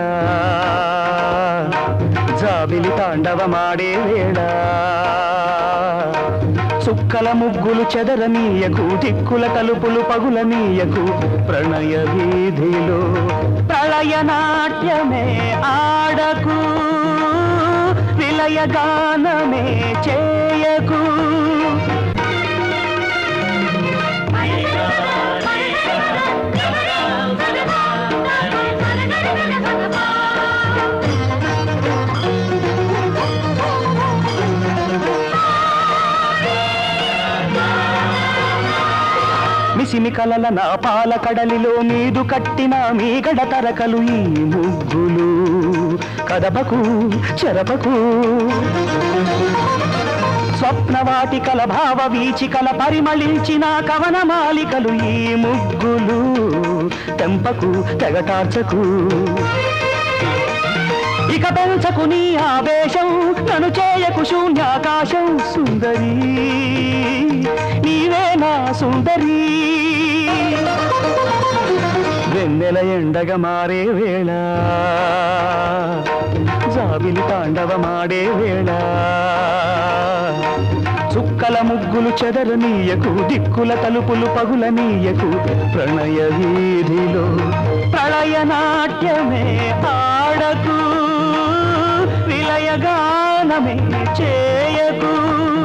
D: జాబిలి తాండవమాడే వేళ, చుక్కల ముగ్గులు చెదరనీయకు, దిక్కుల తలుపులు పగులనీయకు, ప్రణయ వీధిలో ప్రళయ నాట్యమే ఆడకు, విలయ గానమే చేయకు. కురిసిమి కలల నా పాల కడలిలో మీదు కట్టిన మీ గడతరకలు ఈ ముగ్గులు కదపకు చెరపకు స్వప్నవాటికల భావ వీచికల పరిమళించిన కవన మాలికలు ఈ ముగ్గులు తెంపకు తెగటార్చకు ఇక పెంచకు నీ ఆవేశం నన్ను చేయకు శూన్యాకాశం సుందరి నీవే నా సుందరి వెన్నెల ఎండగా మారే వేళ జాబిలి తాండవమాడే వేళ చుక్కల ముగ్గులు చెదరనీయకు దిక్కుల తలుపులు పగులనీయకు ప్రణయ వీధిలో ప్రళయ నాట్యమే ఆడకు విలయగానమే చేయకు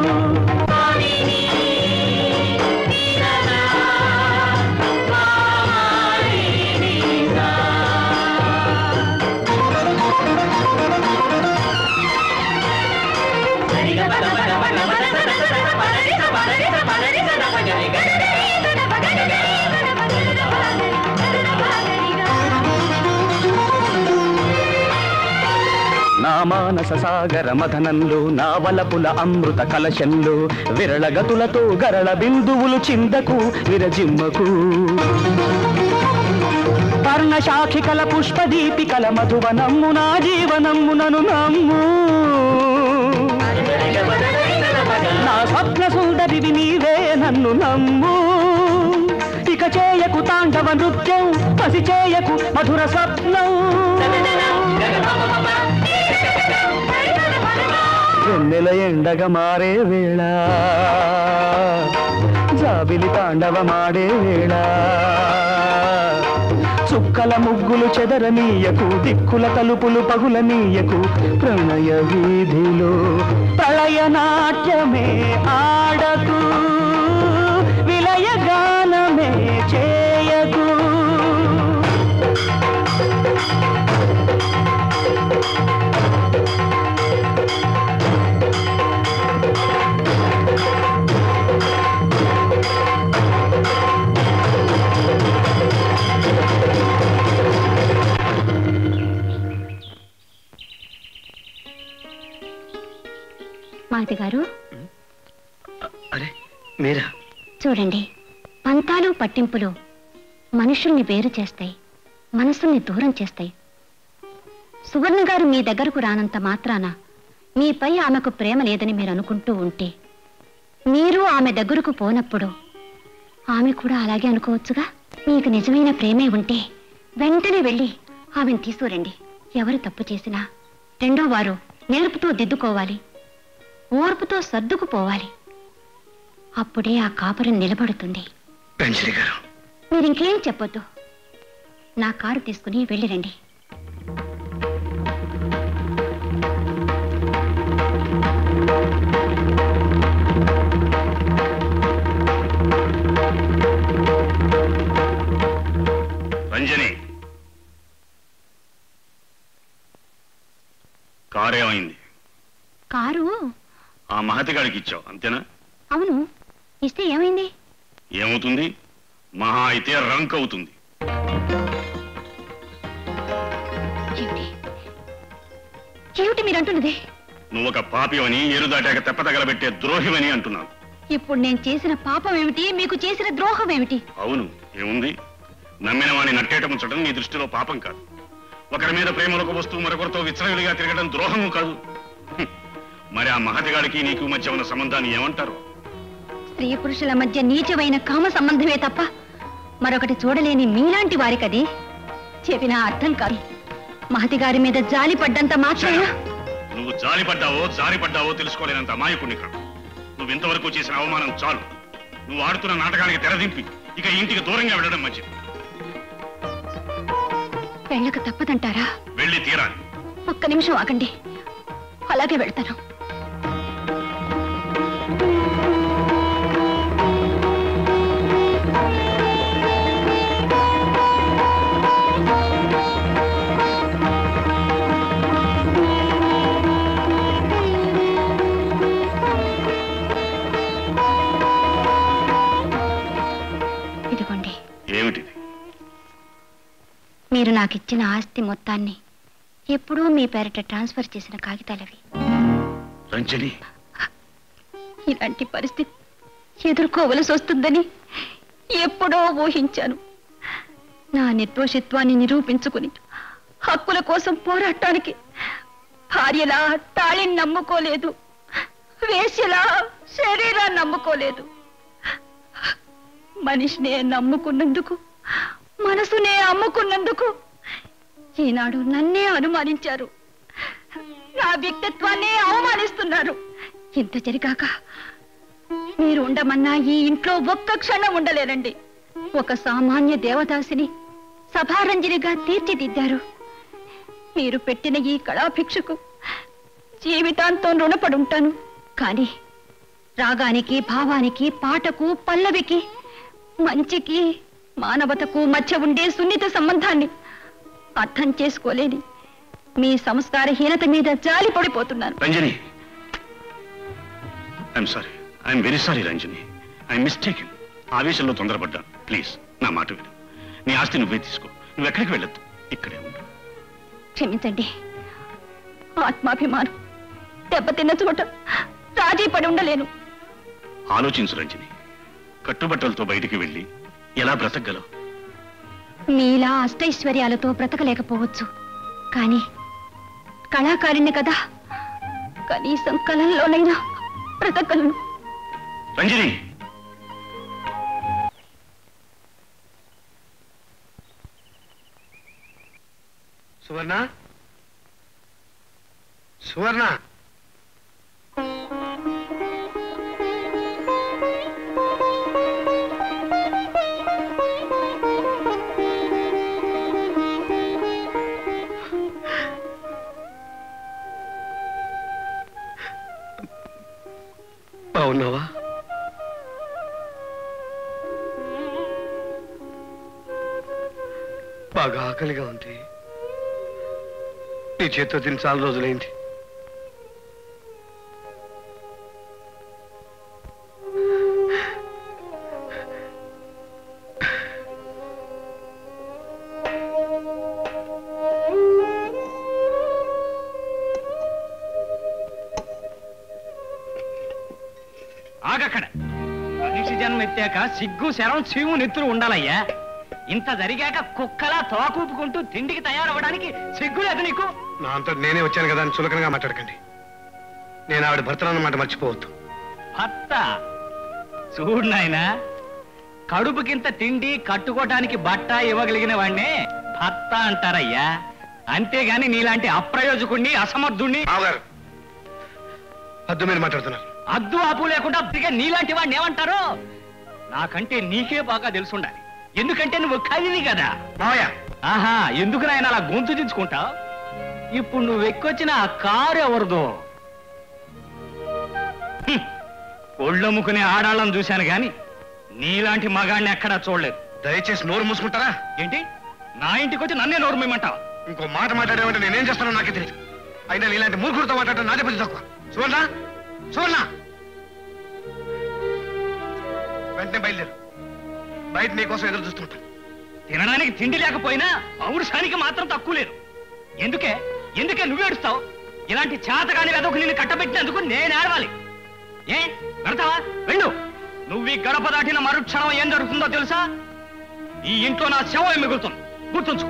D: నా మానస సాగర మథనంలో నా వలపుల అమృత కలశంలో విరళ గతులతో గరళ బిందువులు చిందకు విరజిమ్మకు పర్ణశాఖికల పుష్పదీపికల మధువనమ్ము నా జీవనమ్ము నను నమ్ము నా స్వప్న సుందరివి నీవే నన్ను నమ్ము ఇక చేయకు తాండవ నృత్యం పసి చేయకు మధుర స్వప్నం వెన్నెల ఎండగా మారే వేళ జాబిలి తాండవమాడే వేళ చుక్కల ముగ్గులు చెదరనీయకు దిక్కుల తలుపులు పగులనీయకు ప్రణయ వీధిలో ప్రళయ నాట్యమే ఆడకు విలయగానమే చేయకు
H: మాది గారు
E: అరే మీరా
H: చూడండి, పంతాలు పట్టింపులు మనుషుల్ని వేరు చేస్తాయి, మనసుల్ని దూరం చేస్తాయి. సువర్ణ గారు మీ దగ్గరకు రానంత మాత్రాన మీపై ఆమెకు ప్రేమ లేదని మీరు అనుకుంటూ ఉంటే, మీరు ఆమె దగ్గరకు పోనప్పుడు ఆమె కూడా అలాగే అనుకోవచ్చుగా. మీకు నిజమైన ప్రేమే ఉంటే వెంటనే వెళ్ళి ఆమెను తీసుకురండి. ఎవరు తప్పు చేసినా రెండో వారు నేర్పుతో దిద్దుకోవాలి, ఓర్పుతో సర్దుకుపోవాలి. అప్పుడే ఆ కాపురం నిలబడుతుంది. మీరింకేం చెప్పొద్దు, నా కారు తీసుకుని వెళ్ళిరండి.
L: రంజని, కారేమైంది?
H: కారు
L: ఆ మహతిగాడికి ఇచ్చావు అంతేనా?
H: అవును, ఇస్తే ఏమైంది?
L: ఏమవుతుంది? మహా అయితే రంక్ అవుతుంది.
H: ఏమిటి మీరంటున్నది?
L: నువ్వు ఒక పాపివని, ఏరు దాటాక తెప్ప తగలబెట్టే ద్రోహివని అంటున్నాను.
H: ఇప్పుడు నేను చేసిన పాపం ఏమిటి, మీకు చేసిన ద్రోహం ఏమిటి?
L: అవును, ఏముంది? నమ్మిన వాణ్ణి నట్టేట ముంచడం నీ దృష్టిలో పాపం కాదు. ఒకరి మీద ప్రేమలకు వస్తూ మరొకరితో విచ్చలవిడిగా తిరగడం ద్రోహము కాదు. మరి ఆ మహతిగాడికి నీకు మధ్య ఉన్న సంబంధాన్ని ఏమంటారు?
H: స్త్రీ పురుషుల మధ్య నీచమైన కామ సంబంధమే తప్ప మరొకటి చూడలేని మీలాంటి వారికది చెప్పినా అర్థం కాదు. మహతి గారి మీద జాలి పడ్డంత మాత్రమే.
L: నువ్వు జాలిపడ్డావో జారిపడ్డావో తెలుసుకోలేనంత అమాయకుణ్ణి కాదు. నువ్వు ఇంతవరకు చేసిన అవమానం చాలు. నువ్వు ఆడుతున్న నాటకానికి తెరదింపి ఇక ఇంటికి దూరంగా వెళ్ళడం మంచిది.
H: వెళ్ళక తప్పదంటారా?
L: వెళ్ళి తీరాలి.
H: ఒక్క నిమిషం ఆగండి, అలాగే వెళ్తాను. ఇదిగో మీరు నాకిచ్చిన ఆస్తి మొత్తాన్ని ఎప్పుడూ మీ పేరిట ట్రాన్స్ఫర్ చేసిన కాగితాలవి.
L: రంజని,
H: ఇలాంటి పరిస్థితి ఎదుర్కోవలసి వస్తుందని ఎప్పుడో ఊహించాను. నా నిర్దోషిత్వాన్ని నిరూపించుకుని హక్కుల కోసం పోరాటానికి భార్యలా తాళిని నమ్ముకోలేదు, వేశ్యలా శరీరాన్ని నమ్ముకోలేదు. మనిషినే నమ్ముకున్నందుకు, మనసునే అమ్ముకున్నందుకు ఈనాడు నన్నే అనుమానించారు, నా వ్యక్తిత్వాన్ని అవమానిస్తున్నారు. ఇంత జరిగాక మీరు ఉండమన్నా ఈ ఇంట్లో ఒక్క క్షణం ఉండలేరండి. ఒక సామాన్య దేవదాసిని సభారంజనిగా తీర్చిదిద్దారు. మీరు పెట్టిన ఈ కళాభిక్షకు జీవితాంతం రుణపడుంటాను. కానీ రాగానికి, భావానికి, పాటకు, పల్లవికి, మంచికి, మానవతకు మధ్య ఉండే సున్నిత సంబంధాన్ని అర్థం చేసుకోలేని మీ సంస్కారహీనత మీద జాలి పడిపోతున్నాను.
L: Ranjani, I'm sorry, I'm very sorry Ranjani, I'm mistaken. ఆవేశంలో తొందరపడ్డాను. ప్లీజ్ నా మాట విను. నీ ఆస్తి నువ్వే తీసుకో. నువ్వు ఎక్కడికి వెళ్ళొద్దు, ఇక్కడే ఉండు.
H: క్షమించండి, ఆత్మాభిమానం దెబ్బతిన్న చోట రాజీ పడి ఉండలేను.
L: ఆలోచించు రంజని, కట్టుబట్టలతో బయటికి వెళ్ళి ఎలా బ్రతకగలవు?
H: మీలా అష్టైశ్వర్యాలతో బ్రతకలేకపోవచ్చు, కానీ కళాకారిణి కదా, కనీసం కళల్లోనైనా బ్రతకలను.
L: రంజని,
E: సువర్ణ, సువర్ణ, బాగున్నావా? బాగా ఆకలిగా ఉంది. నీ చేత్తో తిని చాలా రోజులైంది.
G: ఆగక్కడ. మనిషి జన్మ ఎత్తాక సిగ్గు, శరం, చీము, నెత్తురు ఉండాలయ్యా. ఇంత జరిగాక కుక్కలా తోకూపుకుంటూ తిండికి తయారవడానికి సిగ్గు లేదు నీకు?
E: నా అంతా నేనే వచ్చాను కదా అని చులకనగా మాట్లాడకండి. నేను ఆవిడ భర్తనన్నమాట మర్చిపోవద్దు.
G: భర్త? చూడు నాయనా, కడుపుకింత తిండి, కట్టుకోవటానికి బట్ట ఇవ్వగలిగిన వాడినే భర్త అంటారయ్యా. అంతేగాని నీలాంటి అప్రయోజకుణ్ణి, అసమర్థుణ్ణి.
E: హద్దు మీరు మాట్లాడుతున్నారు.
G: అద్దు ఆపు లేకుండా నీలాంటి వాడిని ఏమంటారో నాకంటే నీకే బాగా తెలుసుండాలి. ఎందుకంటే నువ్వు కవివి కదా. ఆహా, ఎందుకు నాయన అలా గొంతు దించుకుంటావు? ఇప్పుడు నువ్వు ఎక్కొచ్చిన ఆ కారు ఎవరిదో? ఒళ్ళమ్ముకునే ఆడాళ్ళని చూశాను గాని నీలాంటి మగాడిని ఎక్కడా చూడలేదు.
E: దయచేసి నోరు మూసుకుంటారా?
G: ఏంటి, నా ఇంటికి వచ్చి నన్నే నోరు మేమంటావా?
E: ఇంకో మాట మాట్లాడేమంటే నేనేం చేస్తానో నాకే తెలియదు. అయినా నీలాంటి మూర్ఖుడితో మాట్లాడటం నాదే పని తక్కువ. సువర్ణ, సువర్ణ, వెంటనే బయలుదేరు. బయట నీకోసం ఎదురు చూస్తుంటాను.
G: తినడానికి తిండి లేకపోయినా పౌరుషానికి మాత్రం తక్కువ లేదు. ఎందుకే ఎందుకే నువ్వు ఏడుస్తావు? ఇలాంటి చేతగాని వెదకు నిన్ను కట్టబెట్టినందుకు నేను ఏడవాలి. ఏ వెళ్తావా? వెళ్ళు. నువ్వు ఈ గడప దాటిన మరుక్షణం ఏం జరుగుతుందో తెలుసా? ఈ ఇంట్లో నా శవం మిగులుతుంది, గుర్తుంచుకో.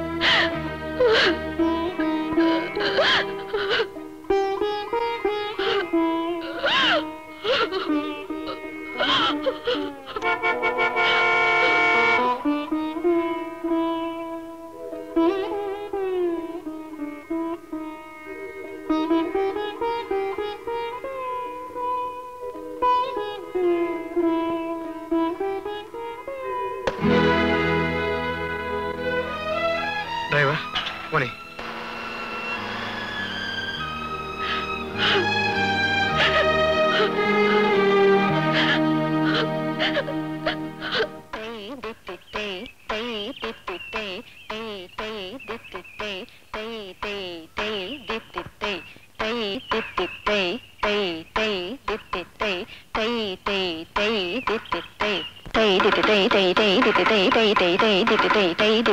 E: డ్రైవర్ పోనీ.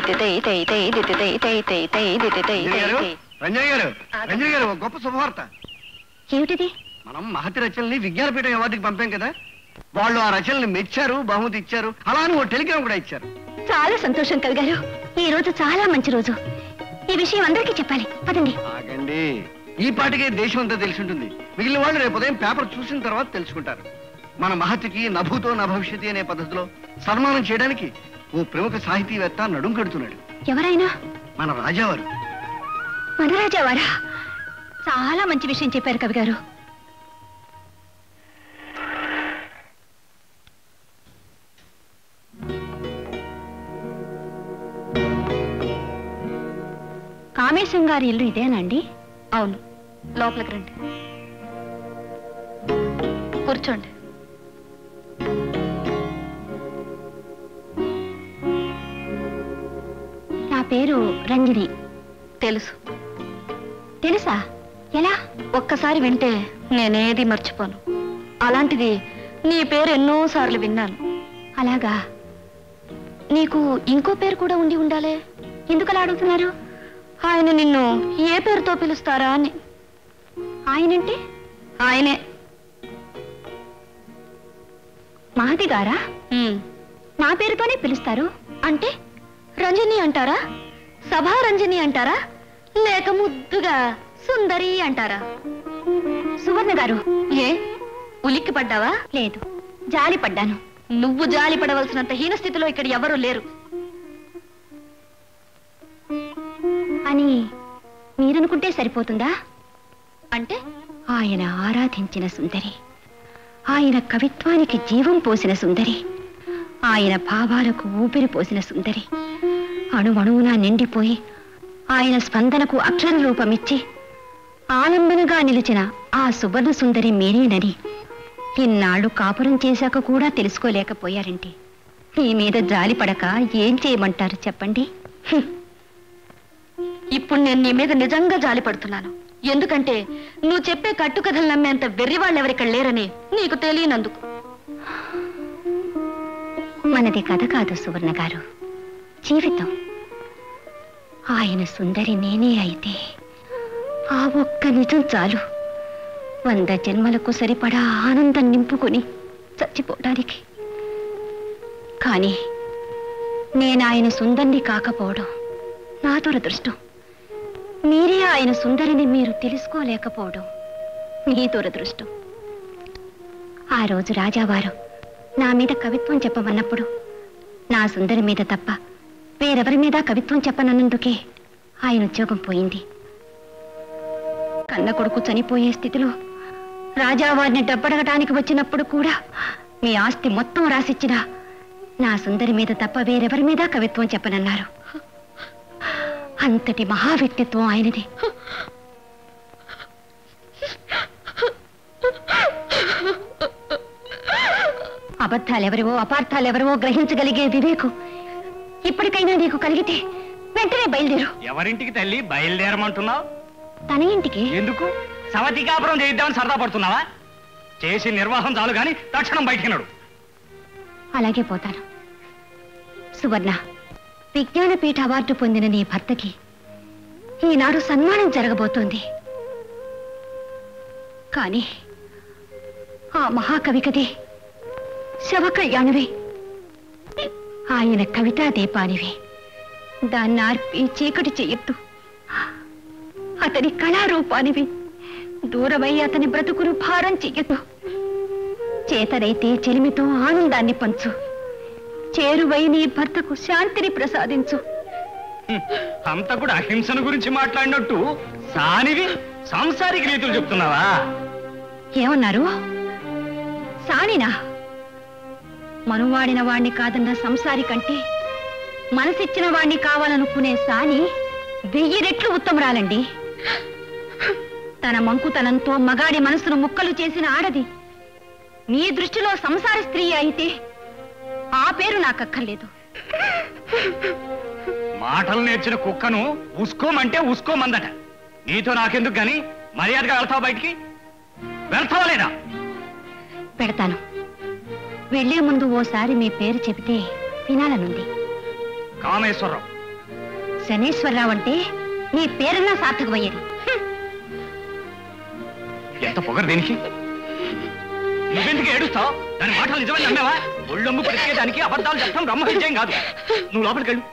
A: రంజయ్ గారు ఒక గొప్ప శుభవార్త.
H: ఏమిటిది?
A: మనం మహతి రచనల్ని విజ్ఞానపీఠం అవార్డుకి పంపాం కదా, వాళ్ళు ఆ రచనల్ని మెచ్చారు, బహుమతి ఇచ్చారు. అలానే ఓ టెలిగ్రామ్ కూడా ఇచ్చారు.
H: చాలా సంతోషం కవి గారు, ఈ రోజు చాలా మంచి రోజు. ఈ విషయం అందరికీ చెప్పాలి. పదండి.
A: ఆగండి, ఈ పాటికే దేశం అంతా తెలిసి ఉంటుంది. మిగిలిన వాళ్ళు రేపు ఉదయం పేపర్ చూసిన తర్వాత తెలుసుకుంటారు. మన మహతికి నభూతో నభవిష్యతి అనే పద్ధతిలో సన్మానం చేయడానికి ఓ ప్రముఖ సాహితీవేత్త నడుం కడుతున్నాడు.
H: ఎవరైనా?
A: మన రాజావారు.
H: మన రాజావారా? చాలా మంచి విషయం చెప్పారు కవి గారు. కామేశం గారి ఇల్లు ఇదేనండి? అవును. లోపలికి రండి, కూర్చోండి. నా పేరు రంజని. తెలుసు. తెలుసా? ఎలా? ఒక్కసారి వింటే నేనేది మర్చిపోను. అలాంటిది నీ పేరు ఎన్నోసార్లు విన్నాను. అలాగా? నీకు ఇంకో పేరు కూడా ఉండి ఉండాలే. ఎందుకలా అడుగుతున్నారు? ఆయన నిన్ను ఏ పేరుతో పిలుస్తారా అని. ఆయనంటే? ఆయనే మహతి గారా? నా పేరుతోనే పిలుస్తారు. అంటే రంజని అంటారా? సభా రంజని అంటారా? లేక ముద్దుగా సుందరి అంటారా? సువర్ణ గారు, ఏ ఉలిక్కి పడ్డావా? లేదు, జాలి పడ్డాను. నువ్వు జాలి పడవలసినంత హీనస్థితిలో ఇక్కడ ఎవరూ లేరు అని మీరనుకుంటే సరిపోతుందా? అంటే ఆయన ఆరాధించిన సుందరి, ఆయన కవిత్వానికి జీవం పోసిన సుందరి, ఆయన భావాలకు ఊపిరి పోసిన సుందరి, అణువణువునా నిండిపోయి ఆయన స్పందనకు అక్షర రూపమిచ్చి ఆలంబనగా నిలిచిన ఆ సువర్ణ సుందరి మీరేనని ఇన్నాళ్ళు కాపురం చేశాక కూడా తెలుసుకోలేకపోయారంటే నీ మీద జాలి పడక ఏం చేయమంటారు చెప్పండి? ఇప్పుడు నేను నీ మీద నిజంగా జాలి పడుతున్నాను. ఎందుకంటే నువ్వు చెప్పే కట్టుకథలు నమ్మేంత వెర్రి వాళ్ళు ఎవరిక్కడ లేరని నీకు తెలియనందుకు. మనది కథ కాదు సువర్ణ గారు, జీవితం. ఆయన సుందరి నేనే అయితే ఆ ఒక్క నిజం చాలు 100 జన్మలకు సరిపడా ఆనందం నింపుకొని చచ్చిపోవడానికి. కానీ నేను ఆయన సుందరిని కాకపోవడం నా దురదృష్టం. మీరే ఆయన సుందరిని మీరు తెలుసుకోలేకపోవడం మీ దురదృష్టం. ఆ రోజు రాజావారు నా మీద కవిత్వం చెప్పమన్నప్పుడు నా సుందరి మీద తప్ప వేరెవరి మీద కవిత్వం చెప్పనన్నందుకే ఆయన ఉద్యోగం పోయింది. కన్న కొడుకు చనిపోయే స్థితిలో రాజావారిని డబ్బడగటానికి వచ్చినప్పుడు కూడా మీ ఆస్తి మొత్తం రాసిచ్చినా నా సుందరి మీద తప్ప వేరెవరి మీద కవిత్వం చెప్పనన్నారు. అంతటి మహా వ్యక్తిత్వం ఆయనది. అబద్ధాలెవరివో అపార్థాలెవరివో గ్రహించగలిగే వివేకం ఇప్పటికైనా నీకు కలిగితే వెంటనే బయలుదేరు.
K: ఎవరింటికి తల్లి బయలుదేరమంటున్నావు?
H: తన ఇంటికి.
K: ఎందుకు? సవతికాపురం చేయిద్దామని సరదా పడుతున్నావా? చేసి నిర్వాహం చాలు గాని తక్షణం బయటికి నడు.
H: అలాగే పోతాను. సువర్ణ, విజ్ఞానపీఠ అవార్డు పొందిన నీ భర్తకి ఈనాడు సన్మానం జరగబోతోంది. కానీ ఆ మహాకవి కదే శవ కళ్యాణివి, ఆయన కవితా దీపానివి. దాన్ని ఆర్పి చీకటి చెయ్యొద్దు. అతని కళారూపానివి. దూరమై అతని బ్రతుకును భారం చెయ్యొద్దు. చేతనైతే చెలిమితో ఆనందాన్ని పంచు. చేరువై నీ భర్తకు శాంతిని ప్రసాదించు.
K: అంత కూడా అహింసను గురించి మాట్లాడినట్టు సానివి సాంసారిక రీతులు చెప్తున్నావా?
H: ఏమన్నారు? సానినా? మనువాడిన వాణ్ణి కాదన్న సంసారి కంటే మనసిచ్చిన వాణ్ణి కావాలనుకునే సాని 1000 రెట్లు ఉత్తమరాలండి. తన మంకుతనంతో మగాడి మనసును ముక్కలు చేసిన ఆడది మీ దృష్టిలో సంసార స్త్రీ అయితే ఆ పేరు నాకక్కర్లేదు.
K: మాటలు నేర్చిన కుక్కను ఉసుకోమంటే ఉసుకోమందట. నీతో నాకెందుకు గాని మర్యాదగా వెళ్తావా? బయటికి వెళ్తావా లేదా?
H: పెడతాను. వెళ్లే ముందు ఓసారి మీ పేరు చెబితే వినాలనుంది.
K: కామేశ్వరరావు.
I: శనేశ్వరరావు అంటే నీ పేరన్నా సార్థకమయ్యేది.
K: ఎంత పొగరు దేనికి? నువ్వెందుకు ఏడుస్తావు? దాని మాటలు నిజమని నమ్మావా? ఒళ్ళొమ్ము బ్రతికేదానికి అబద్ధాలు చెప్పడం బ్రహ్మ విజయం కాదు. నువ్వు లోపలికి వెళ్ళు.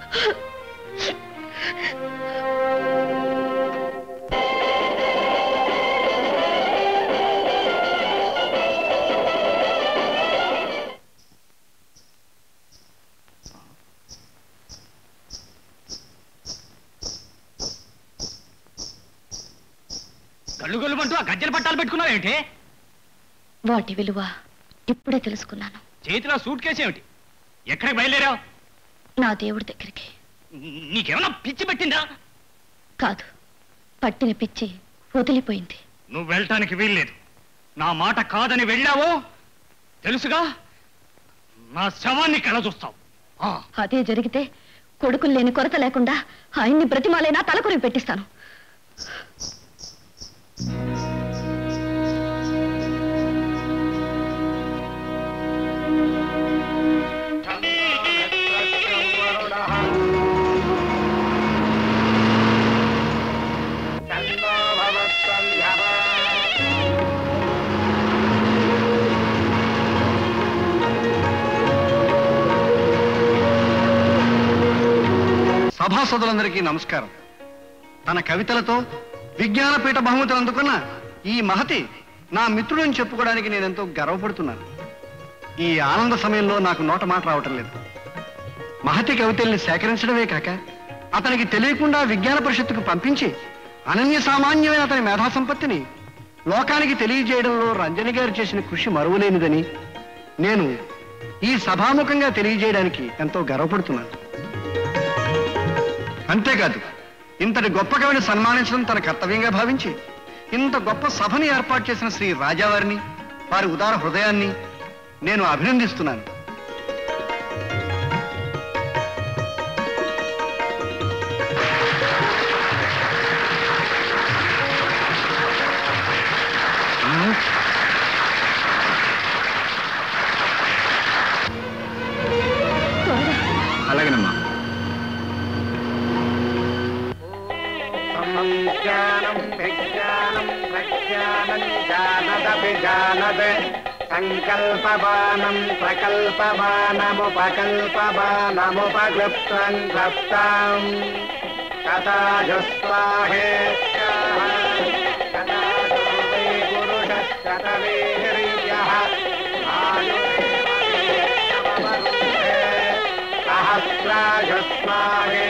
K: గల్లుగొల్లుమంటూ ఆ గజ్జల పట్టాలు పెట్టుకున్నావేంటి?
H: వాటి విలువ ఇప్పుడే తెలుసుకున్నాను.
K: చేతిలో సూట్ కేసు ఏమిటి? ఎక్కడికి బయలుదేరావు?
H: నా దేవుడి దగ్గరికి.
K: నీకేమన్నా పిచ్చి పెట్టిందా?
H: కాదు, పట్టిన పిచ్చి వదిలిపోయింది.
K: నువ్వు వెళ్ళటానికి వీల్లేదు. నా మాట కాదని వెళ్ళావో తెలుసుగా, నా శవాన్ని కళ చూస్తావు.
H: అదే జరిగితే కొడుకులు లేని కొరత లేకుండా ఆయన్ని బ్రతిమాలైనా తలకొరివి పెట్టిస్తాను.
A: సభాసదులందరికీ నమస్కారం. తన కవితలతో విజ్ఞానపీఠ బహుమతులు అందుకున్న ఈ మహతి నా మిత్రుడని చెప్పుకోవడానికి నేనెంతో గర్వపడుతున్నాను. ఈ ఆనంద సమయంలో నాకు నోట మాట రావటం లేదు. మహతి కవితల్ని సేకరించడమే కాక అతనికి తెలియకుండా విజ్ఞాన పరిషత్తుకు పంపించి అనన్య సామాన్యమైన అతని మేధా సంపత్తిని లోకానికి తెలియజేయడంలో రంజని గారు చేసిన కృషి మరువలేనిదని నేను ఈ సభాముఖంగా తెలియజేయడానికి ఎంతో గర్వపడుతున్నాను. అంతేకాదు, ఇంతటి గొప్ప కవిని సన్మానించడం తన కర్తవ్యంగా భావించి ఇంత గొప్ప సభని ఏర్పాటు చేసిన శ్రీ రాజావారిని, వారి ఉదార హృదయాన్ని నేను అభినందిస్తున్నాను.
K: అలాగేనమ్మా.
D: జ్ఞానం విజ్ఞానం ప్రజ్ఞానం జానదభిజానద్ సంకల్పబాణం ప్రకల్పబాణముపకల్పబాణముపగృప్తం గ్రప్తాం కథాజస్వాహే సహస్రాజస్వాహే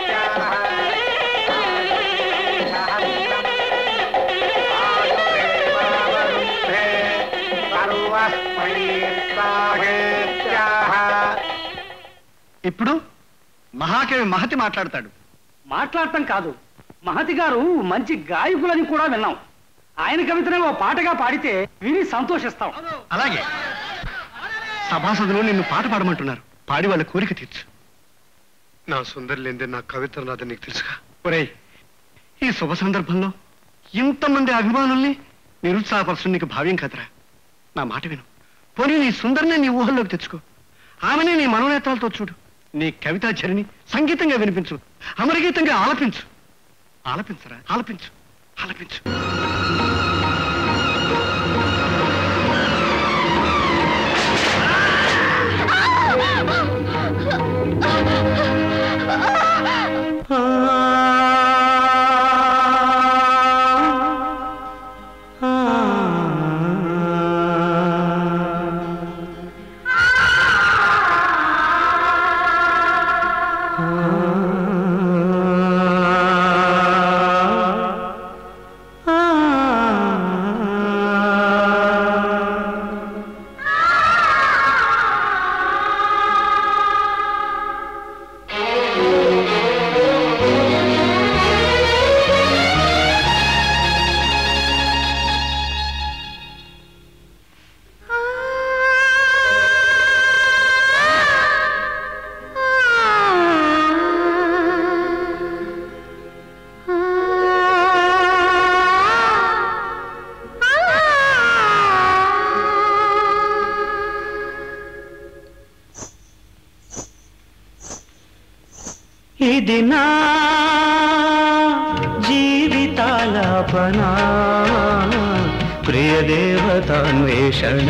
A: ఇప్పుడు మహాకవి మహతి మాట్లాడతాడు.
K: మాట్లాడటం కాదు, మహతి గారు మంచి గాయకులని కూడా విన్నాం. ఆయన కవితనే ఓ పాటగా పాడితే విని సంతోషిస్తాం.
A: అలాగే సభాసదులు నిన్ను పాట పాడమంటున్నారు. పాడి వాళ్ళ కోరిక తీర్చు.
E: నా సుందరి లేదే నా కవిత రాదని నీకు తెలుసుగా.
A: ఒరేయ్, ఈ శుభ సందర్భంలో ఇంతమంది అభిమానుల్ని నిరుత్సాహపరచు నీకు భావ్యం కదరా. నా మాట విను. పోనీ నీ సుందరిని నీ ఊహల్లోకి తెచ్చుకో. ఆమెనే నీ మనోనేత్రాలతో చూడు. నీ కవితాచరిని సంగీతంగా వినిపించు, అమరగీతంగా ఆలపించు. ఆలపించరా, ఆలపించు, ఆలపించు.
D: జీవితాలాపనా ప్రియదేవతాన్వేషణ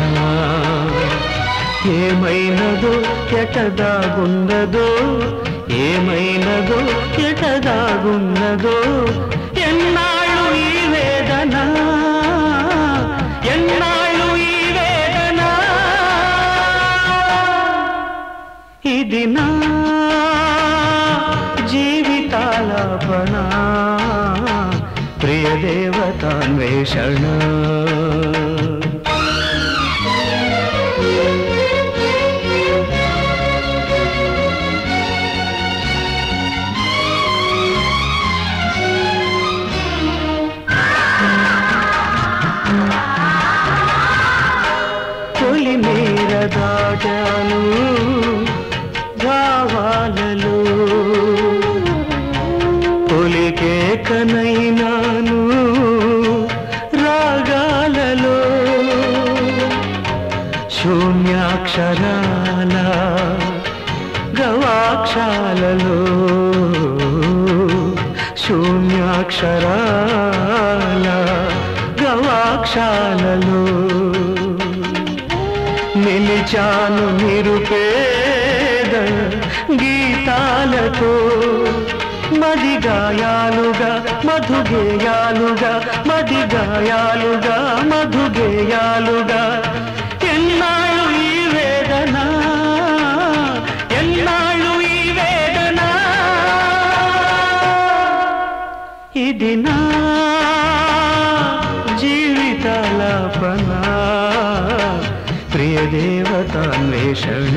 D: ఏమైనదో ఎటదాగున్నదో ఏమైనదో ఎటదాగున్నదో ఎన్నాళ్ళు ఈ వేదన ఎన్నాళ్ళు ఈ వేదన ఇది నా జీవితాలాపనా ప్రియదేవతాన్వేషణ తొలి మేర దాటాను భావాలలో తొలికే కనైనాను రాగాలలో శూన్యాక్షరాల గవాక్షాలలో శూన్యాక్షరాల గవాక్షాలలో నిలిచాను నిరుపేద గీతాలతో మదిగాయాలుగా మధుగేయాలుగా మదిగాయాలుగా మధుగేయాలుగా ఎన్నాళ్ళు ఈ వేదన ఎన్నాళ్ళు ఈ వేదన ఇది నా జీవితాలాపనా ప్రియదేవతాన్వేషణ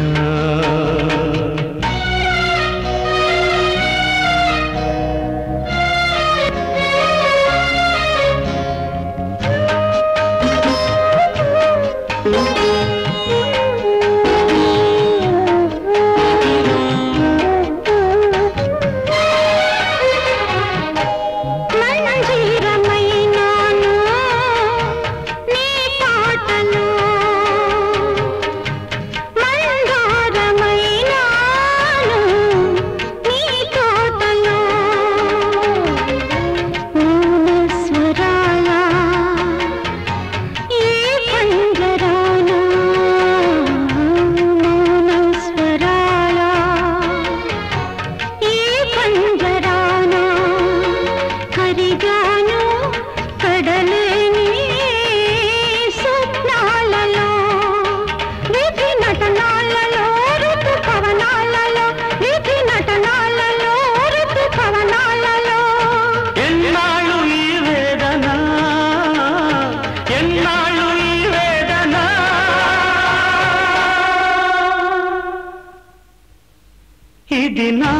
D: ఇది నా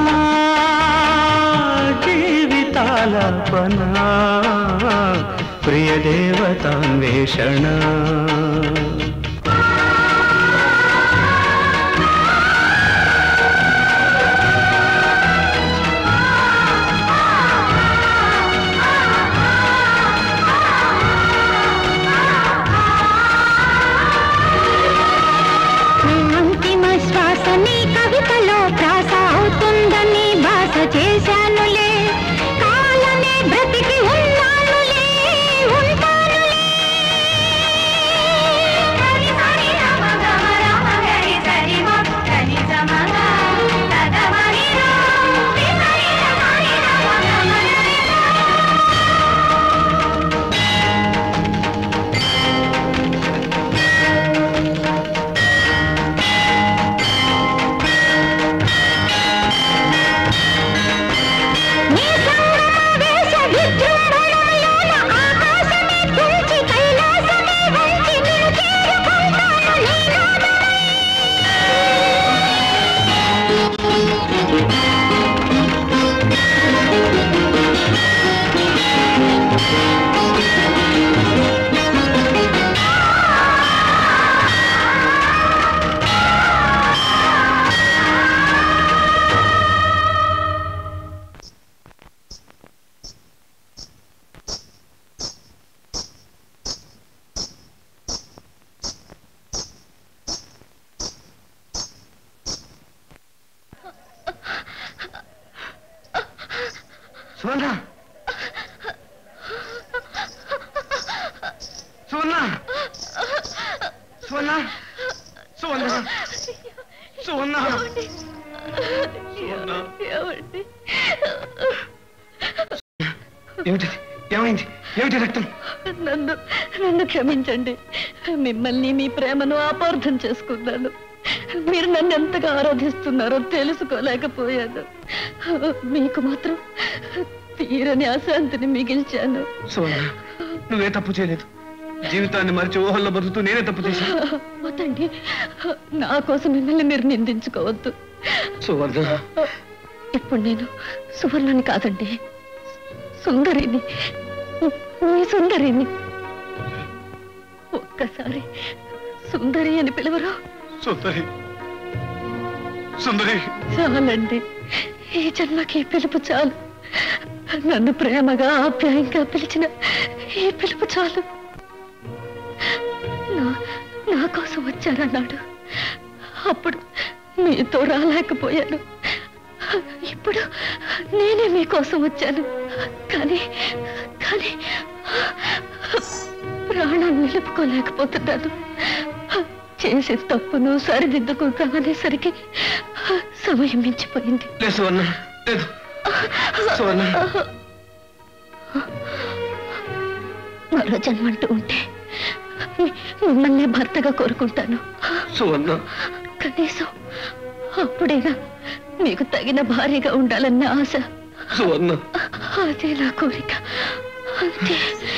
D: జీవితాలాపనా ప్రియదేవతాన్వేషణ
M: చేశానులే కాలనే బ్రతికి ఉన్నానులే ఉంటానులే
A: సువర్ణ
E: సువర్ణ సువర్ణ సువర్ణ ఏమిటి ఏమైంది ఏమిటి రక్తం
F: నన్ను నన్ను క్షమించండి. మిమ్మల్ని మీ ప్రేమను అపార్థం చేసుకున్నాను. మీరు నన్ను ఎంతగా ఆరాధిస్తున్నారో తెలుసుకోలేకపోయాను. మీకు మాత్రం తీరని అశాంతిని మిగిల్చాను.
E: సువర్ణ నువ్వే తప్పు చేయలేదు. జీవితాన్ని మరిచి ఊహల్లో బతుకుతూ నేనే తప్పు చేశాను.
F: వద్దండి, నా కోసం మిమ్మల్ని మీరు నిందించుకోవద్దు.
E: సువర్ణ
F: ఇప్పుడు నేను సువర్ణని కాదండి, సుందరిని, మీ సుందరిని. ఒక్కసారి సుందరి అని పిలవరు?
E: సుందరి సుందరి
F: చాలండి, ఈ జన్మకి పిలుపు చాలు. నన్ను ప్రేమగా ఆప్యాయంగా పిలిచిన ఈ పిలుపు చాలు. నా కోసం వచ్చారన్నాడు, అప్పుడు మీతో రాలేకపోయాను. ఇప్పుడు నేనే మీకోసం వచ్చాను. కానీ కానీ ప్రాణం నిలుపుకోలేకపోతున్నాను. చేసే తప్పును సరిదిద్దుకుంటామనేసరికి సమయం మించిపోయింది. మరో జన్మంటూ ఉంటే మిమ్మల్ని భర్తగా కోరుకుంటాను. కనీసం అప్పుడైనా మీకు తగిన భార్యగా ఉండాలన్న ఆశ. అదే నా కోరిక. అంతే.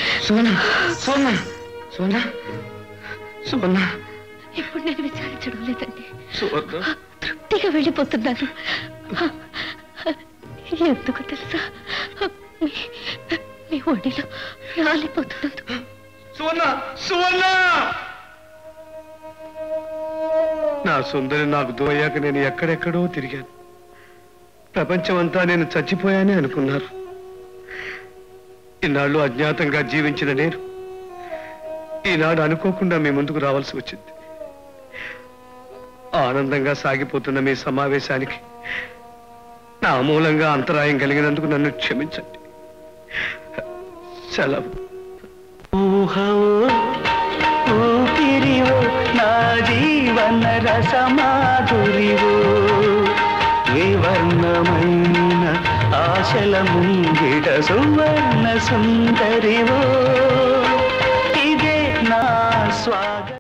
F: ఇప్పుడు నేను విచారించడం లేదండి, తృప్తిగా వెళ్ళిపోతున్నాను. ఎందుకు తెలుసా? మీ ఒడిలో రాలిపోతున్నాను.
E: నా సుందరి నాకు దూరయ్యాక నేను ఎక్కడెక్కడో తిరిగాను. ప్రపంచమంతా నేను చచ్చిపోయానే అనుకున్నారు. ఇన్నాళ్ళు అజ్ఞాతంగా జీవించిన నేను ఈనాడు అనుకోకుండా మీ ముందుకు రావాల్సి వచ్చింది. ఆనందంగా సాగిపోతున్న మీ సమావేశానికి నా మూలంగా అంతరాయం కలిగినందుకు నన్ను క్షమించండి. సెలవు.
D: ఊపిరివో నా జీవన రసమాధురివో, వివర్ణమైన ఆశల ముంగిట సువర్ణ సుందరివో.